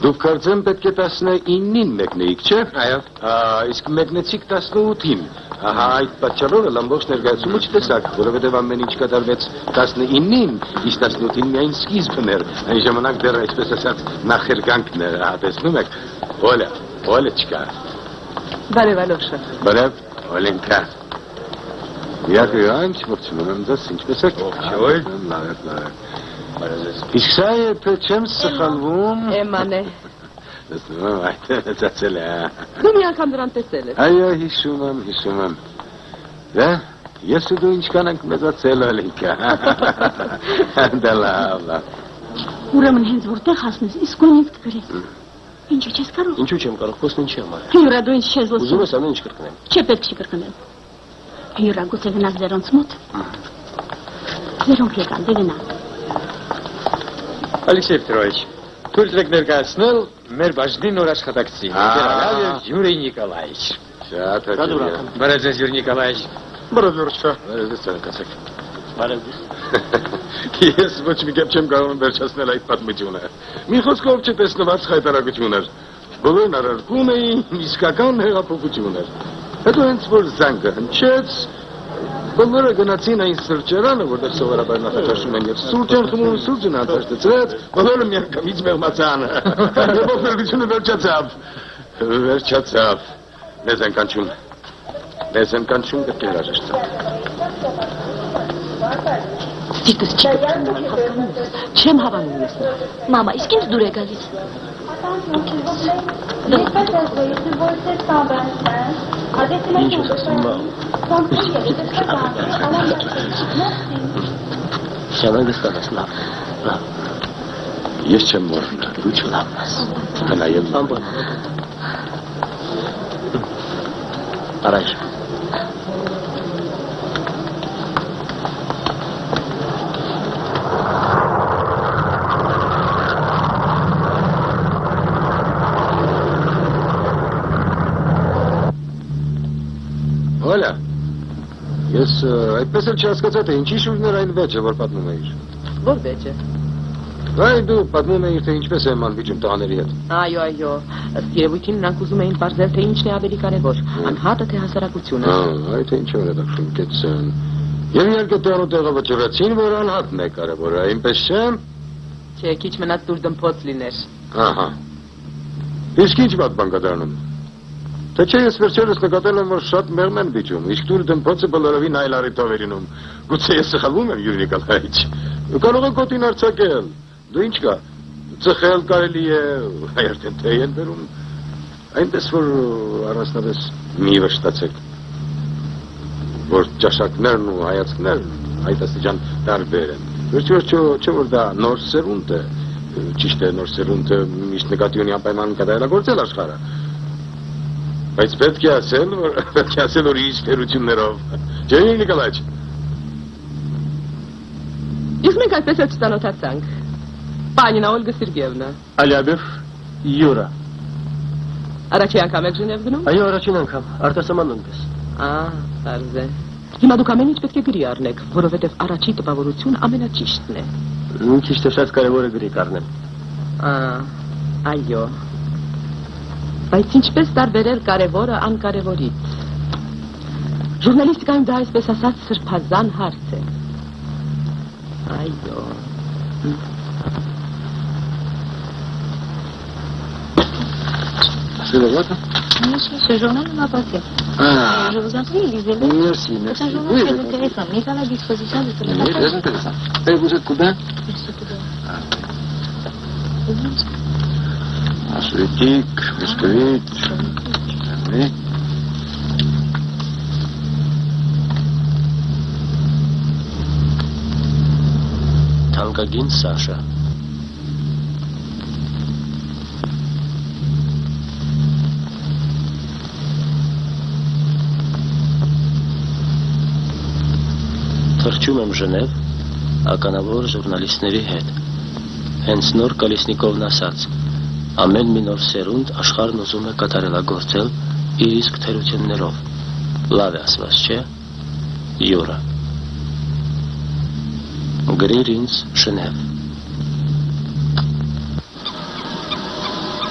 Դուք կարծեմ պետք է տասնինին մեկնեիք, չէ՞։ Այո։ Իսկ մեկնեցիք տասնութին։ Ահա այդ պատճառով ամբողջ ներկայացումը չտեսաք, որովհետև ամեն ինչ կատարվեց տասնինին, իսկ տասնութին միայն սկիզբն էր։ Այն ժամանակ դեռ այսպես ասած նախերգանքն էր, ահա տեսնում եք։ Օլա, Օլեչկա։ Բարև Ալոշա։ Բարև, Օլենկա։ Յակը այն չմրցնում եմ դες ինչպես եք։ Ողջույն։ Լավ, լավ։ Իսկ սա է թե չեմ սխալվում։ Էման է։ Տեսնում եմ, այդ ծացել է։ Դու մի անգամ նրան տեսել ես։ Այո, հիշում եմ, հիշում եմ։ Դա, ես ու դու ինչքան ենք մեծացել, Օլենկա։ Դա լավ, լավ։ Ուրեմն հենց որտեղ հասնես, իսկույն ինձ կգրես։ Ինչու չես կարող։ Ինչու չեմ կարող, խոսն ինչի համար։ Հյուրա, դու ինչ չես լսում։ Ուզում ես ամեն ինչ կրկնեմ։ Չէ, պետք չի կրկնել։ Հյուրա, գուցե գնաս ձերոնց մոտ։ Ձերոնք եկան, դե գնա։ Ալեքսեյ Պետրովիչ, թույլ տվեք ներկայացնել մեր բաժնի նոր աշխատակցին, Գերալավ Յուրի Նիկոլաիչ։ Շատ հաճելի։ Բարև ձեզ, Յուրի Նիկոլաիչ։ Բարև Յուրչա։ Բարև ձեզ, ցանկացեք։ Բարև ձեզ։ Ես ոչ մի կերպ չեմ կարող վերջացնել այդ պատմությունը։ Մի խոսքով չտեսնված խայտարակություն էր։ Բոլորն արարքում էին իսկական հեղափոխություն էր։ Հետո հենց որ զանգը հնչեց, բոլորը գնացին այն սրճարանը, որտեղ սովորաբար նախաճաշում են եւ սուրճ են խմում, սուրճն անտաշտեցրեց, բոլորը միանգամից մեղմացան։ Եվ ողջությունը վերջացավ։ Վերջացավ։ Մեզ են կանչում։ Մեզ են կանչում պետք է հրաժեշտ։ Ստիկս չի կրկնում հասկանում ես։ Չեմ հավանում ես նա։ Մամա, իսկ ինձ դուր է գալիս։ Ինչ ես ասում, մամ։ Շանագը ստանաս, լավ, լավ։ Ես չեմ մորնա, դու չլավն ես։ Հնայեմ։ Ամբան։ Արայր։ Օլա, ես այդպես էլ չհասկացա, թե ինչի շուրջն էր այն վեճը, որ պատմում էիր։ Որ վեճը։ Այ դու պատմում էիր, թե ինչպես եմ անվիճում տղաների հետ։ Այո, այո, ըստ երևույթին նրանք ուզում էին բարձել, թե ինչն է ավելի կարևոր, անհատը թե հասարակությունը։ Այ թե ինչ որ դա շուկեցան։ Եվ իհարկե տեղը տեղը վճռեցին, որ անհատն է կարևորը, այնպես չէ։ Չէ, քիչ մնաց դուր դմփոց լիներ։ Ահա։ Իսկ ինչ բան բան կդառնում։ Թե չէ ես վերջերս նկատել եմ, որ շատ մեղմ են վիճում, իսկ դուր դմփոցը բոլորովին այլ առիթով էր ինում։ Գուցե ես սխալվում եմ, Յուրի Նիկոլաիչ։ Կարող եք գոտին արձակել։ Դու ինչ կա։ Ծխել կարելի է, այրտեն թե են բերում։ Այնպես որ առանձնապես մի վշտացեք, որ ճաշակներն ու հայացքներն այդ աստիճան տարբեր են։ Վերջ-վերջո չէ որ դա նոր սերունդ է, ճիշտ է նոր սերունդը միշտ նկատի ունի անպայման կատարելագործել աշխարհը։ Բայց պետք է ասել, որ պետք է ասել, որ իր թերություններով։ Չէ՞ Նիկոլաիչ։ Իսկ մենք այդպես էլ չծանոթացանք։ Պանինա Օլգա Սերգեևնա։ Ալյաբև Յուրա։ Առաջին անգամ եք Ժնև գնում։ Այո, առաջին անգամ, արտասահման նույնպես։ Ահա, բարձ է։ Հիմա դուք ամեն ինչ պետք է գրի առնեք, որովհետև առաջի տպավորությունը ամենաճիշտն է։ Քիչ թե շատ կարևոր է գրի կառնեմ։ Ահա, այո։ Բայց ինչպես տարբերել կարևորը անկարևորից։ Ժուրնալիստիկայում դա այսպես ասած սրբազան հարց է։ Այո։ C'est le droit, hein? Monsieur, ce journal m'a passé. Ah. Je vous en prie, lisez-le. Merci, merci. C'est un journal Oui, très je intéressant, mis à la disposition de tout le Oui, monde. très intéressant. Et vous êtes cubain? Je suis cubain. Ah. Soviétique, moscovite. Oui. Թանկագին Սաշա։ Թռչում եմ Ժնև ականավոր ժուրնալիստների հետ։ Հենց նոր Կալիսնիկովն ասաց. ամեն մի նոր սերունդ աշխարհն ուզում է կատարելագործել իր իսկ թերություններով։ Լավ է ասված, չէ՞։ Յուրա։ Գրիր ինձ Ժնև։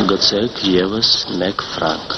Գցեք եւս մեկ ֆրանկ։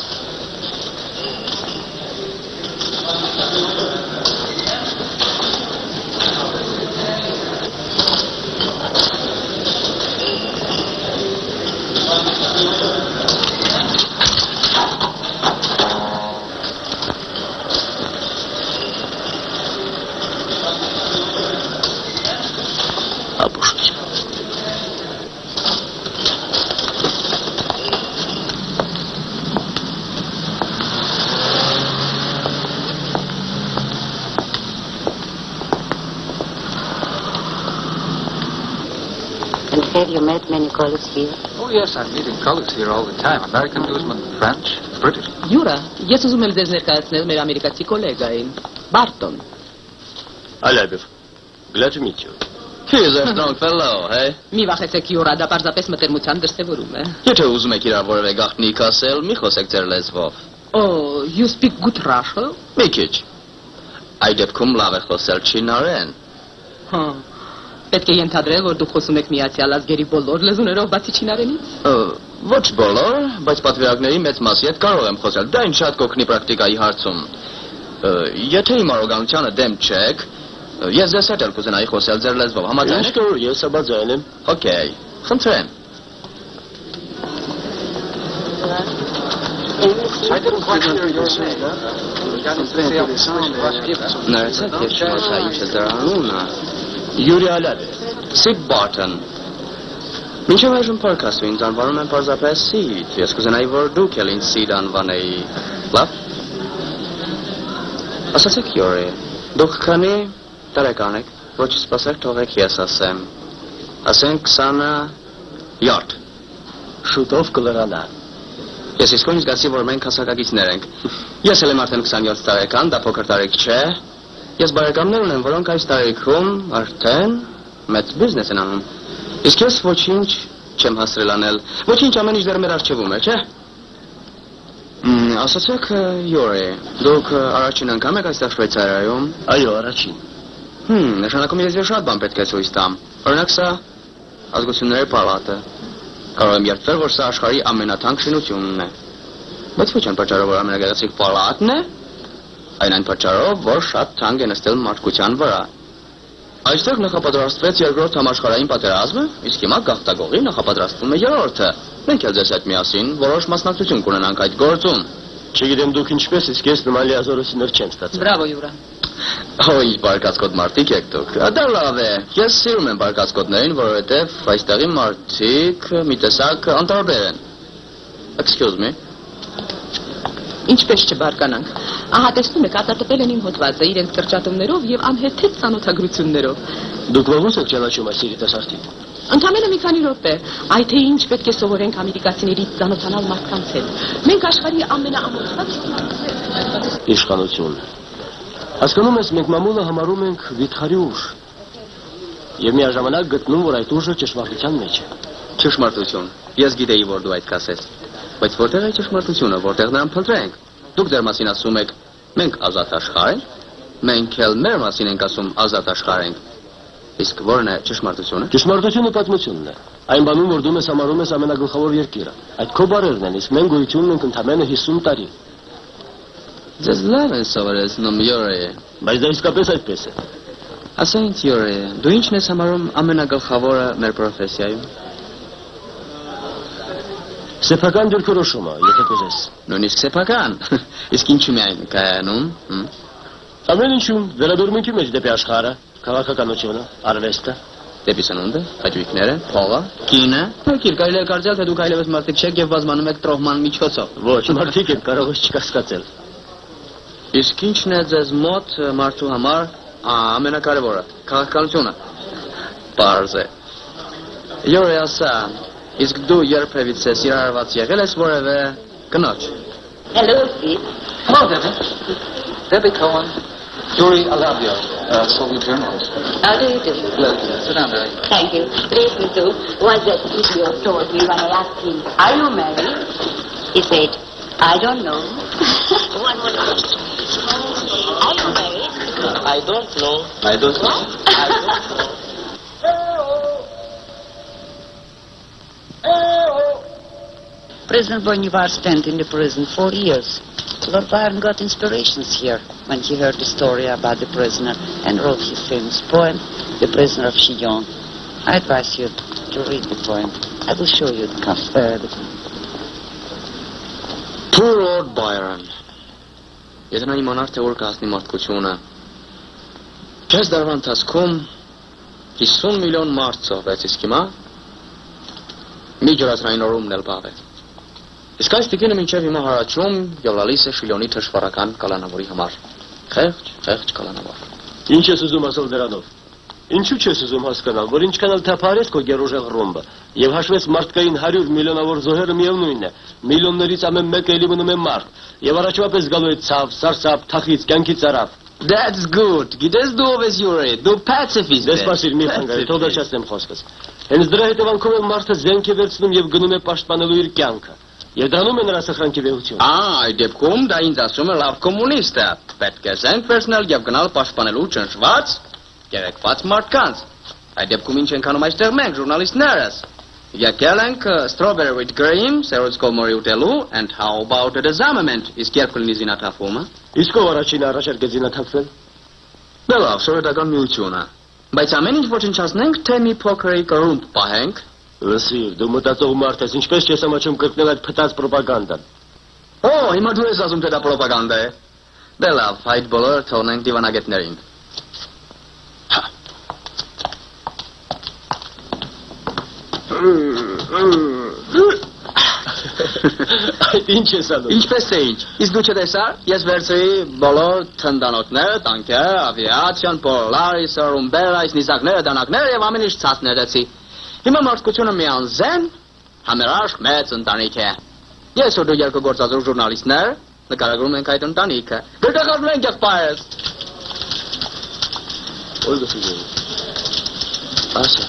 Have you met many colleagues here? Oh, yes, I'm meeting colleagues here all the time. American newsmen, French, British. Յուրա, ես ուզում եմ ձեզ ներկայացնել մեր ամերիկացի գոլեգային, Բարտոն։ Ալեբև, glad to meet you. He is a strong fellow, hey? Մի վախեցեք Յուրա, դա պարզապես մտերմության դրսևորում է։ Եթե ուզում եք իրար որևէ գաղտնիք ասել, մի խոսեք ձեր լեզվով։ Oh, you speak good Russian? Մի քիչ։ Այդ դեպքում լավ է խոսել չինարեն։ Հա։ Պետք է ենթադրել, որ դուք խոսում եք Միացյալ Ազգերի բոլոր լեզուներով բացի չինարենից։ Ոչ բոլոր, բայց պատվիրակների մեծ մասի հետ կարող եմ խոսել։ Դա ինձ շատ կօգնի պրակտիկայի հարցում։ Եթե իմ առոգանությանը դեմ չեք, ես ձեզ հետ էլ կուզենայի խոսել ձեր լեզվով, համաձայն եք։ Ինչ ես համաձայն եմ։ Okay, խնդրեմ։ I didn't quite hear your name. Ներեցեք, ես չմասա ինչ է դրա անունը։ Յուրի Ալեբև։ Սիդ Բարտոն։ Մինչև այժմ պարկասու ինձ անվանում են պարզապես Սիդ։ Ես կուզենայի, որ դուք էլ ինձ Սիդ անվանեի։ Լավ։ Ասացեք Յուրի, դուք քանի տարեկան եք, ոչ սպասեք թողեք ես ասեմ։ Ասենք քսաներորդ։ Շուտով կլրանա։ Ես իսկույն զգացի, որ մենք հասակակիցներ ենք։ Ես էլ եմ արդեն քսաներորդ տարեկան, դա փոքր տարիք չէ։ Ես բարեկամներ ունեմ, որոնք այս տարիքում արդեն մեծ բիզնես են անում։ Իսկ ես ոչինչ չեմ հասրել անել։ Ոչինչ ամեն ինչ դեռ մեր առջևում է, չէ՞։ Ասացեք, Յուրի, դուք առաջին անգամ եք այստեղ Շվեյցարիայում։ Այո, առաջին։ Հմ, նշանակում ես ես շատ բան պետք է ցույց տամ։ Օրինակ սա ազգությունների պալատը։ Կարող եմ երդվել, որ սա աշխարհի ամենաթանկ շինությունն է։ Բայց ոչ այն պատճառով, որ ամենագեղեցիկ պալատն է, այն այն պատճառով, որ շատ թանկ է նստել մարդկության վրա։ Այստեղ նախապատրաստվեց երկրորդ համաշխարհային պատերազմը, իսկ հիմա գաղթագողի նախապատրաստվում է երրորդը։ Մենք էլ ձեզ հետ միասին որոշ մասնակցություն կունենանք այդ գործում։ Չգիտեմ դուք ինչպես, իսկ ես նման լիազորություններ չեմ ստացել։ Բրավո Յուրա։ Օ, ինչ բարկացկոտ մարդիկ եք դուք։ Դա լավ է։ Ես սիրում եմ բարկացկոտներին, որովհետև այստեղի մարդիկ մի տեսակ անտարբեր են։ Excuse me։ Ինչպես չբարկանանք։ Ահա տեսնում եք, արտատպել են իմ հոդվածը իրենց կրճատումներով եւ անհեթեթ ծանոթագրություններով։ Դուք ողոս եք ճանաչում այս երիտասարդին։ Ընդամենը մի քանի րոպե, այ թե ինչ պետք է սովորենք ամերիկացիներից ծանոթանալ մարդկանց հետ։ Մենք աշխարհի ամենաամոթված իշխանություն։ Հասկանում ես, մենք մամուլը համարում ենք վիթխարի ուժ։ Եվ միաժամանակ գտնում, որ այդ ուժը ճշմարտության մեջ է։ Ճշմարտություն։ Ես գիտեի, որ դու այդ կասես։ Բայց որտեղ է ճշմարտությունը, որտեղ նրան փնտրենք։ Դուք ձեր մասին ասում եք, մենք ազատ աշխարհ ենք, մենք էլ մեր մասին ենք ասում ազատ աշխարհ ենք։ Իսկ ո՞րն է ճշմարտությունը։ Ճշմարտությունը պատմությունն է։ Այն բանում, որ դու մեզ համարում ես ամենագլխավոր երկիրը։ Այդ քո բառերն են, իսկ մենք գոյություն ունենք ընդամենը հիսուն տարի։ Ձեզ լավ են սովորեցնում, Յուրի։ Բայց դա իսկապես այդպես է։ Ասա ինձ, Յուրի, դու ի՞նչն ես համարում ամենագլխավորը մեր պրոֆեսիայում։ Սեփական դիրքորոշումը, եթե կուզես։ Նույնիսկ սեփական։ Իսկ ինչու՞ միայն կայանում։ Ամեն ինչում վերաբերմունքի մեջ դեպի աշխարհը, քաղաքականությունը, արվեստը, դեպի սնունդը, հաճույքները, փողը, կինը։ Եկիր, կարելի է կարծել, թե դուք այլևս մարդիկ չեք եւ բազմանում եք տրոհման միջոցով։ Ոչ, մարդիկ եք, կարող ես չկասկածել։ Իսկ ինչն է ձեզ մոտ մարդու համար ամենակարևորը։ Քաղաքականությունը։ Պարզ է։ Յուրի ասա, իսկ դու երբևից ես իրարված եղել ես որևէ կնոջ։ Hello, Steve. Hello, Debbie. Debbie Cohen. Yuri Alavio, uh, Soviet journalist. How do you do? Pleasure. Sit down, Debbie. Thank you. Pleased me to. Was that idiot told me when I asked him, are you married? He said, I don't know. One more time. Are you married? I don't know. I don't know. I don't know. prison when you were spent in the prison four years. Lord Byron got inspirations here when he heard the story about the prisoner and wrote his famous poem, The Prisoner of Chillon. I advise you to read the poem. I will show you the cover. Uh, the... Poor Lord Byron. Եթե նա իմանար, թե որ կհասնի մարդկությունը, քեզ դարվա ընթացքում հիսուն միլիոն մարդ ծովեց, իսկ հիմա մի ջրածնային օրումն էլ բաղեց։ Իսկ այս տիկինը մինչև հիմա հարաճում և լալիս է Շիլյոնի թշվառական կալանավորի համար։ Խեղճ, խեղճ կալանավոր։ Ինչ ես ուզում ասել դրանով։ Ինչու չես ուզում հասկանալ, որ ինչքան էլ թափարես քո գերոժեղ ռումբը եւ հաշվես մարդկային հարյուր միլիոնավոր զոհերը միևնույնն է։ Միլիոններից ամեն մեկը էլի մնում է մարդ եւ առաջվա պես գալու է ցավ, սարսափ, թախից, կյանքի ծարավ։ That's good. Գիտես դու ով ես յուրե, դու pacifist ես։ Դες սպասիր մի խանգարի, թող դաշացնեմ խոսքս։ Հենց դրա հետևանքով է մարդը զենք է վերցնում եւ գնում է պաշտպանելու իր կյանքը։ Եվ դրանում է նրա սխրանքի վեհությունը։ Ա, այդ դեպքում դա ինձ ասում է լավ կոմունիստ է։ Պետք է զենք վերցնել եւ գնալ պաշտպանելու ճնշված, գերեքված մարդկանց։ Այդ դեպքում ինչ ենք անում այստեղ մենք, ժուրնալիստներս։ Եկել ենք strawberry with cream, սերոց կողմորի ուտելու, and how about the disarmament, իսկ երբ կլինի զինաթափումը։ Իսկ ով առաջինը առաջարկեց զինաթափվել։ Դա լավ, սովետական միությունը։ Բայց ամեն ինչ ոչնչացնենք, թե մի փոքրի կռումբ պահենք։ Լսիր, դու մտածող մարդ ես, ինչպես չես ամաչում կրկնել այդ փտած պրոպագանդան։ Օ, հիմա դու ես ասում թե դա պրոպագանդա է։ Դե լավ, այդ բոլորը թողնենք դիվանագետներին։ Այդ ինչ ես անում։ Ինչպես է ինչ։ Իսկ դու չտեսար, ես վերցրի բոլոր թնդանոթները, տանկերը, ավիացիան, Polaris, Rumberas, նիզակները, դանակները եւ ամեն ինչ ցած ներեցի։ Հիմա մարդկությունը մի անզեն, համերաշխ մեծ ընտանիք է։ Ես ու դու երկու գործազրու ժուրնալիստներ նկարագրում ենք այդ ընտանիքը։ Գրկախառնում ենք եղբայրս։ Ольга Сергеевна. Ася.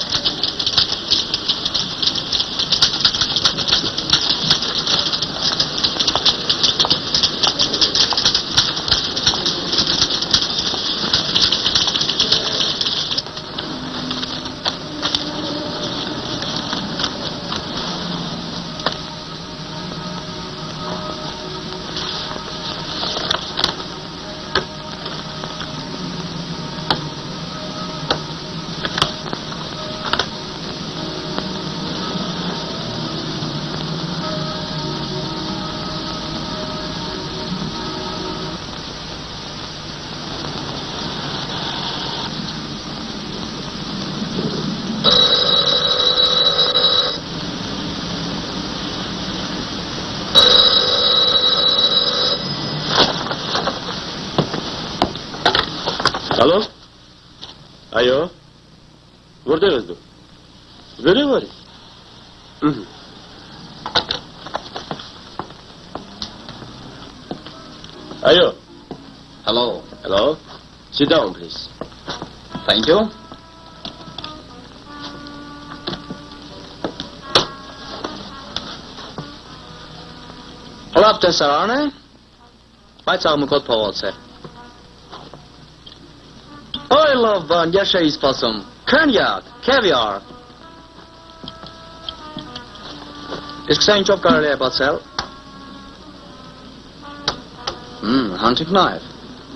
Ալո։ Այո։ Որտեղ ես դու։ Վերև արի։ Ահա։ Այո։ Hello. Hello. Sit down, please. Thank you. Լավ տեսարան է, բայց աղմուկոտ փողոց է։ Oy love բան, ես չէի սպասում։ Cognac, caviar։ Իսկ սա ինչով կարելի է բացել։ Mmm, hunting knife.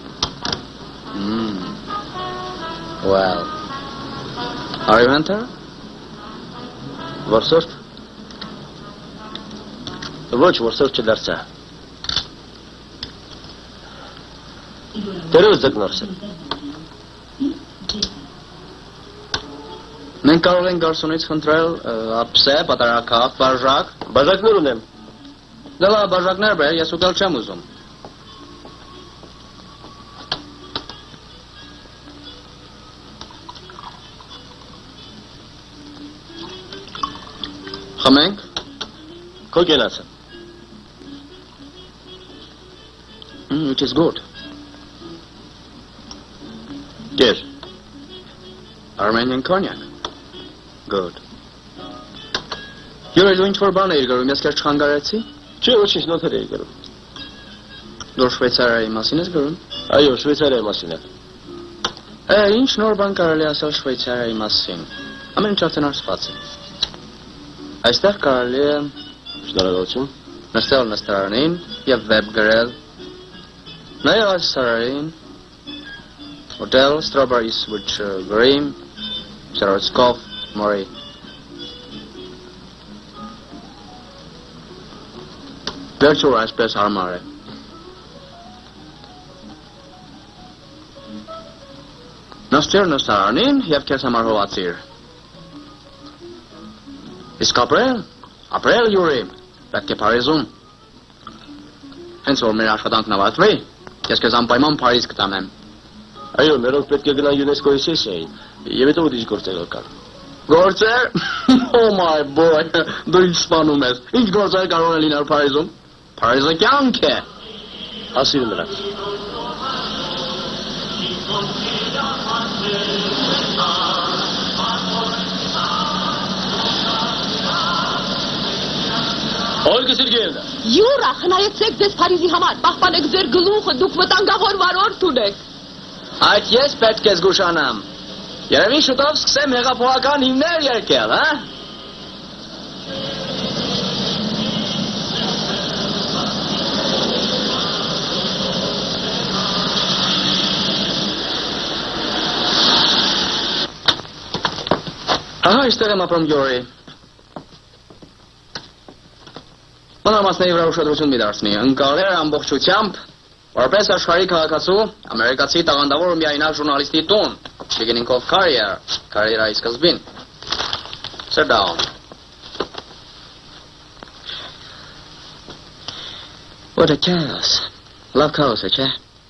Mmm. Well. Are you hunter? Որսորդ։ Ոչ, որսորդ չդարձա։ Տերևս ձգնորս է։ Մենք կարող ենք գարսոնից խնդրել ափսե, պատարակախ, բաժակ։ Բաժակներ ունեմ։ Դե լավ, բաժակներ բեր, ես ուտել չեմ ուզում։ Խմենք։ Քո կենացը։ It is good. Կեր։ Armenian cognac. Good. You're doing for բան էիր գրում, ես քեզ չխանգարեցի։ Չէ, ոչինչ, նոթեր էի գրում։ Դու Շվեյցարիայի մասին ես գրում։ Այո, Շվեյցարիայի մասին է։ Է, ինչ նոր բան կարելի ասել Շվեյցարիայի մասին։ Ամեն ինչ արդեն արսված է։ Այստեղ կարելի է Շնորհակալություն։ Նստել նստարանին եւ վեբ գրել։ Նայել այս սարերին։ Hotel strawberries with uh, cream, Swarovskov, Mori. Virtual այսպես հարմար է։ Նստեր նստարանին եւ քեզ համար հողացիր։ Իսկ ապրել, ապրել Յուրի, պետք է Փարիզում։ Հենց որ մեր աշխատանքն ավարտվի, ես քեզ անպայման Փարիզ կտանեմ։ Այո, մերոնք պետք է գնան ՅՈՒՆԵՍԿՕ-ի սեսիային, եւ հետո ուրիշ գործեր կան։ Գործեր? Oh my boy, դու ինչ սպանում ես։ Ինչ գործեր կարող են լինել Փարիզում։ Փարիզը կյանք է։ Ասիր նրանց։ Ольга Сергеевна։ Յուրա, խնայեցեք ձեզ Փարիզի համար, պահպանեք ձեր գլուխը, դուք վտանգավոր վարորդ ունեք։ Այդ ես պետք է զգուշանամ։ Երևի շուտով սկսեմ հեղափոխական հիմներ երգել, հա։ Ահա այստեղ եմ ապրում Յուրի։ Մանրամասների վրա ուշադրություն մի դարձնի, ընկալեր ամբողջությամբ, որպես աշխարհի քաղաքացու, ամերիկացի տաղանդավոր ու միայնակ ժուրնալիստի տուն, beginning of career, կարիերայի սկզբին։ Sit down. What a chaos. Love chaos է, չէ։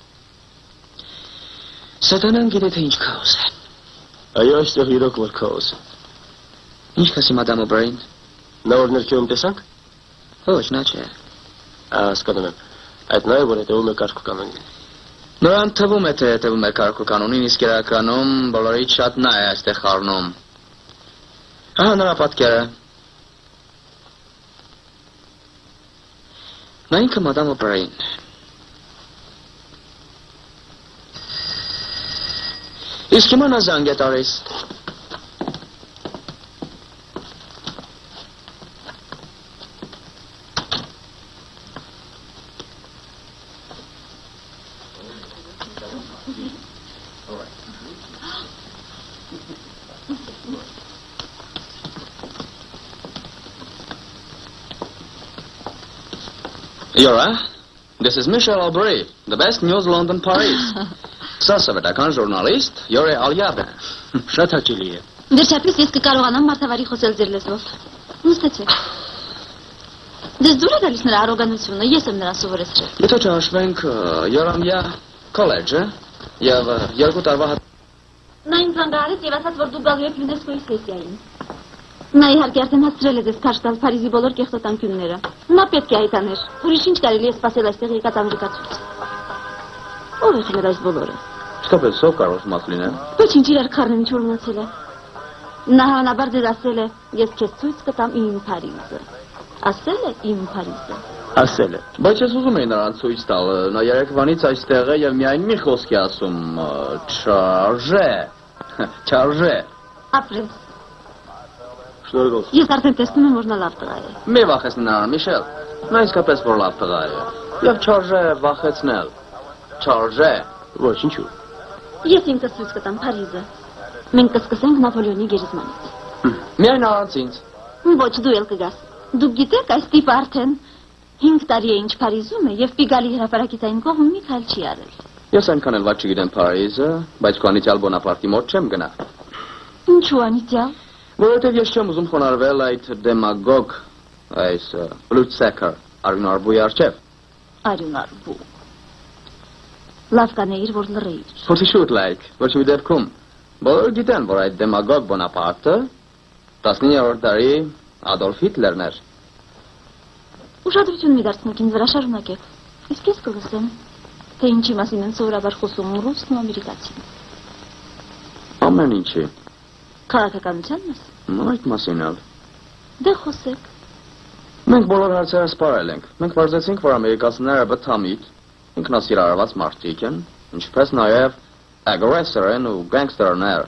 Սատանան գիտե թե ինչ chaos է։ Այո, այստեղ իրոք որ chaos է։ Ինչ կասի Մադամ Օբրեին։ Նա որ ներքևում տեսանք։ Ոչ, նա չէ։ Հասկանում եմ։ Այդ նա է, որ հետևում է կարգ ու կանոնին։ Նրան թվում է, թե հետևում է կարգ ու կանոնին, իսկ իրականում բոլորից շատ նա է այստեղ խառնում։ Ահա նրա պատկերը։ Նա ինքը Մադամ Օբրեին։ Իսկ հիմա նա զանգ է տալիս։ Yura, this is Michel Aubry, the best news London Paris. Սա սովետական ժուրնալիստ Յուրի Ալյաբը։ Շատ հաճելի է։ Վերջապես ես կկարողանամ մարդավարի խոսել ձեր լեզվով։ Նստեցեք։ Դες դուր է գալիս նրա արոգանությունը, ես եմ նրան սովորեցրել։ Եթե ճաշվենք Յորամյա քոլեջը եւ երկու տարվա Նա ինձ զանգահարեց եւ ասաց, որ դու գալու եք ՅՈՒՆԵՍԿՕ-ի սեսիային։ Նա իհարկե արդեն հասցրել է ձեզ քարշ տալ Փարիզի բոլոր կեղտոտանքյունները։ Նա պետք է հայտաներ, ուրիշ ինչ կարելի է սպասել այստեղ եկած ամերիկացուց։ Ո՞վ է խլել այս բոլորը։ Իսկապես ով կարող է մաս լինել։ Ոչինչ իրար քարն ինչ որ մնացել է։ Նա հավանաբար ձեզ ասել է, ես քեզ ցույց կտամ իմ Փարիզը։ Ասել է իմ Փարիզը։ Ասել է։ Բայց ես ուզում եի նրան ցույց տալ, նա երեկվանից այստեղ է եւ միայն մի խոսք է ասում՝ չարժե։ Չարժե։ Ապրես։ Շնորհակալ։ Ես արդեն տեսնում եմ, որ նա լավ տղա է։ Մի վախեցնի նրան, Միշել։ Նա իսկապես որ լավ տղա է։ Եվ չարժե վախեցնել։ Չարժե։ Ոչ, ինչու։ Ես ինքս ցույց կտամ Փարիզը։ Մենք կսկսենք Նապոլեոնի գերեզմանից։ Միայն առանց ինձ։ Ոչ, դու էլ կգաս։ Դուք գիտեք, այս տիպը արդեն հինգ տարի է ինչ Փարիզում է եւ Պիգալի հրապարակից կողմ մի քայլ չի արել։ Ես այնքան էլ վատ չգիտեմ Փարիզը, բայց քո անիծյալ Բոնապարտի մոտ չեմ գնա։ Ինչու անիծյալ։ Որովհետեւ ես չեմ ուզում խոնարհվել այդ դեմագոգ, այս լուծսեկը, արյունարբուի առջև։ Արյունարբու։ Լավ կանեիր, որ լռեիր։ Որտի շուտ լայք, ոչ մի դեպքում։ Բոլորը գիտեն, որ այդ դեմագոգ Բոնապարտը տասնիններորդ դարի Ադոլֆ Հիտլերն էր։ Ուշադրություն մի դարձնեք ինձ վրա, շարունակեք։ Իսկ ես կլսեմ, թե ինչի մասին են սովորաբար խոսում ռուսն ու ամերիկացին։ Ամեն ինչի։ Քաղաքականության մասին։ Այդ մասին էլ։ Դե խոսեք։ Մենք բոլոր հարցերը սպառել ենք։ Մենք բարձեցինք, որ ամերիկացիները բթամիտ, ինքնասիրարարված մարդիկ են, ինչպես նաև aggressor են ու gangster-ներ։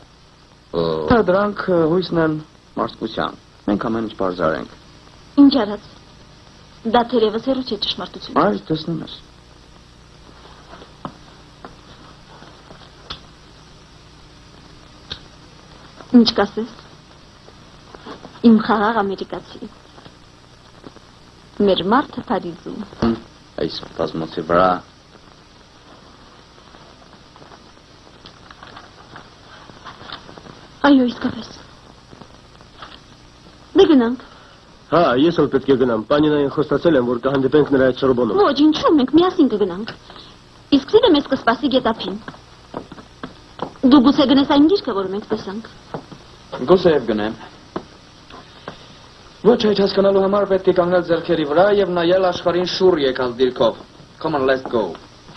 Դրանք հույսն են մարդկության։ Մենք ամեն ինչ բարձրենք։ Ինչ արած։ Դա թերևս հեռու չէ ճշմարտությունից։ Այ, տեսնում ես։ Ինչ կասես։ Իմ խաղաղ ամերիկացի։ Մեր մարդը Փարիզում։ Այս բազմոցի վրա։ Այո, իսկապես։ Դե գնանք։ Հա, ես էլ պետք է գնամ։ Պանինային խոստացել եմ, որ կհանդիպենք նրա այդ Սորբոնում։ Ոչ, ինչու, մենք միասին կգնանք։ Իսկ սիրը մեզ կսպասի գետափին։ Դու գուցե գնես այն գիրքը, որը մենք տեսանք։ Գուցե եւ գնեմ։ Ոչ այդ հասկանալու համար պետք է կանգնել ձեռքերի վրա եւ նայել աշխարհին շուռ եկալ դիրքով։ Come on, let's go.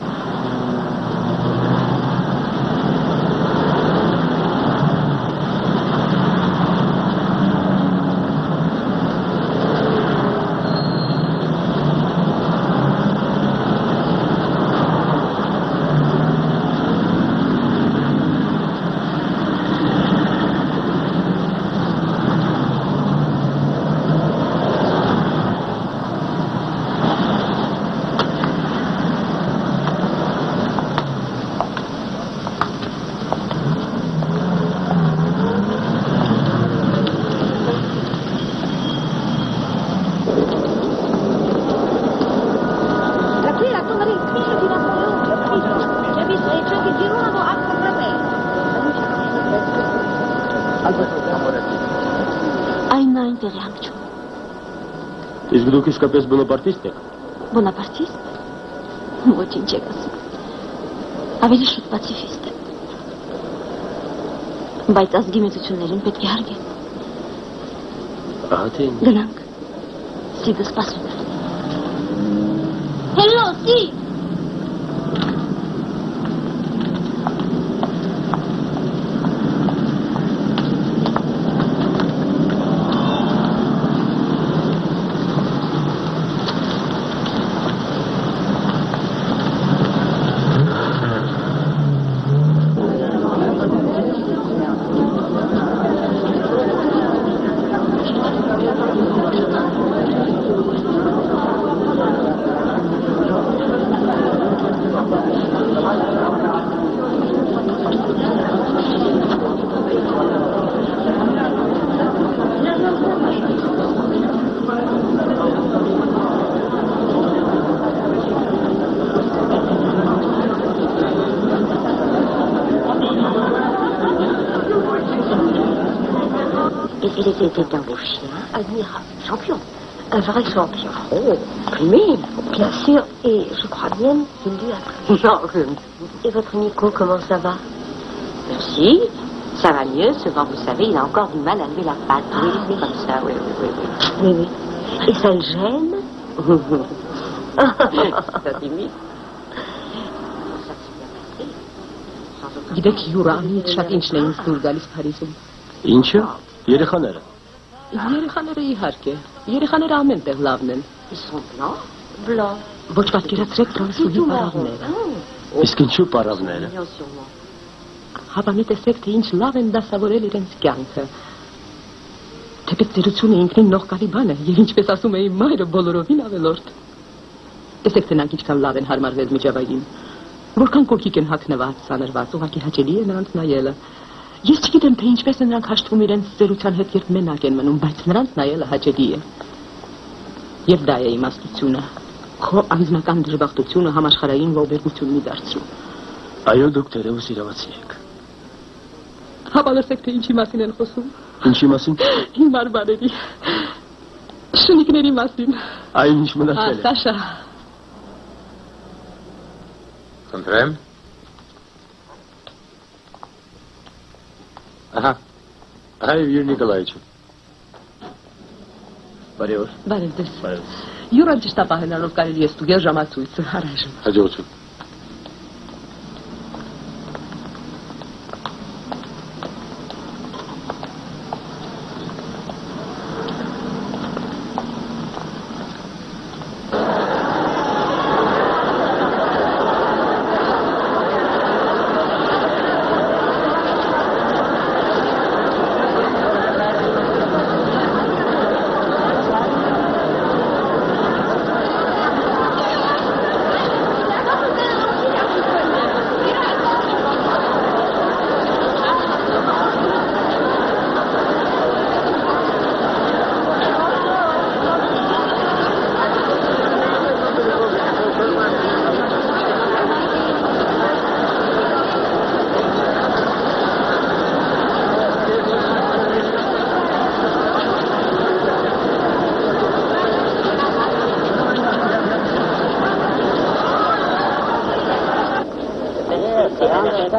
Իսկ դուք իսկապես բոնապարտիստ եք։ Բոնապարտիստ։ Ոչինչ եք ասում։ Ավելի շուտ պացիֆիստ եմ։ Բայց ազգի մեծություններին պետք է հարգել։ Ահա թե ինչ։ Գնանք։ Սիդը սպասում է։ Հելո, Սիդ։ Il était un beau chien, admirable, champion, un vrai champion. Oh, primé, bien sûr, et je crois bien qu'il lui a pris. Non, et votre Nico, comment ça va? Merci, ça va mieux, seulement vous savez, il a encore du mal à lever la patte. Ah, oui, oui. comme ça, oui, oui, oui. Oui, oui. Et ça le gêne? Ça timide. Գիտեք յուրամիտ շատ ինչն է ինձ դուր գալիս Փարիզում։ Ինչը։ Երեխաները։ Երեխաները իհարկե։ Երեխաները ամեն տեղ լավն են։ Բլան։ Ոչ պատկերացրեք ֆրանսուհի պարավները։ Իսկ ինչու պարավները։ Հավանի տեսեք, թե ինչ լավ են դասավորել իրենց կյանքը։ Թեպետ ծերությունը ինքնին նողկալի բան է, եւ ինչպես ասում է իմ մայրը, բոլորովին ավելորդ։ Տեսեք, թե նրանք ինչքան լավ են հարմարվել միջավայրին։ Որքան կոկիկ են հագնված, սանրված, ուղղակի հաճելի է նրանց նայելը։ Ես չգիտեմ, թե ինչպես են նրանք հաշտվում իրենց ծերության հետ, երբ մենակ են մնում, բայց նրանց նայելը հաճելի է։ Եվ դա է իմաստությունը։ Քո անձնական դժբախտությունը համաշխարհային ողբերգություն մի դարձրու։ Այո, դուք դերևս իրավացի եք։ Հավալեցեք, թե ինչի մասին են խոսում։ Ինչի մասին։ Հիմար բաների։ Շնիկների մասին։ Այն ինչ մնացել է։ Սաշա։ Խնդրեմ։ Ահա։ Այ Յուր Նիկոլայիչը։ Բարի օր։ Բարի ձեզ։ Յուրան ճշտապահենալով կարելի է ստուգել ժամացույցը առայժմ։ Հաջողություն։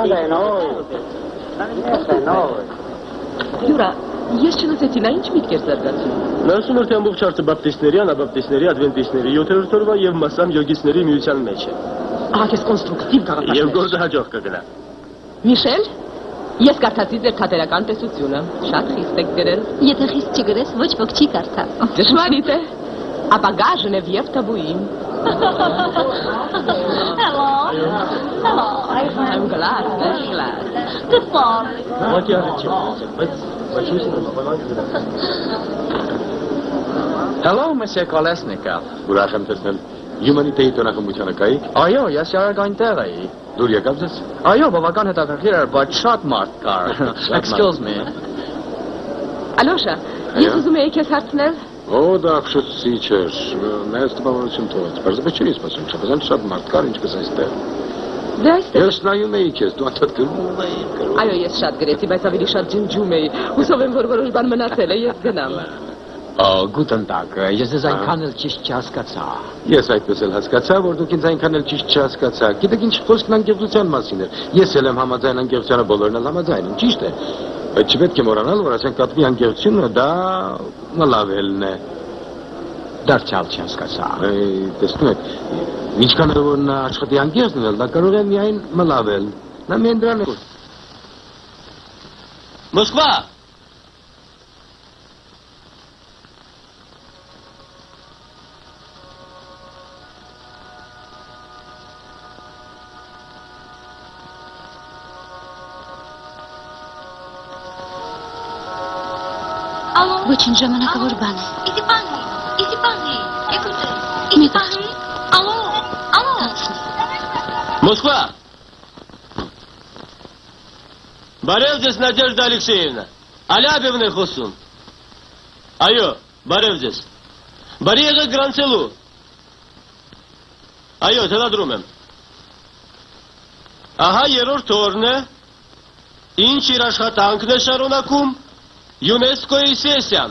Յուրա, ես չլսեցի, նա ինչ միտք էր զարգացում։ Նա ասում էր, թե ամբողջ հարցը բապտիստների, անաբապտիստների, ադվենտիստների, յոթերորդ օրվա եւ մասամբ յոգիստների միության մեջ է։ Ահա քեզ կոնստրուկտիվ գաղափար։ Եվ գործը հաջող կգնա։ Միշել, ես կարդացի ձեր թատերական տեսությունը։ Շատ խիստ եք գրել։ Եթե խիստ չգրես, ոչ ոք չի կարդա։ Ճշմարիտ է։ Ապագա Ժնևիև Տաբուին։ Hello. Hello. I'm glad, very glad. Good morning. What you are բայց Hello, Monsieur Kolesnikov. Ուրախ եմ տեսնել։ Հյումանիտեի տոնախմբությանը կայի։ Այո, ես շարակ այնտեղ էի։ Դուր եկավ ձեզ։ Այո, բավական հետաքրքիր էր, բայց շատ մարդ կար։ Excuse me։ Ալոշա, ես ուզում եի քեզ հարցնել։ Ո, դա ապշուցիչ էր։ Մեզ տպավորություն թողեց։ Բայց չէի սպասում, չափազանց շատ մարդ կար, ինչպես այստեղ։ Դե այստեղ։ Ես նայում էի քեզ, դու անդադ գրում էի։ Այո, ես շատ գրեցի, բայց ավելի շատ ջնջում էի։ Հուսով եմ, որ որոշ բան մնացել է, ես գնամ։ Ո, գուտեն տակ, ես ձեզ այնքան էլ ճիշտ չհասկացա։ Ես այդպես էլ հասկացա, որ դուք ինձ այնքան էլ ճիշտ չհասկացաք։ Գիտեք ինչ խոսքն անկեղծության մասին էր։ Ես էլ եմ համաձայն անկեղծությանը, բոլորն էլ համաձայն են, ճիշտ է։ Բայց չպետք է մոռանալ, որ ասենք կապի անկեղծությունը դա մլավելն է։ Դարձյալ չհասկացա։ Տեսնում եք, ինչքան որ նա աշխատի անկեղծ լինել, դա կարող է միայն մլավել։ Նա միայն դրան է։ Մոսկվա։ Ոչինչ ժամանակավոր բան է։ Իսիպանի, Իսիպանի, եկուտե, Իսիպանի, ալո, ալո։ Մոսկվա։ Բարև ձեզ, Նադեժդա Ալեքսեևնա։ Ալյաբևն է խոսում։ Այո, բարև ձեզ։ Բարի եղեք գրանցելու։ Այո, թելադրում եմ։ Ահա երրորդ օրն է, ինչ իր աշխատանքն է շարունակում ՅՈՒՆԵՍԿՕ-ի սեսիան։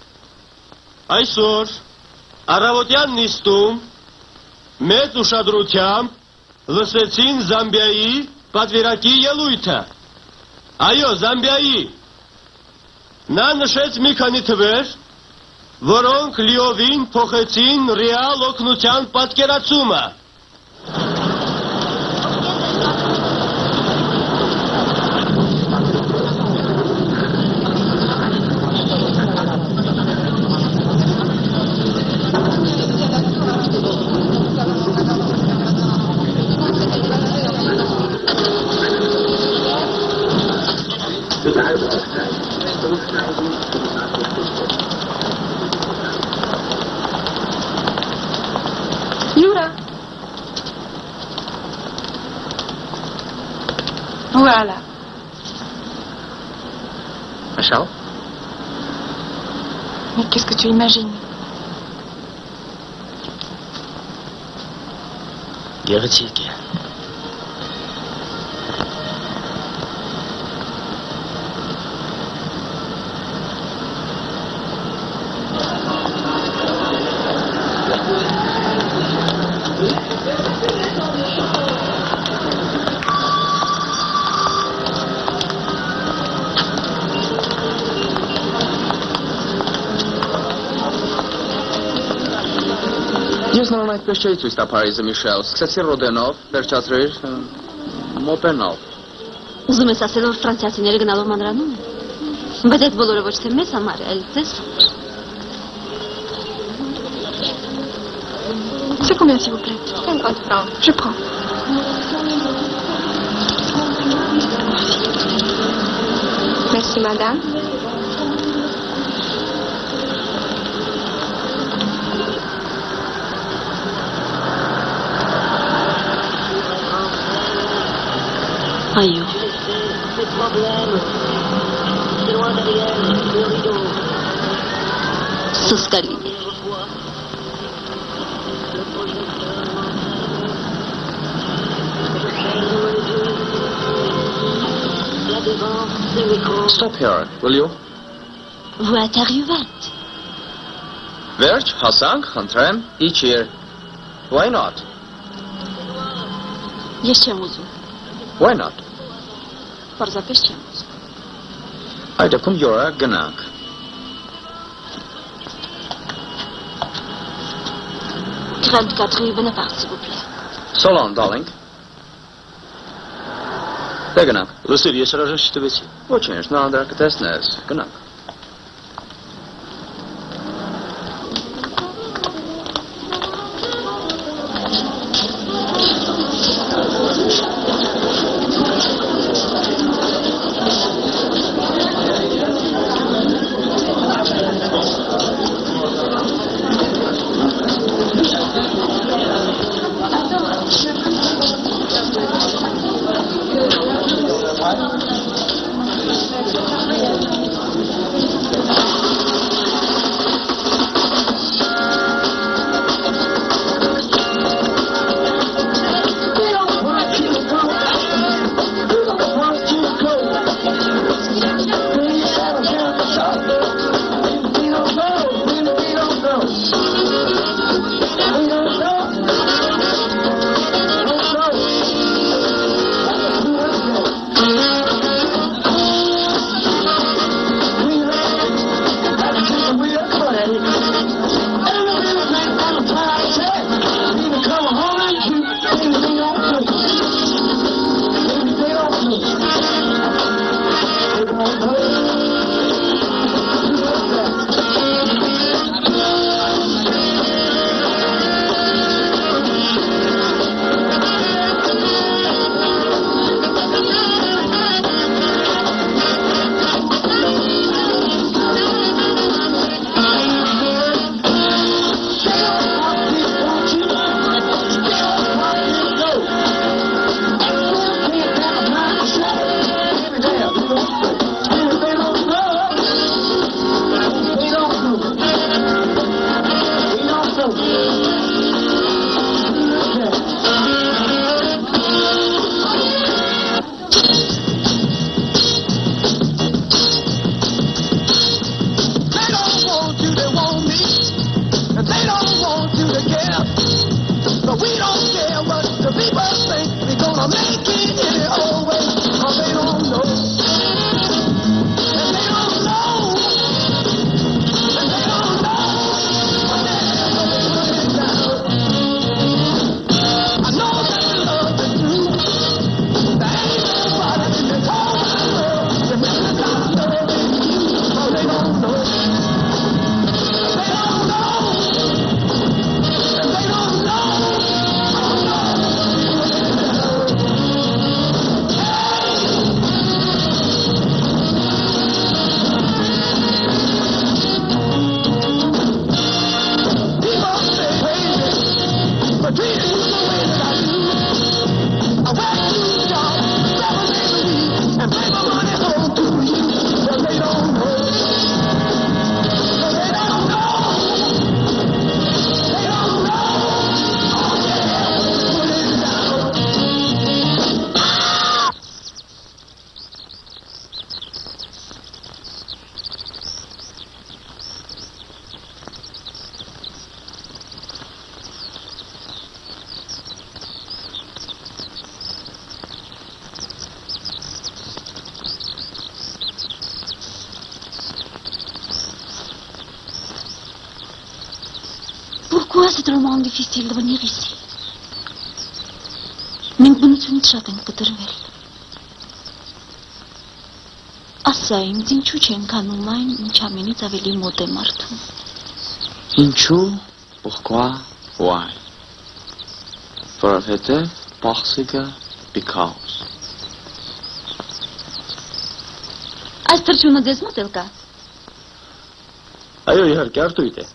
Այսօր առավոտյան նիստում մեծ ուշադրությամբ լսեցին Զամբիայի պատվիրակի ելույթը։ Այո, Զամբիայի։ Նա նշեց մի քանի թվեր, որոնք լիովին փոխեցին ռեալ օգնության պատկերացումը։ Юра. Voilà. Michel? Mais qu'est-ce que tu imagines? Գեղեցիկ է։ Ես նրան այդպես չէի ցույց տա Փարիզը, Միշել, սկսեցի Ռոդենով, վերջացրիր Մոպենով։ Ուզում ես ասել, որ ֆրանսիացիները գնալով մանրանում են։ Բայց այդ բոլորը ոչ թե մեզ համար, այլ ձեզ համար։ C'est combien s'il vous plaît? cinquante francs. Je prends. Merci madame. Այո։ Սոսկալի է։ Stop here, will you? Vous êtes arrivant. Վերջ, հասանք, խնդրեմ, իջիր։ Why not? Ես չեմ ուզում։ Why not? պարզապես չեմ ուզում։ Այդ դեպքում յորա գնանք։ trente-quatre rue Bonaparte, s'il vous plaît. So long, darling. Դե գնանք։ Լսիր, ես հրաժեշտ չտվեցի։ Ոչինչ, նա անդր կտեսնես, գնանք։ Pourquoi c'est tellement difficile de venir ici? Մենք բնությունից շատ ենք կտրվել։ Ասա ինձ, ինչու չենք անում այն, ինչ ամենից ավելի մոտ է մարդուն։ Ինչու, pourquoi, why։ Որովհետև պախսիկը because։ Այս թրջունը ձեզ մոտ էլ կա։ Այո, իհարկե, արտույտ է։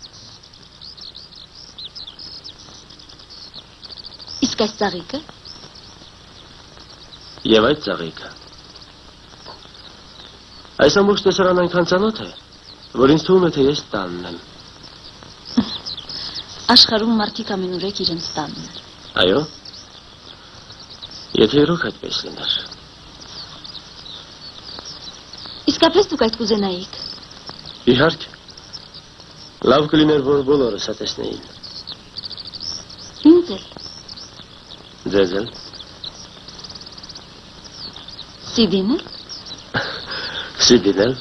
Իսկ այս ծաղիկը։ Եվ այդ ծաղիկը։ Այս ամբողջ տեսարան այնքան ծանոթ է, որ ինձ թվում է, թե ես տանն եմ։ Աշխարհում մարդիկ ամենուրեք իրենց տանն են։ Այո։ Եթե իրոք այդպես լիներ։ Իսկապես դուք այդ կուզենայիք։ Իհարկե։ Լավ կլիներ, որ բոլորս հատեսնեին։ Ինձ էլ։ Ձեզ էլ։ Սիդին էլ։ Սիդինել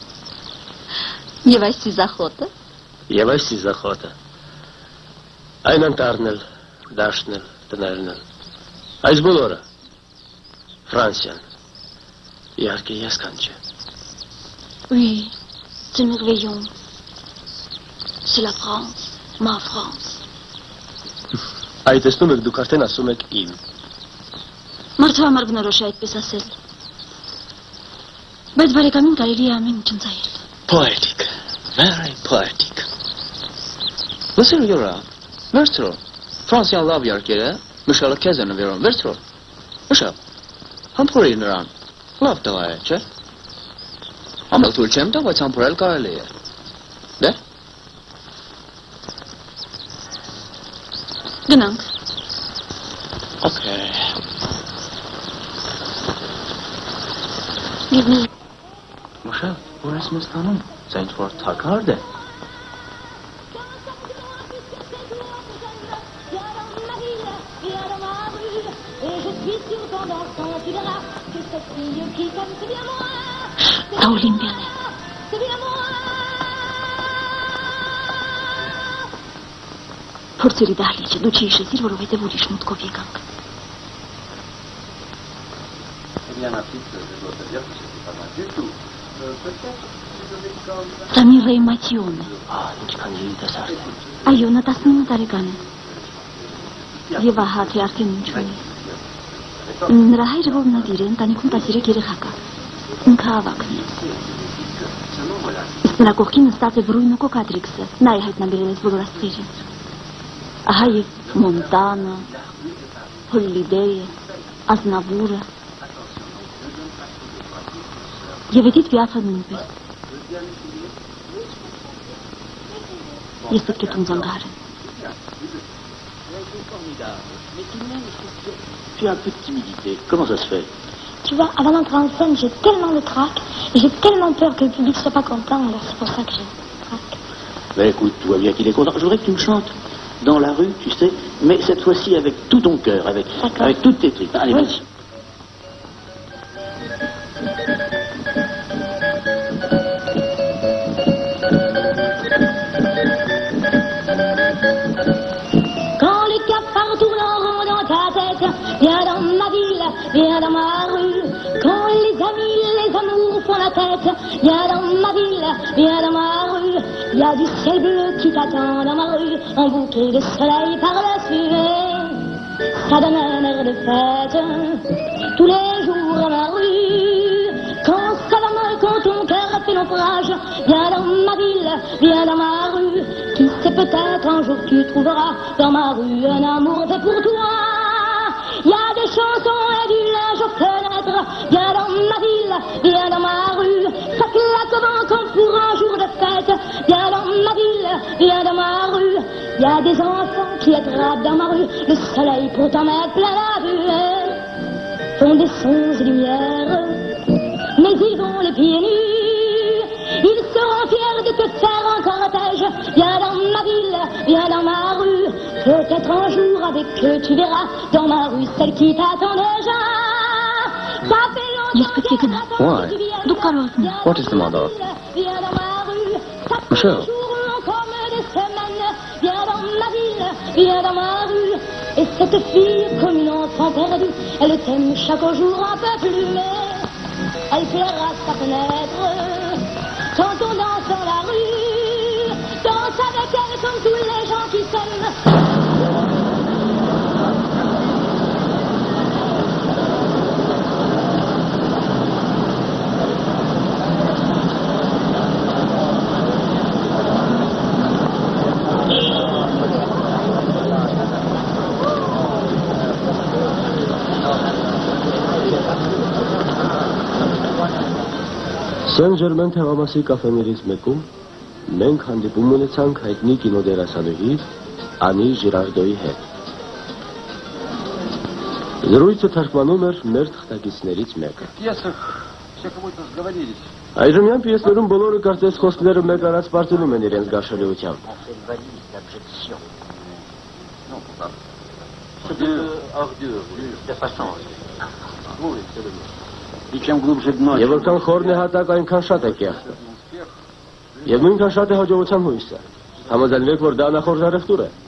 Եվ այս սիզախոտը Եվ այս սիզախոտը Այն անտառն էլ, դաշտն էլ, տներն էլ Այս բոլորը Ֆրանսիան Իհարկե ես կանչը Oui, c'est merveilleux. C'est la France, ma France. Այդ տեսնում եք դուք արդեն ասում եք իմ Մարդու համար բնորոշ է այդպես ասել Բայց բարեկամին կարելի է ամեն ինչ ընծայել Poetic, very poetic Լսել յուրա, վերցրո Ֆրանսիան լավ յարկեր է, մշալը քեզ է նվերում, վերցրո Մշալ, համբուրիր նրան, լավ տղա է, չէ Ամել թույլ չեմ տա, բայց համբուրել կարելի է Դե Գնանք Okay. Գիտնի Մշալ, որ ես մեզ տանում, սա ինչ-որ թակարդ է Դա Օլիմպիան է Փորձերի դահլիճը դու չի հիշեցիր, որովհետև ուրիշ մուտքով եկանք Դա մի ռեյմատիոն է Ինչքան երիտասարդ է Այո, նա տասնինը տարեկան է Եվ ահա թե արդեն ինչ ունի Նրա հայրը որմնադիր է, ընտանիքում տասերեք երեխա կա Ինքը ավագն է Իսկ նրա կողքին նստած է Բրույնո Կոկատրիքսը Նա է հայտնաբերել այս բոլոր աստղերին Ահա և Մոնտանը, Հոլիդեյը, Ազնավուրը Եվ էդիտ Պիաֆը նույնպես Ես պետք է տուն զանգահարեմ Tu as un peu de timidité, comment ça se fait Tu vois, avant d'entrer en scène, j'ai tellement de trac et j'ai tellement peur que le public soit pas content, alors c'est pour ça que j'ai trac. Ben écoute, tu vois bien qu'il est content. Je voudrais que tu me chantes dans la rue, tu sais, mais cette fois-ci avec tout ton cœur, avec, avec toutes tes tripes. Allez, oui. vas-y. Quand les cafards tournent en rond dans ta tête, viens dans ma ville, viens dans ma rue. Quand les amis, les amours font la tête, viens dans ma ville, viens dans ma rue. Il y a du ciel bleu qui t'attend dans ma rue, un bouquet de soleil par-dessus. Ça donne un air de fête, tous les jours à ma rue. Quand ça va mal, quand ton cœur fait naufrage, viens dans ma ville, viens dans ma rue. Qui sait, peut-être un jour tu trouveras dans ma rue un amour fait pour toi. Il y a des chansons et du linge aux fenêtres, viens dans ma ville, viens dans ma rue. Ça claque au vent comme pour un jour de fête, viens dans ma ville, viens dans ma rue. Il y a des enfants qui attrapent dans ma rue le soleil pour t'en mettre plein la vue. Font des sons et lumières, mais ils vont les pieds nus. Ils seront fiers de te faire un cortège. Viens dans ma ville, viens dans ma rue. Peut-être un jour avec eux tu verras dans ma rue celle qui t'attend déjà. Ça fait longtemps qu'elle t'attend. Why? What is the matter? Viens dans ma rue. Ça fait Michelle. des jours longs comme des semaines. Viens dans ma ville, viens dans ma rue. Et cette fille comme une enfant perdue, elle t'aime chaque jour un peu plus, mais elle plaira sa fenêtre. Quand on danse dans la rue, danse avec elle comme tous les gens qui s'aiment. Սեն-Ջերմեն թաղամասի կաֆեներից մեկում մենք հանդիպում ունեցանք հայտնի կինոդերասանուհի Անի Ժիրարդոյի հետ։ Զրույցը թարգմանում էր մեր թղթակիցներից մեկը։ Այժմյան պիեսներում բոլորը կարծես խոսքները մեկ արած պարտունում են իրենց գարշալիությամբ։ И чем глубже дно... Եվ որքան խորն է հատակ, այնքան շատ է կեղտը։ Եվ նույնքան շատ է հաջողության հույսը։ Համաձայնվեք, որ դա նախորդ առևտուր է։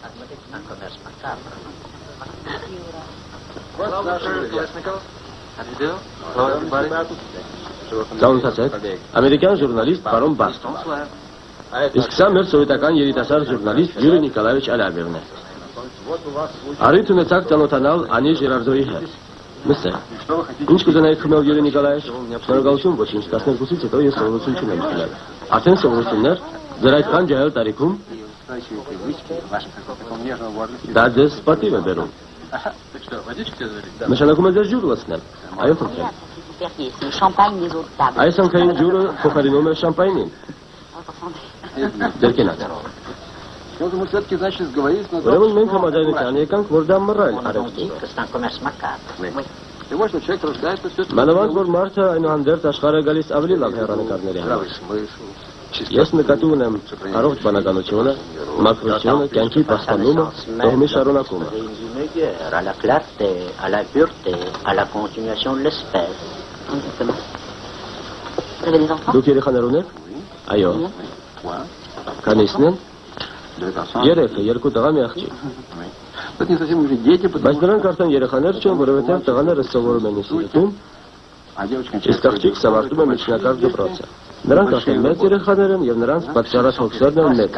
Ծանոթացեք, ամերիկյան ժուրնալիստ պարոն Բաստոն։ Իսկ սա մեր սովետական երիտասարդ ժուրնալիստ Յուրի Նիկոլայեվիչ Ալաբևն է։ Առիթ ունեցաք ծանոթանալ Անի Ժերարդոյի հետ։ Մստե, ինչ կուզենայիք խմել Յուրի Նիկոլայեվիչ, շնորհակալություն ոչինչ, տասներկուսից հետո ես սովորություն չունեմ խմել։ Արդեն սովորություններ, ձեր այդքան ջահել տարիքում դա ձեզ պատիվ է բերում։ Նշանակում է ձեր ջուր լցնել։ Այո, խնդրեմ։ Այս անգամ ջուրը փոխարինում է շամպայնին։ Ձեր կենաց։ Ուրեմն մենք համաձայնության եկանք, որ դա մռայլ առևտուր է։ Մանավանդ, որ մարդը այնուհանդերձ աշխարհը գալիս ավելի լավ հեռանկարների համար։ Ես նկատի ունեմ առողջ բանականությունը, մաքրությունը, կյանքի պահպանումը, տոհմի շարունակումը։ Դուք երեխաներ ունեք։ Այո։ Քանիսն են։ Երեքը, երկու տղա, մի աղջիկ։ Բայց նրանք արդեն երեխաներ չեն, որովհետև տղաները սովորում են ինստիտուտում, իսկ աղջիկը ավարտում է միջնակարգ դպրոցը։ Նրանք արդեն մեծ երեխաներ են և նրանց պատճառած հոգսերն են մեծ։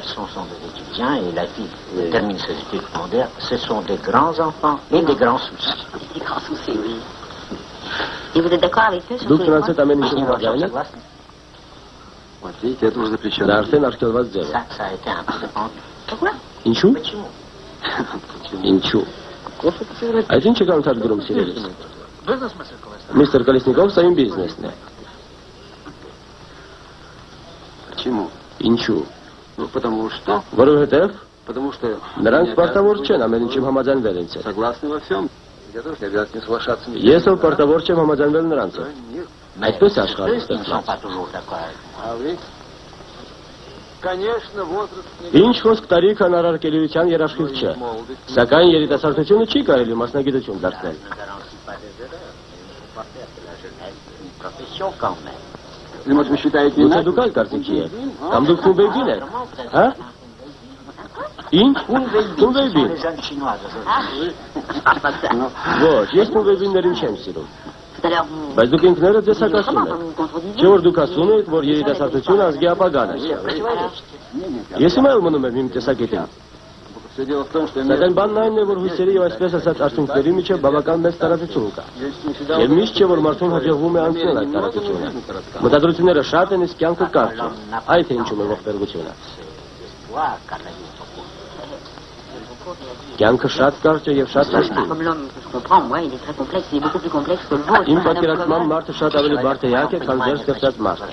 Դուք նրանց հետ ամեն ինչ համաձայն եք։ Դա արդեն արգելված ձև է։ Ինչու՞։ Ինչու՞։ Այդ ինչ եք անդրադառնում սիրելիս։ Միստր Կոլեսնիկով, սա իմ բիզնեսն է։ Ինչու՞։ Որովհետև նրանք պարտավոր չեն ամեն ինչում համաձայնվել ինձ հետ։ Ես ով պարտավոր չեմ համաձայնվել նրանց հետ։ Այդպես է աշխարհը ստեղծված։ Ինչ խոսք տարիքն առարկելիության երաշխիք չէ, սակայն երիտասարդությունը չի կարելի մասնագիտություն դարձնել։ Գուցե դուք այլ կարծիքի եք, կամ դուք խումբեբին եք, հա՞։ Ինչ։ Խումբեբին։ Ոչ, ես խումբեբիններին չեմ սիրում։ Բայց դուք ինքներդ ձեզ հակասում եք։ Չէ՞ որ դուք ասում եք, որ երիտասարդությունը ազգի ապագան է։ Ես հիմա էլ մնում եմ իմ տեսակետին։ Սակայն բանն այն է, որ հույսերի եւ այսպես ասած արդյունքների միջև բավական մեծ տարածություն կա։ Եվ միշտ չէ, որ մարդուն հաջողվում է անցնել այդ տարածությունը։ Մտադրությունները շատ են, իսկ կյանքը կարճ է։ Այդ է ինչու է ողբերգությունը։ Կյանքը շատ կարճ է եւ շատ հաշտի։ Իմ պատկերացմամբ մարդը շատ ավելի բարդ է յակ է, քան ձեր ստեղծած մարդը։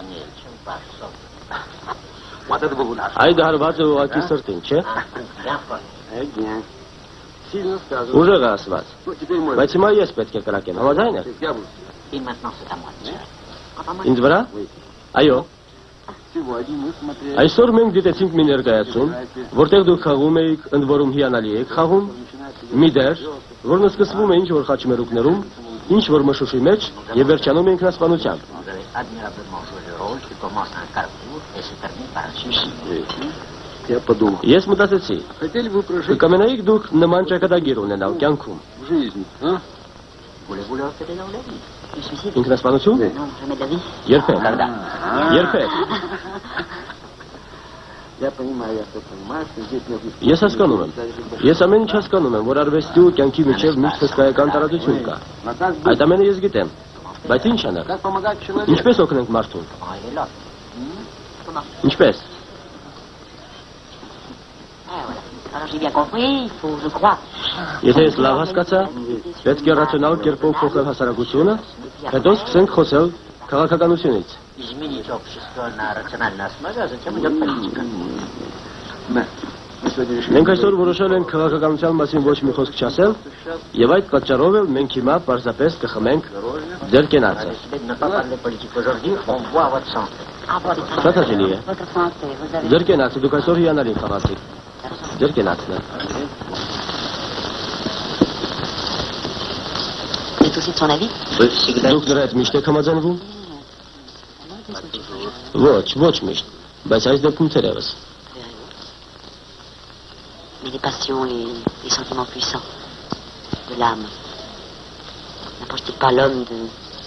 Այդ հարված է ուղղակի սրտին, չէ՞։ Ուժեղ է ասված։ Բայց հիմա ես պետք է կրակեմ, համաձայն եք։ Ինձ վրա։ Այո։ Այսօր մենք դիտեցինք մի ներկայացում, որտեղ դուք խաղում էիք, ընդ որում հիանալի եք խաղում, մի դեր, որն սկսվում է ինչ-որ խաչմերուկներում, ինչ-որ մշուշի մեջ և վերջանում է ինքնասպանությամբ։ Ես մտածեցի, կկամենայիք դուք նման ճակատագիր ունենալ կյանքում։ Ինքնասպանություն։ Երբեք։ Երբեք։ Ես հասկանում եմ։ Ես ամեն ինչ հասկանում եմ, որ արվեստի ու կյանքի միջև միշտ հսկայական տարածություն կա։ Այդ ամենը ես գիտեմ։ Բայց ինչ անենք։ Ինչպես օգնենք մարդուն։ Ինչպես։ Եթե ես լավ հասկացա, պետք է ռացիոնալ կերպով փոխել հասարակությունը, հետո սկսենք խոսել քաղաքականությունից։ Մենք այսօր որոշել ենք քաղաքականության մասին ոչ մի խոսք չասել, եւ այդ պատճառով էլ մենք հիմա պարզապես կխմենք ձեր կենացը։ Շատ հաճելի է։ Ձեր կենացը դուք այսօր հիանալի խաղացիք։ Ձեր կենացն է։ aussi de son avis? Դուք նրա հետ միշտ եք համաձայնվում։ Ոչ, ոչ mիշտ, բայց այս դեպքում թերևս։ Mais les passions, les, les sentiments puissants de l'âme, n'approche-t-il pas l'homme de,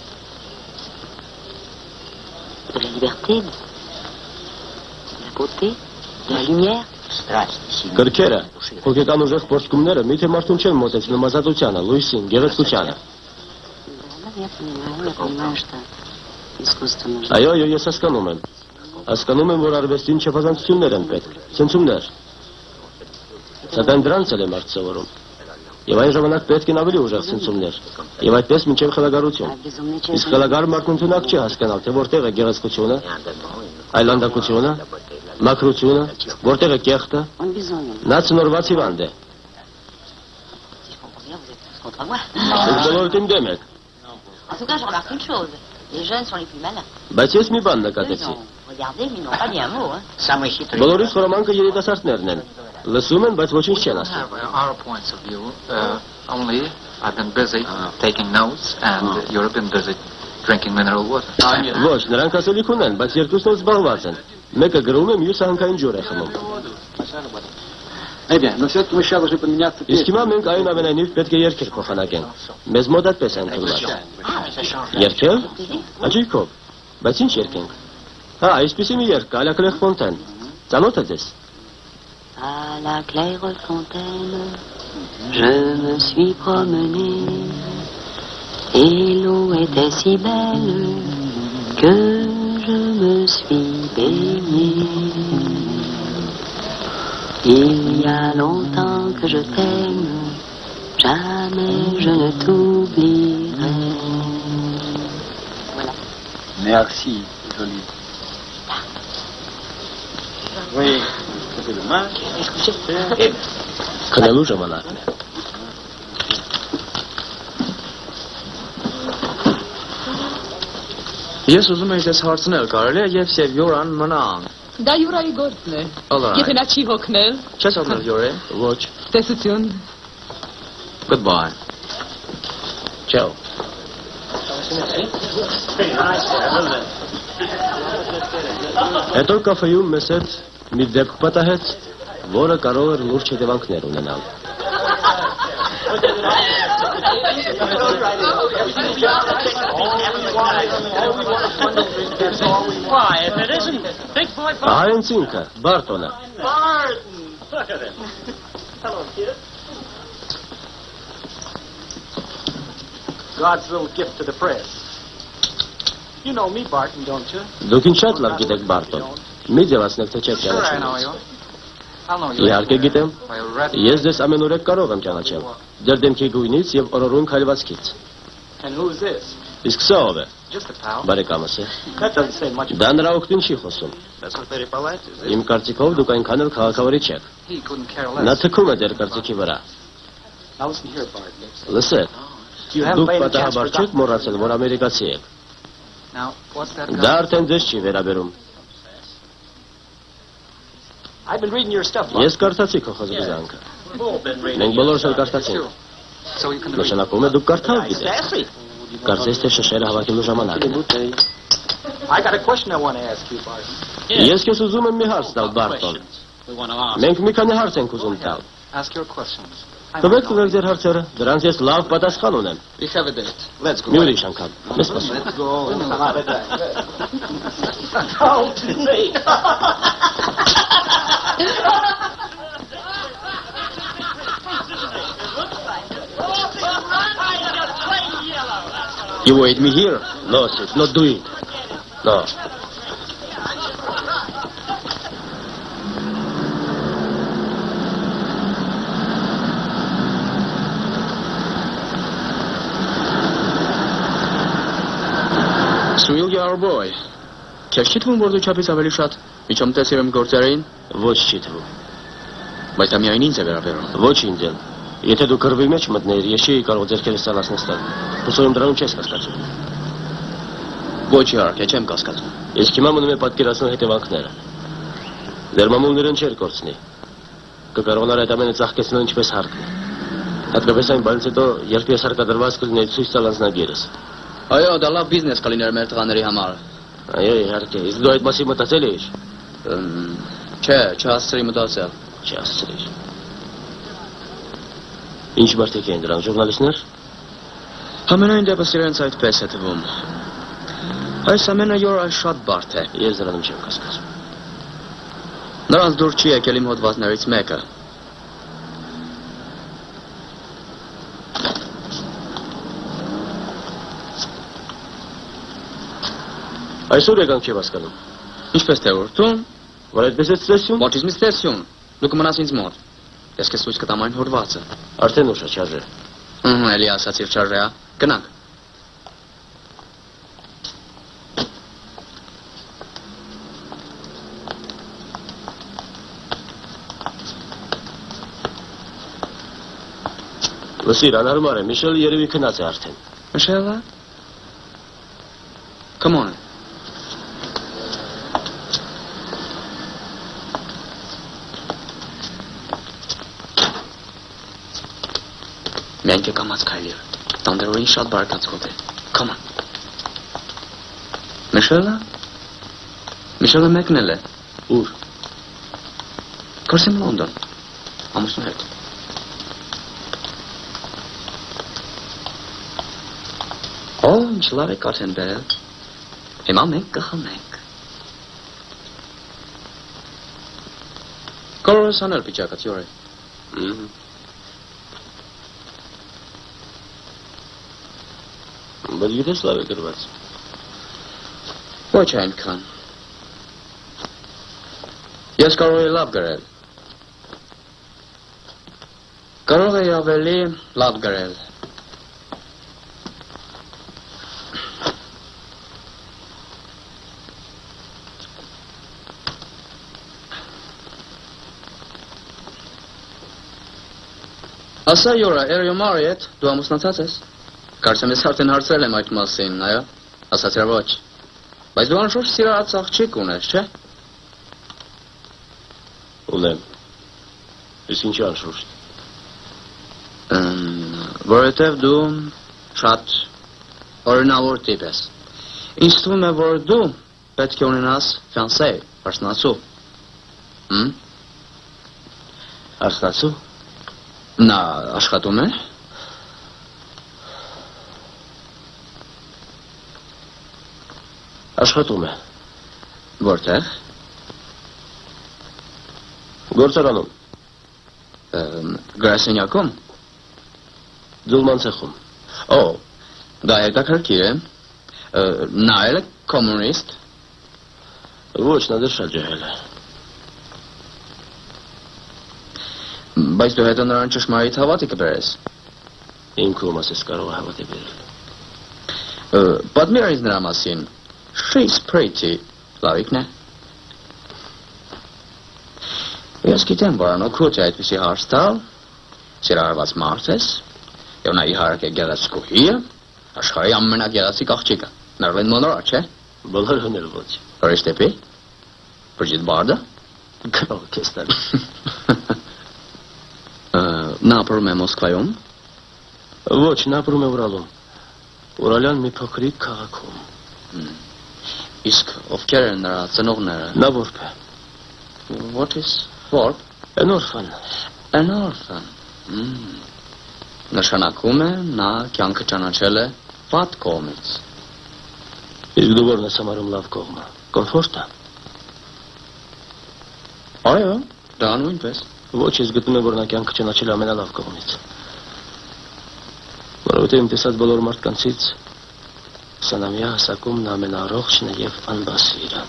de la liberté, de, de la beauté, de la lumière? Կրքերը, հոգեկան ուժեղ փորձկումները միթե մարդուն չեն մոտեցնում ազատությանը, լույսին, գեղեցկությանը։ Այո, այո, ես հասկանում եմ։ Հասկանում եմ, որ արվեստին չափազանցություններ են պետք, ցնցումներ։ Սակայն դրանց էլ եմ արդ սովորում։ Եվ այն ժամանակ պետք են ավելի ուժեղ ցնցումներ։ Եվ այդպես մինչև խելագարություն։ Իսկ խելագար մարդուն ունակ չի հասկանալ, թե որտեղ է գեղեցկությունը, այլանդակությունը, մաքրությունը, որտեղ է կեղտը։ Նա ցնորված հիվանդ է։ Դուք բոլորդ իմ դեմ եք։ En tout cas, je remarque une chose. Les jeunes sont les plus malins. Բայց ես մի band նկատեցի։ Regardez, mais ils n'ont pas dit un mot, hein. Բոլորիս խորամանքը երիտասարդներն են։ Լսում են, բայց ոչինչ չեն ասում։ Our points of view, uh, only I've been busy taking notes and you've been busy drinking mineral water. Ոչ, նրանք ասելիք ունեն, բայց երկուսն էլ զբաղված են։ Մեկը գրում է, մյուսը հանքային ջուր է խմում։ Իսկ հիմա մենք այն ամենայնիվ պետք է երգեր փոխանակենք։ Մեզ մոտ այդպես են թվում։ Երգել? Աջիկով։ Բայց ինչ երգենք։ Հա, այսպեսի մի երգ, à la Clairefontaine։ Ծանոթ է ձեզ։ À la Clairefontaine, je me suis promené et l'eau était si belle que je me suis baigné. Il y a longtemps que je t'aime, jamais je ne t'oublierai. Voilà. Merci, joli. Oui, c'est dommage. Քնելու ժամանակն է։ Ես ուզում եի դες հարցնել, կարելի է եւ եւ Յորան մնան։ Դա Յուրայի գործն է։ Ալա։ Եթե նա չի հոգնել։ Չես հոգնել Յորե։ Ոչ։ Տեսություն։ Goodbye. Ciao. Հետո կաֆեում մեզ հետ մի դեպք պատահեց, որը կարող էր լուրջ հետևանքներ ունենալ։ Ահա հենց ինքը, Բարտոնը։ God's little gift to the press. You know me, Barton, don't you? Դուք ինչ շատ լավ գիտեք Բարտոն։ Մի ձևացնեք, թե չեք ճանաչում։ Իհարկե գիտեմ։ Ես ձեզ ամենուրեք կարող եմ ճանաչել։ Ձեր դեմքի գույնից եւ օրորուն քայլվածքից։ And who's this? Իսկ սա ով է։ Just a pal. Բարեկամս է։ That doesn't say much. Դա նրա օգտին չի խոսում։ That's what they polite. Իմ կարծիքով դուք այնքան էլ քաղաքավարի չեք։ He couldn't care Նա less. թքում է ձեր կարծիքի վրա։ Now listen here, Barton. Լսեք։ You haven't Դուք played a chance պատահաբար for չեք մոռացել, որ ամերիկացի եք։ Now, what's that? Դա արդեն ձեզ չի վերաբերում։ I've been reading your stuff. Ես կարդացի քո խոսքը։ Մենք բոլորս էլ կարդացինք։ Նշանակում է դուք կարդալ գիտեք։ Կարծես թե շշերը հավաքելու ժամանակն է։ I got a question I want to ask you, Barton. Ես քեզ ուզում եմ մի հարց տալ, Բարտոն։ We want to ask. Մենք մի քանի հարց ենք ուզում տալ։ Ask your questions. Տվեք տվեք ձեր հարցերը, դրանց ես լավ պատասխան ունեմ։ We have a date. Let's go. Մի ուրիշ անգամ։ Մեզ սպասում։ Let's go. Oh, me. You wait me here? No, sis, not do it. No. Սուիլ your boy։ Քեզ չի թվում, որ դու չափից ավելի շատ միջամտեցիր եմ գործերին։ Ոչ չի թվում։ Բայց դա միայն ինձ է վերաբերում։ Ոչ ինձ էլ։ Եթե դու կռվի մեջ մտնեիր, ես չէի կարող ձեռքերս ցալած նստել։ Հուսով եմ դրանում չես կասկածում։ Ոչ իհարկե, չեմ կասկածում։ Իսկ հիմա մնում է պատկերացնել հետևանքները։ Ձեր մամուլներն չեր կորցնի։ Կկարողանար այդ ամենը ծաղկեցնել ինչպես հարկն է։ Հատկապես այն բանից հետո, երբ ես հարկադրված կլիներ ցույց տալ անձնագիրս։ Այո, դա լավ բիզնես կլիներ մեր տղաների համար։ Այո, իհարկե, իսկ դու այդ մասի մտածել էիր։ Չէ, չհասցրի մտածել։ Չհասցրիր։ Ինչ մարդիկ են դրանք, ժուրնալիստներ։ Համենայն դեպս իրենց այդպես է թվում։ Այս ամենը յորա շատ բարդ է։ Ես դրանում չեմ կասկածում։ Նրանց դուր չի եկել իմ հոդվածներից մեկը։ Այսօր եկանք չեմ հասկանում։ Ինչպես թե որ դու, որ այդպես է ստրեսյուն։ Ոչ ինձ ստրեսյուն։ Դու կմնաս ինձ մոտ։ Ես քեզ ցույց կտամ այն հոդվածը։ Արդեն ուշ է, չարժե։ Ահա, էլի ասացիր չարժե, հա։ Գնանք։ Լսիր, անհարմար է, Միշելը երևի քնած է արդեն։ Միշելը? Come on. Մենք եկամած քայլիր, տանդերորին շատ բարկացկոտ է, come on։ Միշելը? Միշելը մեկնել է։ Ուր։ Կարսեմ Լոնդոն, ամուսնու հետ։ Օ, ինչ լավ եք արդեն բերել, հիմա մենք կխմենք։ Կարող ես անել պիճակած յոր է։ Բայց գիտես լավ է գրված։ Ոչ այնքան։ Ես կարող էի լավ գրել։ Կարող էի ավելի լավ գրել։ Ասա յորա, երյո մարիետ, դու ամուսնացած ես։ Կարծեմ ես արդեն հարցրել եմ այդ մասին, այո, ասացիր ոչ։ Բայց դու անշուշտ սիրած աղջիկ ունես, չէ՞։ Ունեմ։ Իսկ ինչի անշուշտ։ Որովհետև դու շատ օրինավոր տիպ ես։ Ինձ թվում է, որ դու պետք է ունենաս ֆիանսե, արսնացու։ Արսնացու։ Նա աշխատում է։ Աշխատում է։ Որտեղ։ Գործարանում։ Գրասենյակում։ Ձուլման ցեխում։ Օ, դա հետաքրքիր է։ Նա էլ է կոմունիստ։ Ոչ, նա դեռ շատ ջահել է։ Բայց դու հետո նրան ճշմարիտ հավատի կբերես։ Ինքում ասես կարող է հավատի բերել։ Պատմիր ինձ նրա մասին։ She's pretty, լավիկն է։ Ես գիտեմ, որ անօգուտ է այդպիսի հարց տալ, սիրահարված մարդ ես, և նա իհարկե գեղեցկուհի է, աշխարհի ամենագեղեցիկ աղջիկը, Մերլին Մոնրո, չէ։ Բոլորն էլ ոչ։ Ուրիշ դեպի։ Բրիջիտ Բարդը։ Կարող քեզ տալ։ Նա ապրում է Մոսկվայում։ Ոչ, նա ապրում է Ուրալում։ Ուրալյան մի փոքրիկ քաղաքում։ Իսկ ովքեր են նրա ծնողները։ Նա որբ է։ What is որբ։ An orphan։ An orphan։ Նշանակում է նա կյանքը ճանաչել է վատ կողմից։ Իսկ դու որն ես համարում լավ կողմը։ Կոմֆորտը։ Այո, դա նույնպես։ Ոչ, ես գտնում եմ, որ նա կյանքը ճանաչել է ամենալավ կողմից։ Որովհետև իմ տեսած բոլոր մարդկանցից Սանամյա հասակումն ամենառողջն է և անբասիրը։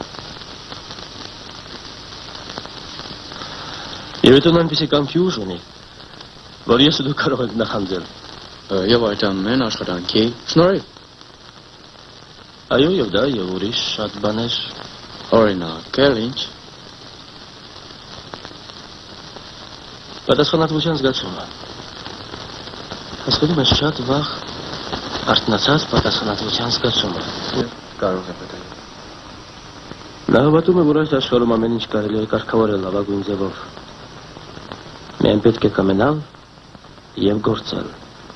Եվ հետո նա այնպիսի կամքի ուժ ունի, որ ես ու դու կարող ենք նախանձել։ Եվ այդ ամեն աշխատանքի շնորհիվ։ Այո, և դա, և ուրիշ շատ բաներ։ Օրինակ, էլ ինչ։ Պատասխանատվության զգացումը։ Հասկանում ես շատ վաղ արթնացած պատասխանատվության զգացումը։ Կարող է պետք։ Նա հավատում է, որ այս աշխարհում ամեն ինչ կարելի է կարգավորել լավագույն ձևով։ Միայն պետք է կամենալ եւ գործել։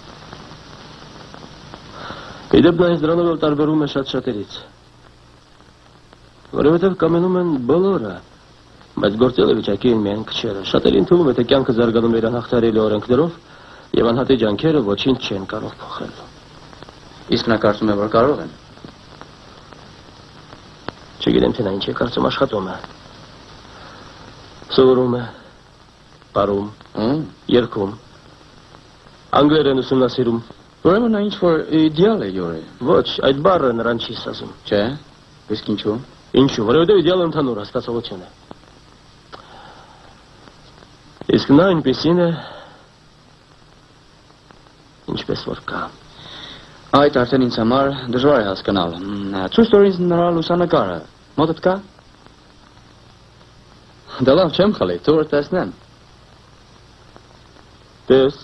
Իդեպ նա այս դրանով էլ տարբերում է շատ շատերից։ Որովհետև կամենում են բոլորը, բայց գործել է վիճակի են միայն քչերը։ Շատերին թվում է, թե կյանքը զարգանում է իր անհաղթարելի օրենքներով եւ անհատի ջանքերը ոչինչ չեն կարող փոխել։ Իսկ նա կարծում է, որ կարող են։ Չգիտեմ, թե նա ինչ է կարծում, աշխատում է։ Սովորում է, պարում, երգում, անգլերեն ուսումնասիրում։ Ուրեմն նա ինչ-որ իդեալ է յորե։ Ոչ, այդ բառը նրան չի սազում։ Չէ, իսկ ինչու։ Ինչու, որովհետև իդեալը ընդհանուր հասկացողություն է։ Իսկ նա այնպեսին է, ինչպես որ կա։ Այդ արդեն ինձ համար դժվար է հասկանալ։ Ցույց տուր ինձ նրա լուսանկարը։ Մոտդ կա։ Դա լավ չեմ խլի, թող տեսնեմ։ Տես։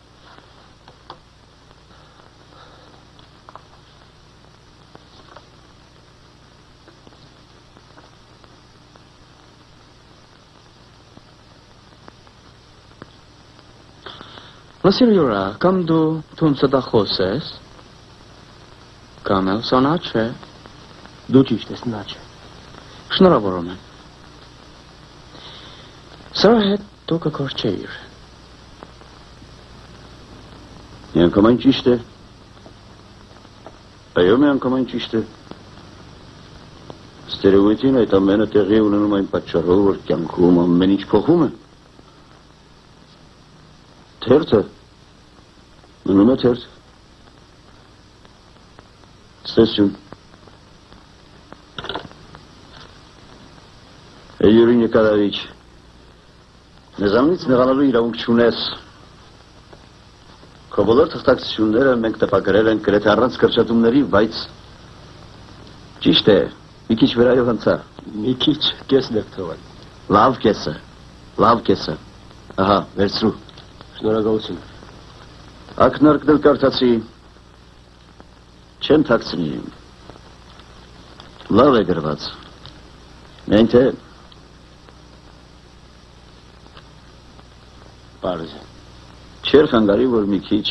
Լսիր յուրա, կամ դու թունցդախոս ես, կամ էլ սա նա չէ։ Դու ճիշտ ես, նա չէ։ Շնորհավորում եմ։ Սրա հետ դու կկորչեիր։ Միանգամայն ճիշտ է։ Այո, միանգամայն ճիշտ է։ Ստերեոտիպն այդ ամենը տեղի ունենում այն պատճառով, որ կյանքում ամեն ինչ փոխում է։ Թերթը մնում է թերթ։ Ստեսյուն։ Յուրի Նիկոլայիչ, մեզանից նեղանալու իրավունք չունես։ Քո բոլոր թղթակցությունները մենք տպագրել ենք գրեթե առանց կրճատումների, բայց ճիշտ է, մի քիչ վրայով անցա։ Մի քիչ կեսն եք թողել։ Լավ կեսը, լավ կեսը։ Ահա, վերցրու։ Շնորհակալություն։ Ակնարկն էլ կարդացի, չեմ թաքցնի, լավ է գրված, միայն թե պարզ է, չեր խանգարի, որ մի քիչ,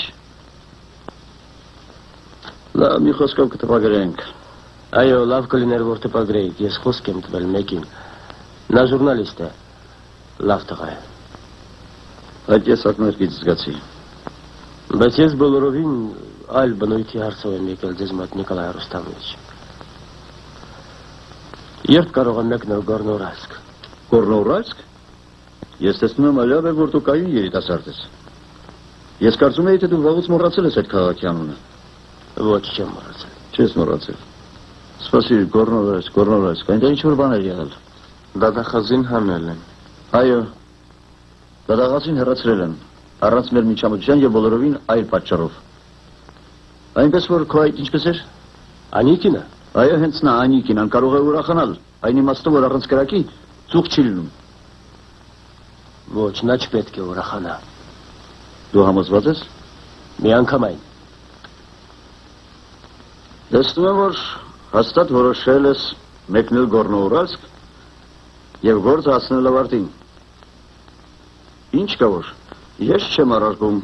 լավ մի խոսքով կտպագրենք։ Այո, լավ կլիներ, որ տպագրեիք, ես խոսք եմ տվել մեկին, նա ժուրնալիստ է, լավ տղա է։ Այդ ես ակնարկից զգացի։ Բայց ես բոլորովին այլ բնույթի հարցով եմ եկել ձեզ մոտ Նիկոլայ Ռուստամովիչ։ Երբ կարող եմ մեկնել Գորնոուրալսկ։ Գորնոուրալսկ։ Ես տեսնում եմ այլավ է, որ դու կայուն երիտասարդ ես։ Ես կարծում էի, թե դու վաղուց մոռացել ես այդ քաղաքի անունը։ Ոչ, չեմ մոռացել։ Չես մոռացել։ Սպասիր, Գորնոուրալսկ, Գորնոուրալսկ, այնտեղ ինչ-որ բան էր եղել։ Դադախազին հանել են։ Այո։ Դադախազին հեռացրել են, առանց մեր միջամտության եւ բոլորովին այլ պատճառով։ Այնպես որ քո այդ ինչպես էր։ Անիկինը։ Այո, հենց նա Անիկին, ան կարող է ուրախանալ, այն իմաստով, որ առանց կրակի ծուխ չի լինում։ Ոչ, նա չպետք է ուրախանա։ Դու համոզված ես։ Միանգամայն։ Տեսնում եմ, որ հաստատ որոշել ես մեկնել Գորնոուրալսկ եւ գործը հասնել ավարտին։ Ինչ կա որ, ես չեմ առարկում։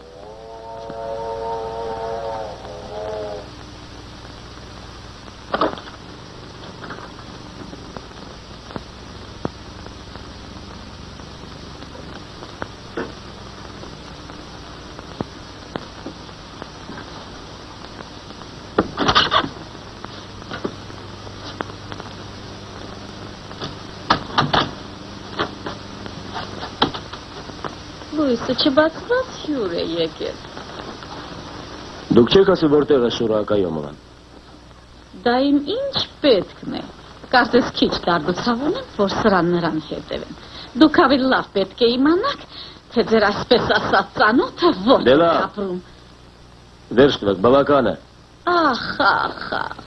Լույսը չբացված հյուր է եկել։ Դուք չեք ասի որտեղ է Շուրա Ակայոմովան։ Դա իմ ինչ պետքն է։ Կարծես քիչ դարձավ ունեմ, որ սրան նրան հետևեն։ Դուք ավելի լավ պետք է իմանաք, թե ձեր այսպես ասած ծանոթը որտեղ է ապրում։ Վերջ տվեք, բավական է։ Ախ, ախ, ախ։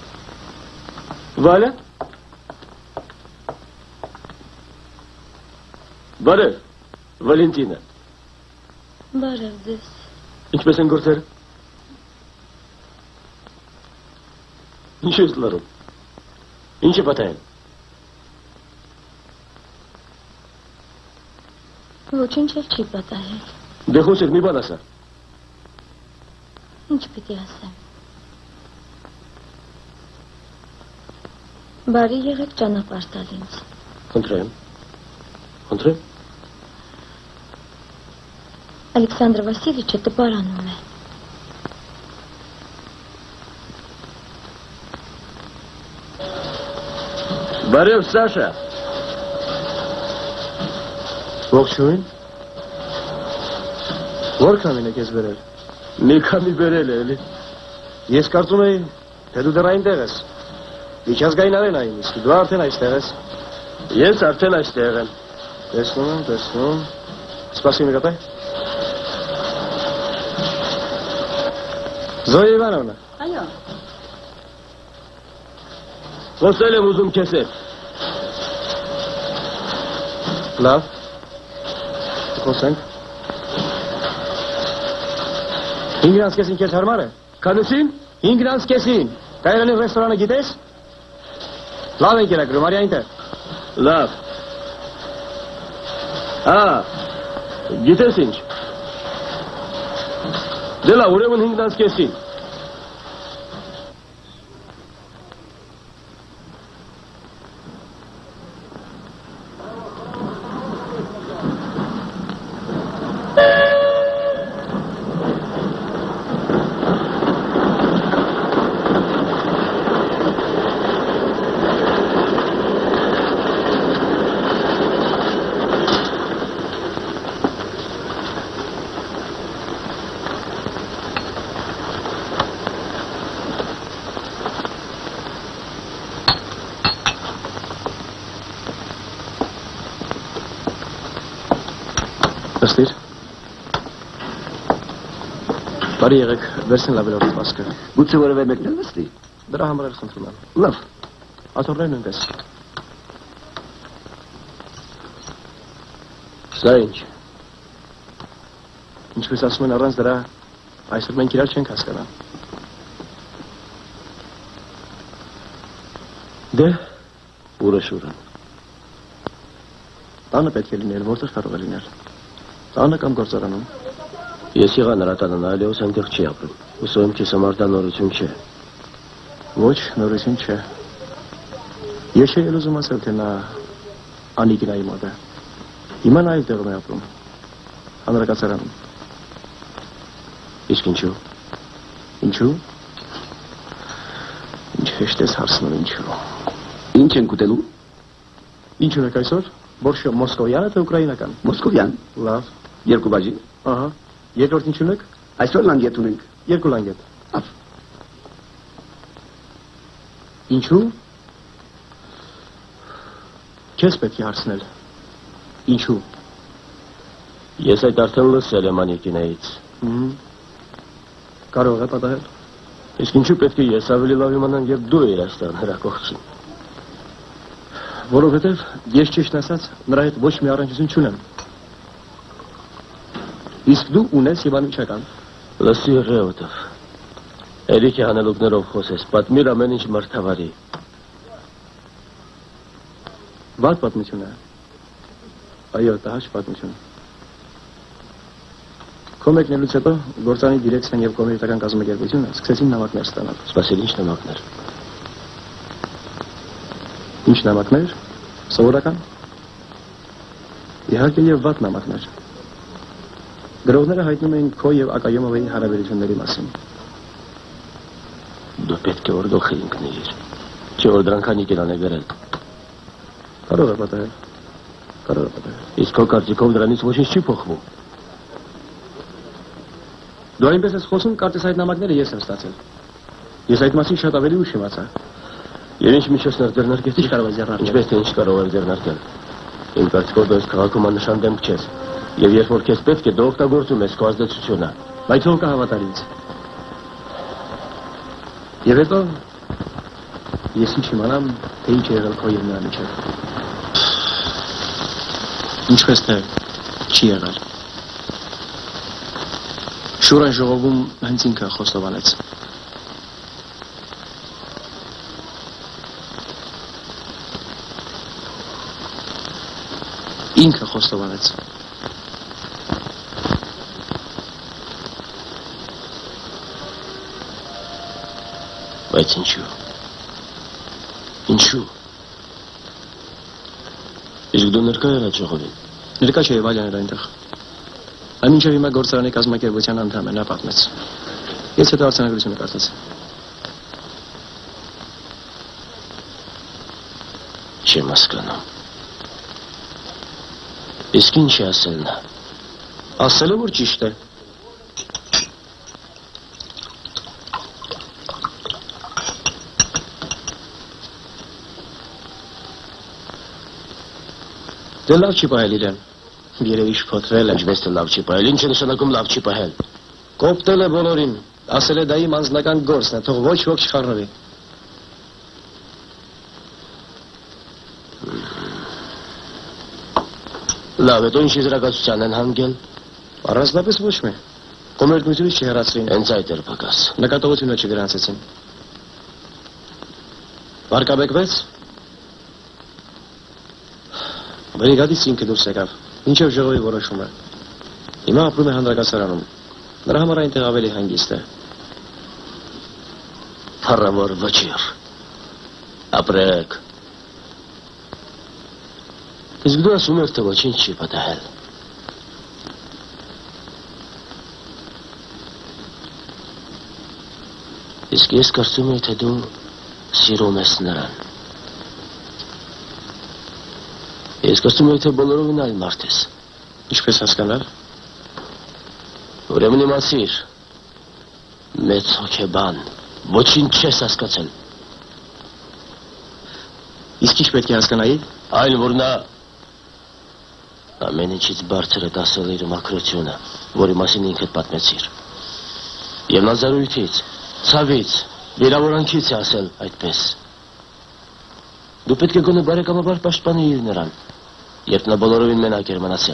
Վալա։ Բարև, Վալենտինա։ Բարև ձեզ։ Ինչպես են գործերը։ Ինչ ես լարում։ Ինչ է պատահել։ Ոչինչ էլ չի պատահել։ Դե խոսեք, մի բան ասա։ Ինչ պիտի ասեմ։ Բարի եղեք ճանապարհ տալ ինձ։ Խնդրեմ։ Խնդրեմ։ Ալեքսանդր Վասիլիչը տպարանում է։ Բարև, Սաշա։ Ողջույն։ Որքան եք ես բերել։ Մի քանի բերել է, էլի։ Ես կարծում էի, թե դու դեռ այնտեղ ես։ Միջազգային արենայում իսկ դու արդեն այստեղ ես։ Ես արդեն այստեղ եմ։ Տեսնում եմ, տեսնում։ Սպասի մի րոպե։ Զոյա Իվանովնա։ Այո։ Խոսել եմ ուզում քեզ հետ։ Լավ։ Խոսենք։ Ինգրանց կեսին քեզ հարմար է։ Կանուսին։ Ինգրանց կեսին։ Կայարանի ռեստորանը գիտես։ Լավ ենք երակրում, արի այնտեղ։ Լավ։ Ա, գիտես ինչ։ Դե լավ, ուրեմն ինգրանց կեսին։ Նստիր։ Բարի եղեք, վերցին լավելորդ սպասքը։ Գուցե որևէ մեկն էլ նստի։ Դրա համար էլ խնդրում եմ։ Լավ։ Աթոռներն նույնպես։ Սա ինչ։ Ինչպես ասում են առանց դրա, այսօր մենք իրար չենք հասկանա։ Դե, ուրը շուրը։ Տանը պետք է լինել, որտեղ կարող է լինել։ Տանը կամ գործարանում։ Ես եղա նրա տանը նայելուց այնտեղ չի ապրում։ Հուսով եմ քեզ համար դա նորություն չէ։ Ոչ, նորություն չէ։ Ես չէի ուզում ասել, թե նա Անիկինայի մոտ է։ Հիմա նա այստեղ է ապրում։ Հանրակացարանում։ Իսկ ինչու։ Ինչու։ Ինչ հեշտ ես հարցնում ինչու։ Ինչ են կուտելու։ Ինչ ունեք այսօր։ Բորշո մոսկովյան թե ուկրաինական։ Մոսկովյան։ Լավ։ Երկու բաժին։ Ահա։ Երկրորդ ինչ ունեք։ Այսօր լանգետ ունենք։ Երկու լանգետ։ Ավ։ Ինչու։ Քեզ պետք է հարցնել։ Ինչու։ Ես այդ արդեն լսել եմ Անիկինայից։ Հմ։ Կարող է պատահել։ Իսկ ինչու պետք է ես ավելի լավ իմանամ, երբ դու ես այստեղ նրա կողքին։ Որովհետև ես ճիշտ ասած նրա հետ ոչ մի առնչություն չունեմ։ Իսկ դու ունես Իվանիչական։ Լսի Ռեոտով։ Էրիկի հանելուկներով խոսես, պատմիր ամեն ինչ մարտավարի։ Վատ պատմություն է։ Այո, տահաճ պատմություն։ Քո մեկնելուց հետո գործանի դիրեկցիան եւ կոմերցիական կազմակերպությունը սկսեցին նամակներ ստանալ։ Սպասել ինչ նամակներ։ Ինչ նամակներ։ Սովորական։ Իհարկե եւ վատ նամակներ։ Գրողները հայտնում էին քո եւ Ակայոմովի հարաբերությունների մասին։ Դու պետք է որ գլխի ընկնեիր։ Չէ որ դրանք Անիկինան է գրել։ Կարող է պատահել։ Կարող է պատահել։ Իսկ քո կարծիքով դրանից ոչինչ չի փոխվում։ Դու այնպես ես խոսում, կարծես այդ նամակները ես եմ ստացել։ Ես այդ մասին շատ ավելի ուշ իմացա։ Եվ ինչ միջոցներ ձեռնարկել, ինչ կարող ես ձեռնարկել։ Ինչպես թե ինչ կարող եմ ձեռնարկել։ Իմ կարծիքով դու ես քաղաքում աննշան դեմք չես։ Եվ երբ որ քեզ պետք է դու օգտագործում ես քո ազդեցությունը, բայց ով կհավատար ինձ։ Եվ հետո ես ինչ իմանամ, թե ինչ է եղել քո եւ նրա միջեւ։ Ինչպես թե չի եղել։ Շուրան ժողովում հենց ինքը խոստովանեց։ Ինքը խոստովանեց։ Բայց ինչու։ Ինչու։ Իսկ դու ներկա եղա ժողովին։ Ներկա չէ Վալյան էր այնտեղ։ Այն մինչև հիմա գործարանի կազմակերպության անդամ է, նա պատմեց։ Ես հետո արձանագրությունը կարդացի։ Չեմ հասկանում։ Իսկ ինչ է ասել նա։ Ասել է, որ ճիշտ է։ Դե լավ չի պահել իրեն։ Երևի շփոթվել է։ Ինչպես թե լավ չի պահել, ինչ է նշանակում լավ չի պահել։ Կոպտել է բոլորին, ասել է դա իմ անձնական գործն է, թող ոչ ոք չխառնվի։ Լավ, հետո ինչ եզրակացության են հանգել։ Առանձնապես ոչ մի։ Կոմերտությունից չհեռացրին։ Հենց այդ էր պակաս։ Նկատողությունը չգրանցեցին։ Վարկաբեկվեց։ Բրիգադից ինքը դուրս եկավ, ինչև ժողովի որոշումը։ Հիմա ապրում է հանրակացարանում։ Նրա համար այնտեղ ավելի հանգիստ է։ Փառավոր վճիռ։ Ապրեք։ Իսկ դու ասում ես, թե ոչինչ չի պատահել։ Իսկ ես կարծում եմ, թե դու սիրում ես նրան։ Ես կարծում եմ, թե բոլորովին այլ մարդ ես։ Ինչպես հասկանալ։ Ուրեմն իմացիր, մեծ հոգեբան, ոչինչ չես հասկացել։ Իսկ ինչ պետք է հասկանայի։ Այն, որ նա ամեն ինչից բարձր է դասել իր մաքրությունը, որի մասին ինքդ պատմեցիր։ Եվ նա զարույթից, ցավից, վիրավորանքից է ասել այդպես։ Դու պետք է գոնե բարեկամաբար պաշտպանեիր նրան, երբ նա բոլորովին մենակ էր մնացել։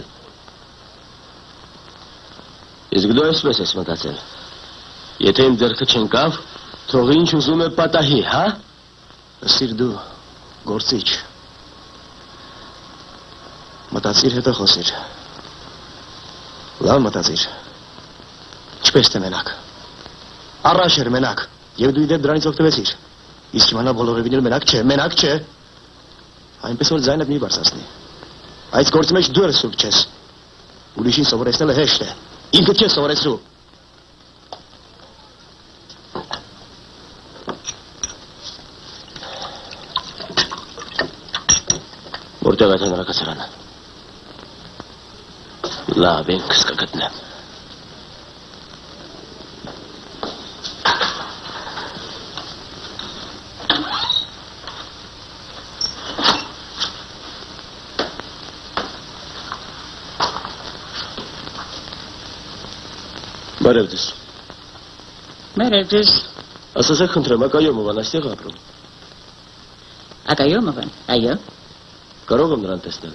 Իսկ դու այսպես ես մտածել։ Եթե իմ ձեռքը չընկավ, թող ինչ ուզում է պատահի, հա։ Ասիր դու, գործիչ։ Մտածիր, հետո խոսիր։ Լավ մտածիր։ Ինչպես թե մենակ։ Առաջ էր մենակ, եւ դու իդեպ դրանից օգտվեցիր։ Իսկ հիմա նա բոլորովին էլ մենակ չէ, մենակ չէ։ Այնպես որ ձայնդ մի բարձրացնի։ Այս գործի մեջ դու ես սուրբ չես։ Ուրիշին սովորեցնելը հեշտ է։ Ինքդ չես սովորեցրու։ Որտեղ է հանրակացարանը։ Լավ, ինքս կգտնեմ։ Բարև ձեզ։ Բարև ձեզ։ Ասացեք խնդրեմ, Ակայոմովան այստեղ ապրում։ Ակայոմովան, այո։ Կարող եմ նրան տեսնել։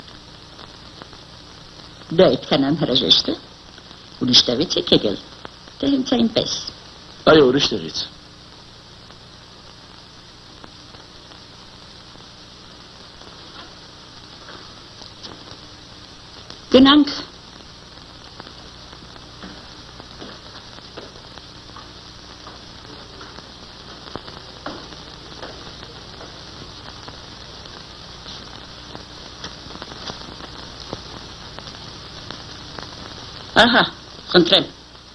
Դա այդքան անհրաժեշտ է։ Ուրիշ տեղից եք եկել, թե հենց այնպես։ Այո, ուրիշ տեղից։ Գնանք։ Ահա, խնդրեմ։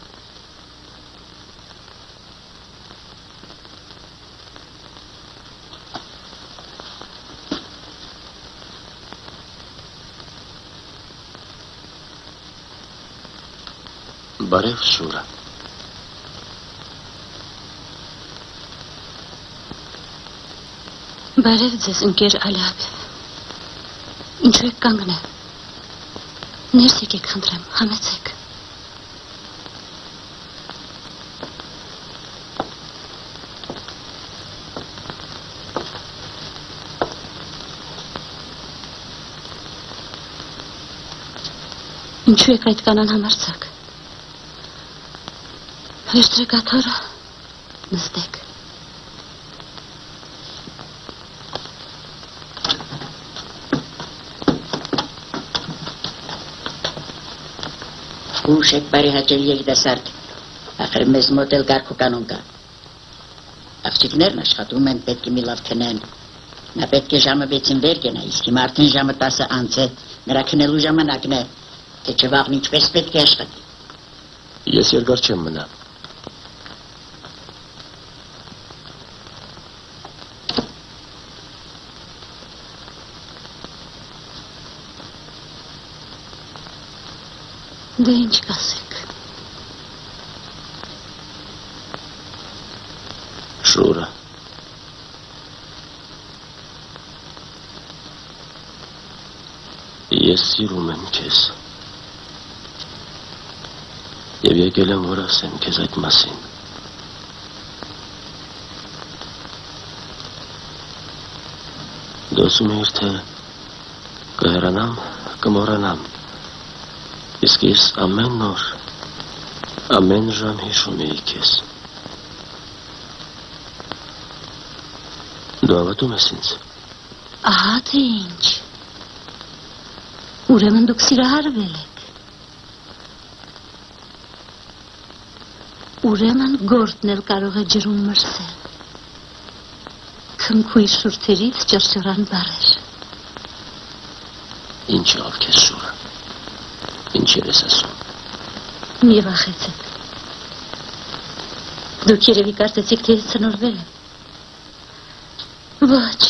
Բարև Շուրա։ Բարև ձեզ, ընկեր Ալիապ։ Ինչու եք կանգնել։ Ներս եկեք խնդրեմ, համեցեք։ Ինչու եք այդ կանան համարձակ։ Վերցրեք աթոռը, նստեք։ Ուշ եք բարի հաճելի երիտասարդ, ախր մեզ մոտ էլ կարգ ու կանոն կա։ Աղջիկներն աշխատում են, պետք է մի լավ քնեն։ Նա պետք է ժամը վեցին վեր գնա, իսկ հիմա արդեն ժամը տասը անց է, նրա քնելու ժամանակն է, թե չէ վաղն ինչպես պետք է աշխատի։ Ես երկար չեմ մնա։ Դե ինչ կասեք։ Շուրը։ Ես սիրում եմ քեզ։ Եվ եկել եմ, որ ասեմ քեզ այդ մասին։ Դու ասում էիր, թե կհեռանամ, կմոռանամ։ Իսկ ես ամեն օր, ամեն ժամ հիշում էի քեզ։ Դու հավատում ես ինձ։ Ահա թե ինչ։ Ուրեմն դուք սիրահարվել եք։ Ուրեմն գործն էլ կարող է ջրում մրսել։ Քնքույր շուրթերից ճռճռան բառեր։ Ինչ ավ քեզ շուրը։ Ինչեր ես ասում։ Մի վախեցեք։ Դուք երևի կարծեցիք, թե ես ցնորվել եմ։ Ոչ։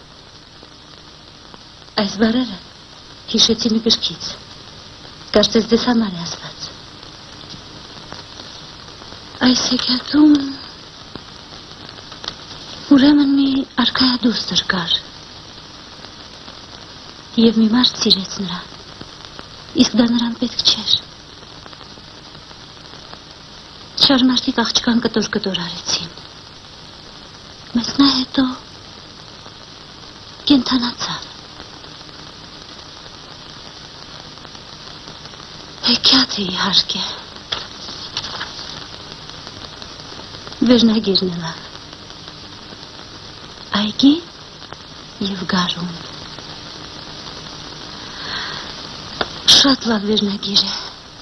Այս բառերը հիշեցի մի գրքից։ Կարծես դες համար է ասված։ Այս հեքիաթում ուրեմն մի արքայադուստր կար։ Եվ մի մարդ սիրեց նրան։ Իսկ դա նրան պետք չէր։ Չար մարդիկ աղջկան կտոր-կտոր արեցին։ Մեզ նա հետո կենթանացավ։ Հեքիաթ է իհարկե։ Վերնագիրն է լավ։ Այգի և գարուն։ Շատ լավ վերնագիր է։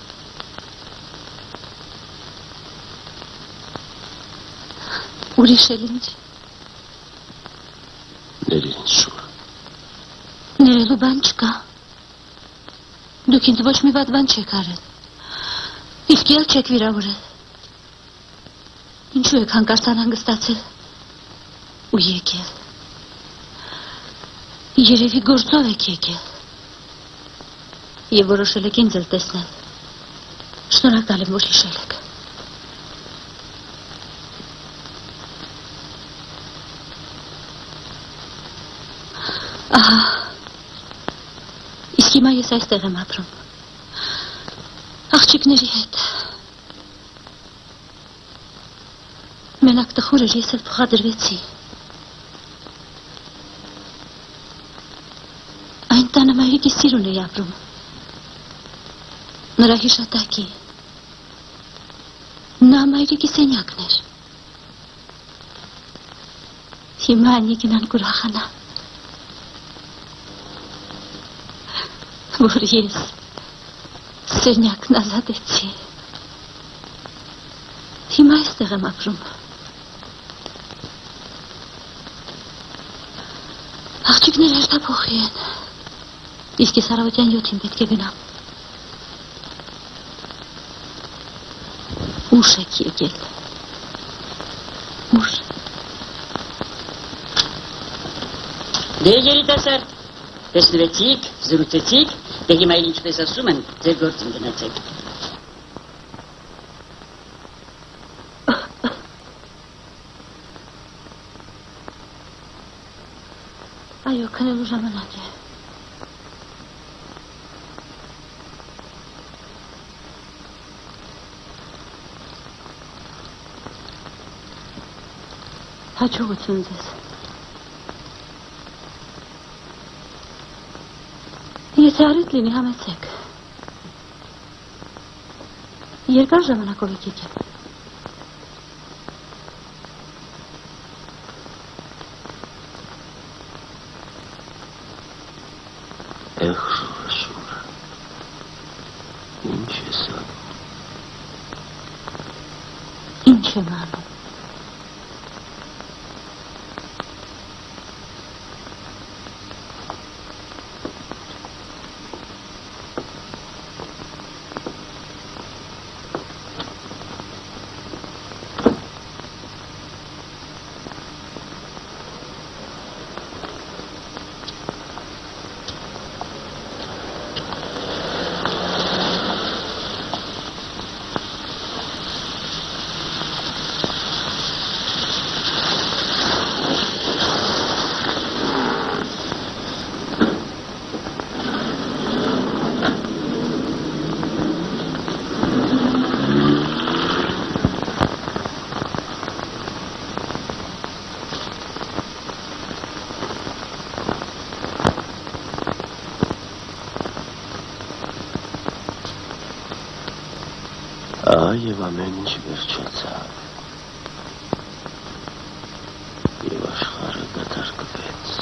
Ուրիշ էլ ինչ։ Ների ինձ շուր։ Ներելու բան չկա։ Դուք ինձ ոչ մի վատ բան չեք արել։ Իսկ ել չեք վիրավորել։ Ինչու եք հանկարծ անհանգստացել ու եկել։ Երևի գործով եք եկել։ Եվ որոշել եք ինձ էլ տեսնել։ Շնորհակալ եմ, որ հիշել եք։ Ահա, իսկ հիմա ես այստեղ եմ ապրում։ Աղջիկների հետ։ Մենակ տխուր էր, ես էլ փոխադրվեցի։ Այն տանը մայրիկի սիրուն էի ապրում։ Նրա հիշատակի։ Նա մայրիկի սենյակն էր։ Հիմա անիկին անկուրախանա։ Որ ես սենյակն ազատեցի։ Հիմա այստեղ եմ ապրում։ Աղջիկները հերթափոխի են։ Իսկ ես առավոտյան յոթին պետք է գնամ։ Ուշ եք եկել։ Ուշ։ Դե երիտասարդ, տեսնվեցիք, զրուցեցիք, դե հիմա էլ ինչպես ասում են, ձեր գործին գնացեք։ Այո, քնելու ժամանակ է։ Հաջողություն ձեզ։ Եթե արիտ լինի համեցեք։ Երկար ժամանակով եք եկել։ Эх, Շուրա, Շուրա, ինչ ես անում։ Ինչ եմ անում։ Եվ ամեն ինչ վերջացավ, և աշխարհը դատարկվեց։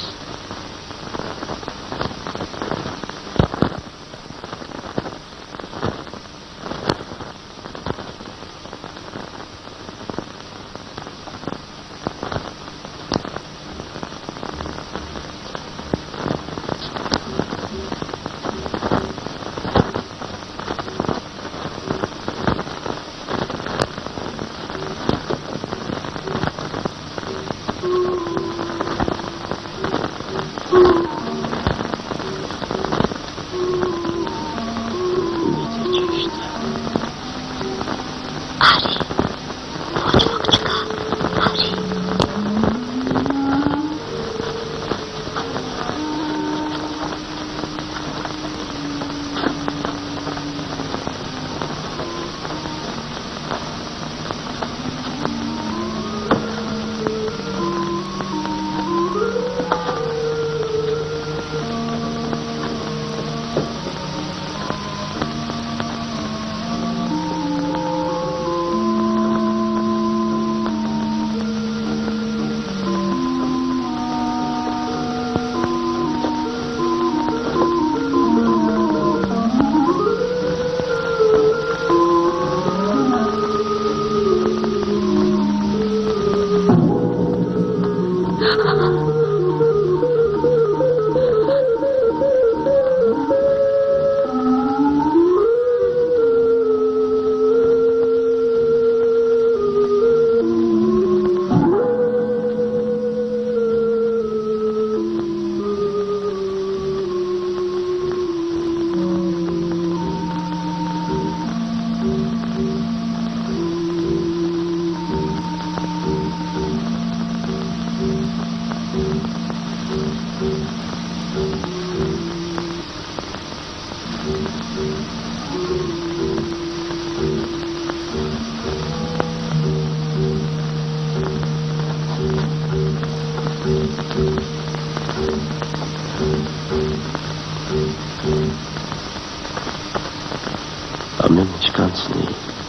Ամեն ինչ կանցնի,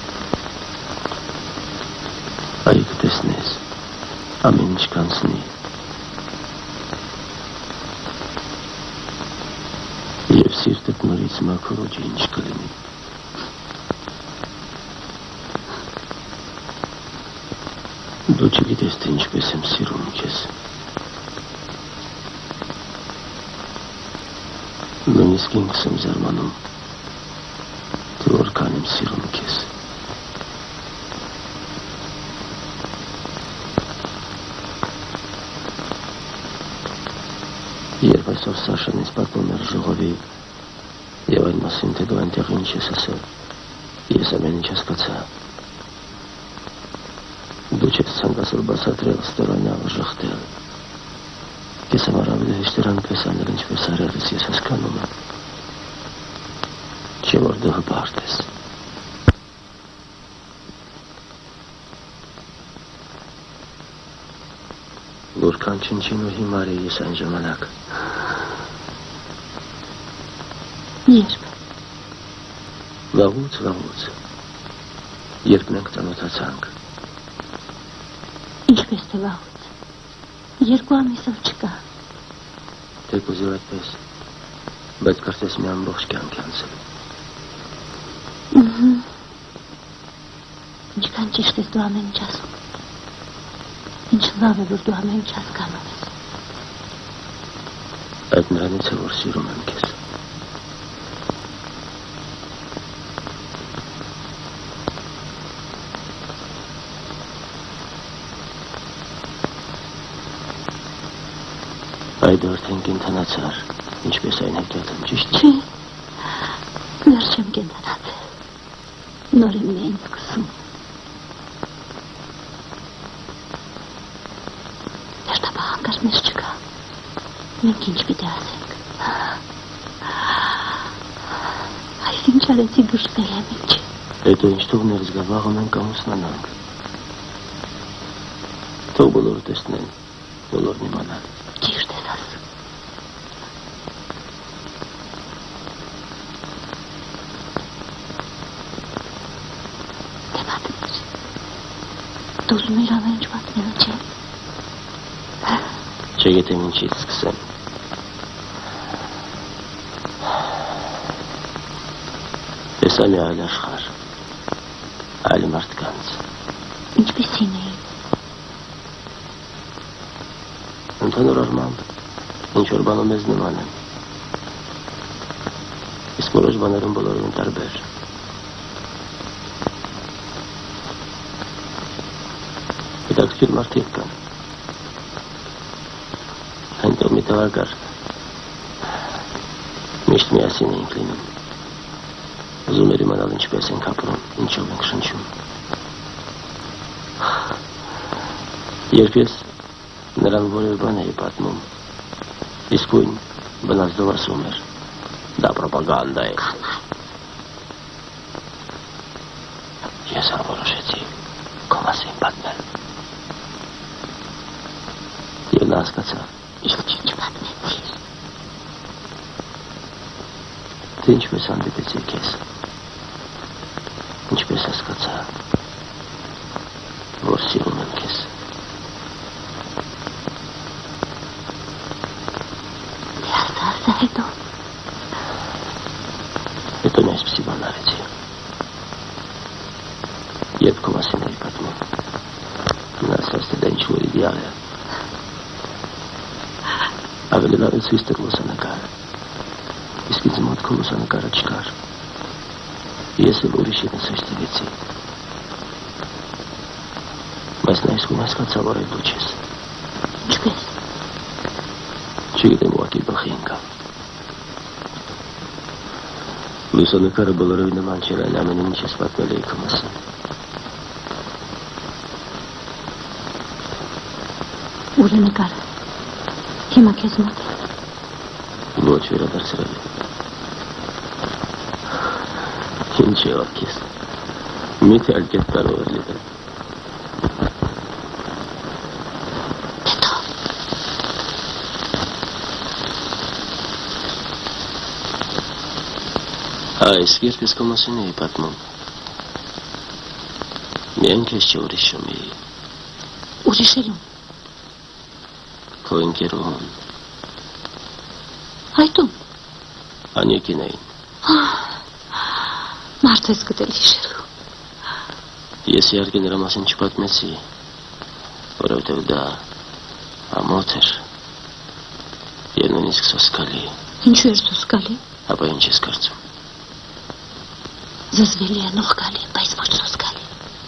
այ կտեսնես, ամեն ինչ կանցնի, և սիրտդ նորից մաքրոջի ինչ կլինի։ Դու չգիտես, թե ինչպես եմ սիրում քեզ։ Նույնիսկ ինքս եմ զարմանում, թե որքան եմ սիրում քեզ։ Երբ այսօր Սաշան ինձ պատմում էր ժողովի և այն մասին, թե դու այնտեղ ինչ ես ասել, ես ամեն ինչ հասկացա։ Դու չես ցանկացել բացատրել, ստորանալ, ժխտել։ Ես համար ավելի հեշտ էր այնպես անել, ինչպես արել ես, ես հասկանում եմ։ Չէ որ դու հպարտ ես։ Որքան չնչին ու հիմար է ես այն ժամանակ։ Երբ։ Վաղուց, վաղուց։ Երբ մենք ծանոթացանք։ Ինչպես թե վաղուց։ Երկու ամիսով չկա։ Թեկուզ և այդպես, բայց կարծես մի ամբողջ կյանք անցել։ Ահա։ Ինչքան ճիշտ ես դու ամեն ինչ ասում։ Ինչ լավ է, որ դու ամեն ինչ հասկանում ես։ Այդ նրանից է, որ սիրում եմ քեզ։ Այդ արդեն կենթանացար, ինչպես այն հետոտում, ճիշտ Չի, նոր չեմ կենթանացել, նոր եմ միայն սկսում։ Երտապա հանկարծ մեզ չկա, մենք ինչ պիտի ասենք։ Այս ինչ արեցի գշտել եմ ինչ։ Հետո ինչ թողներս գա վաղը մենք ամուսնանանք։ Թող բոլորը տեսնեն, բոլորն իմանան։ Ճիշտ ես ասում։ Դե պատմիր, դու ուզում ես ամեն ինչ պատմելու չէ։ Չէ, եթե ինչից սկսեմ։ Տեսա մի այլ աշխարհ, այլ մարդկանց։ Ինչպիսին էին։ Ընդհանուր առմամբ, ինչ-որ բանում մեզ նման են, իսկ որոշ բաներում բոլորովին տարբեր։ Հետաքրքիր մարդիկ կան։ Այնտեղ մի տղա միշտ միասին էինք լինում։ Ուզում էր իմանալ ինչպես ենք ապրում, ինչով ենք շնչում։ Երբ ես նրան որևէ բան էի պատմում, իսկույն բնազդով ասում էր, դա պրոպագանդա է։ Ես որոշեցի քո մասին պատմել։ Եվ նա հասկացավ։ Իսկ ինչ պատմեցիր։ Թե ինչպես հանդիպեցի քեզ, ինչպես հասկացա, որ սիրում եմ քեզ։ Ասա հետո։ Հետո մի այսպիսի բան արեցի։ Երբ քո մասին էի պատմում, նա ասաց, թե դա ինչ-որ իդեալ է։ Ավելի լավ է ցույց տալ լուսանկարը։ Իսկ ինձ մոտ քո լուսանկարը չկար։ Ես էլ ուրիշին ցույց տվեցի։ Բայց նա իսկույն հասկացավ, որ այդ դու չես։ Ինչպես։ Չգիտեմ, ուղղակի բխի ընկավ։ Լուսանկարը բոլորովին նման չէր այլ ամեն ինչ ես պատմել էի քո մասին։ Ուր է նկարը։ Հիմա քեզ մոտ է։ Ոչ վերադարձրել է։ Ինչ է ովքես։ Միթե այլ կետ կարող էր լինել։ Այս երբ ես քո մասին էի պատմում։ Միայն քեզ չուրիշում էի։ Ուրիշելում։ Քո ընկերուհուն։ Այդում։ Անյեկին էին։ Մարդ ես գտել հիշելու։ Ես իհարկե նրա մասին չպատմեցի, որովհետև դա ամոթ էր և նույնիսկ սոսկալի։ Ինչու էր սոսկալի։ Ապա ինչ ես կարծում։ Զզվելի է նողկալի, բայց ոչ սոսկալի։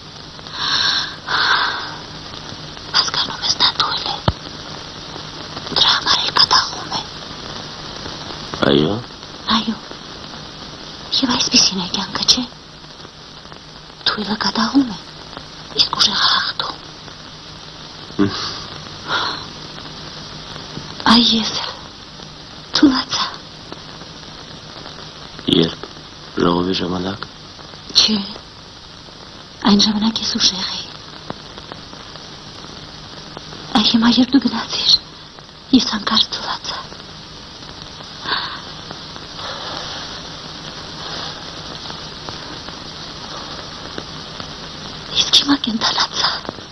Հասկանում ես դա թույլ է։ Դրա համար էլ կատաղում է։ Այո։ Այո։ Եվ այսպիսին է կյանքը, չէ։ Թույլը կատաղում է, իսկ ուժեղը հաղթում։ Այ ես էլ թուլացա։ Երբ ժողովի ժամանակ։ Չէ, այն ժամանակ ես ուժեղ էի։ Այ հիմա երբ դու գնացիր, ես հանկարծ թուլացա։ Իսկ հիմա կենթանացա։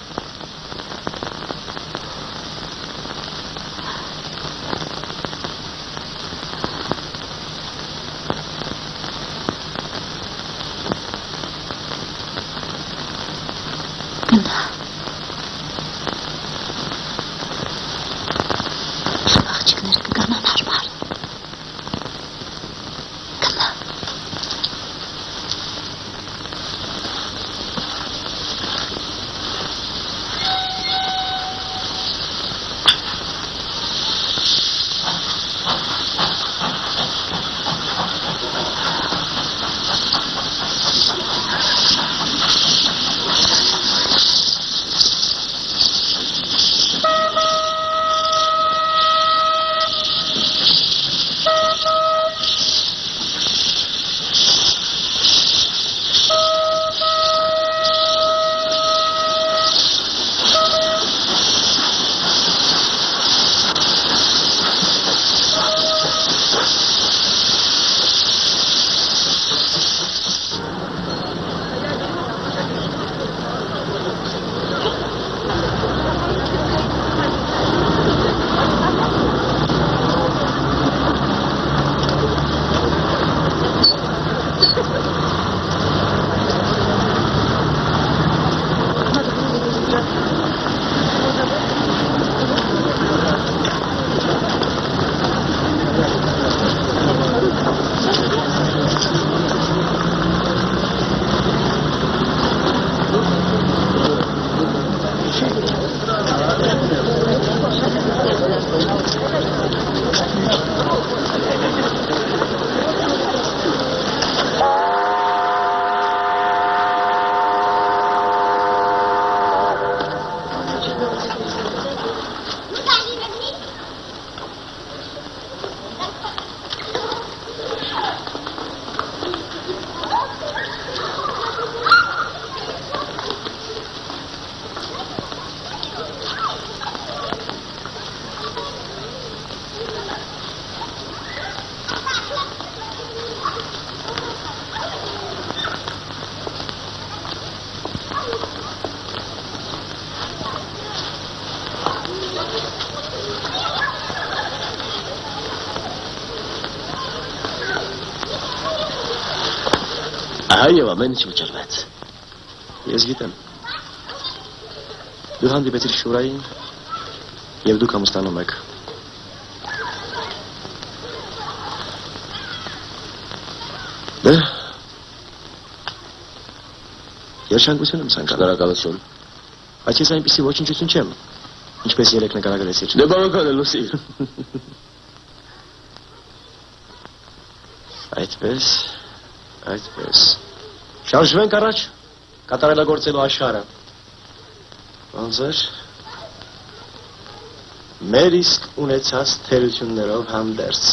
Այո, ամեն ինչ վճռվեց։ Ես գիտեմ։ Դու հանդիպեցիր Շուրային եւ դուք ամուսնանում եք։ Դե Երջանկություն եմ ցանկանում։ Շնորհակալություն։ Բայց ես այնպեսի ոչնչություն չեմ, ինչպես երեք նկարագրեցիր։ Դե բավական է, Լուսի։ Այդպես, այդպես։ Շարժվենք առաջ, կատարելագործելու աշխարհը։ Ոնց էր։ Մեր իսկ ունեցած թերություններով հանդերձ։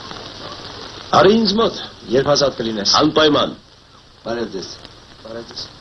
Արի ինձ մոտ, երբ ազատ կլինես։ Անպայման։ Բարև ձեզ։ Բարև ձեզ։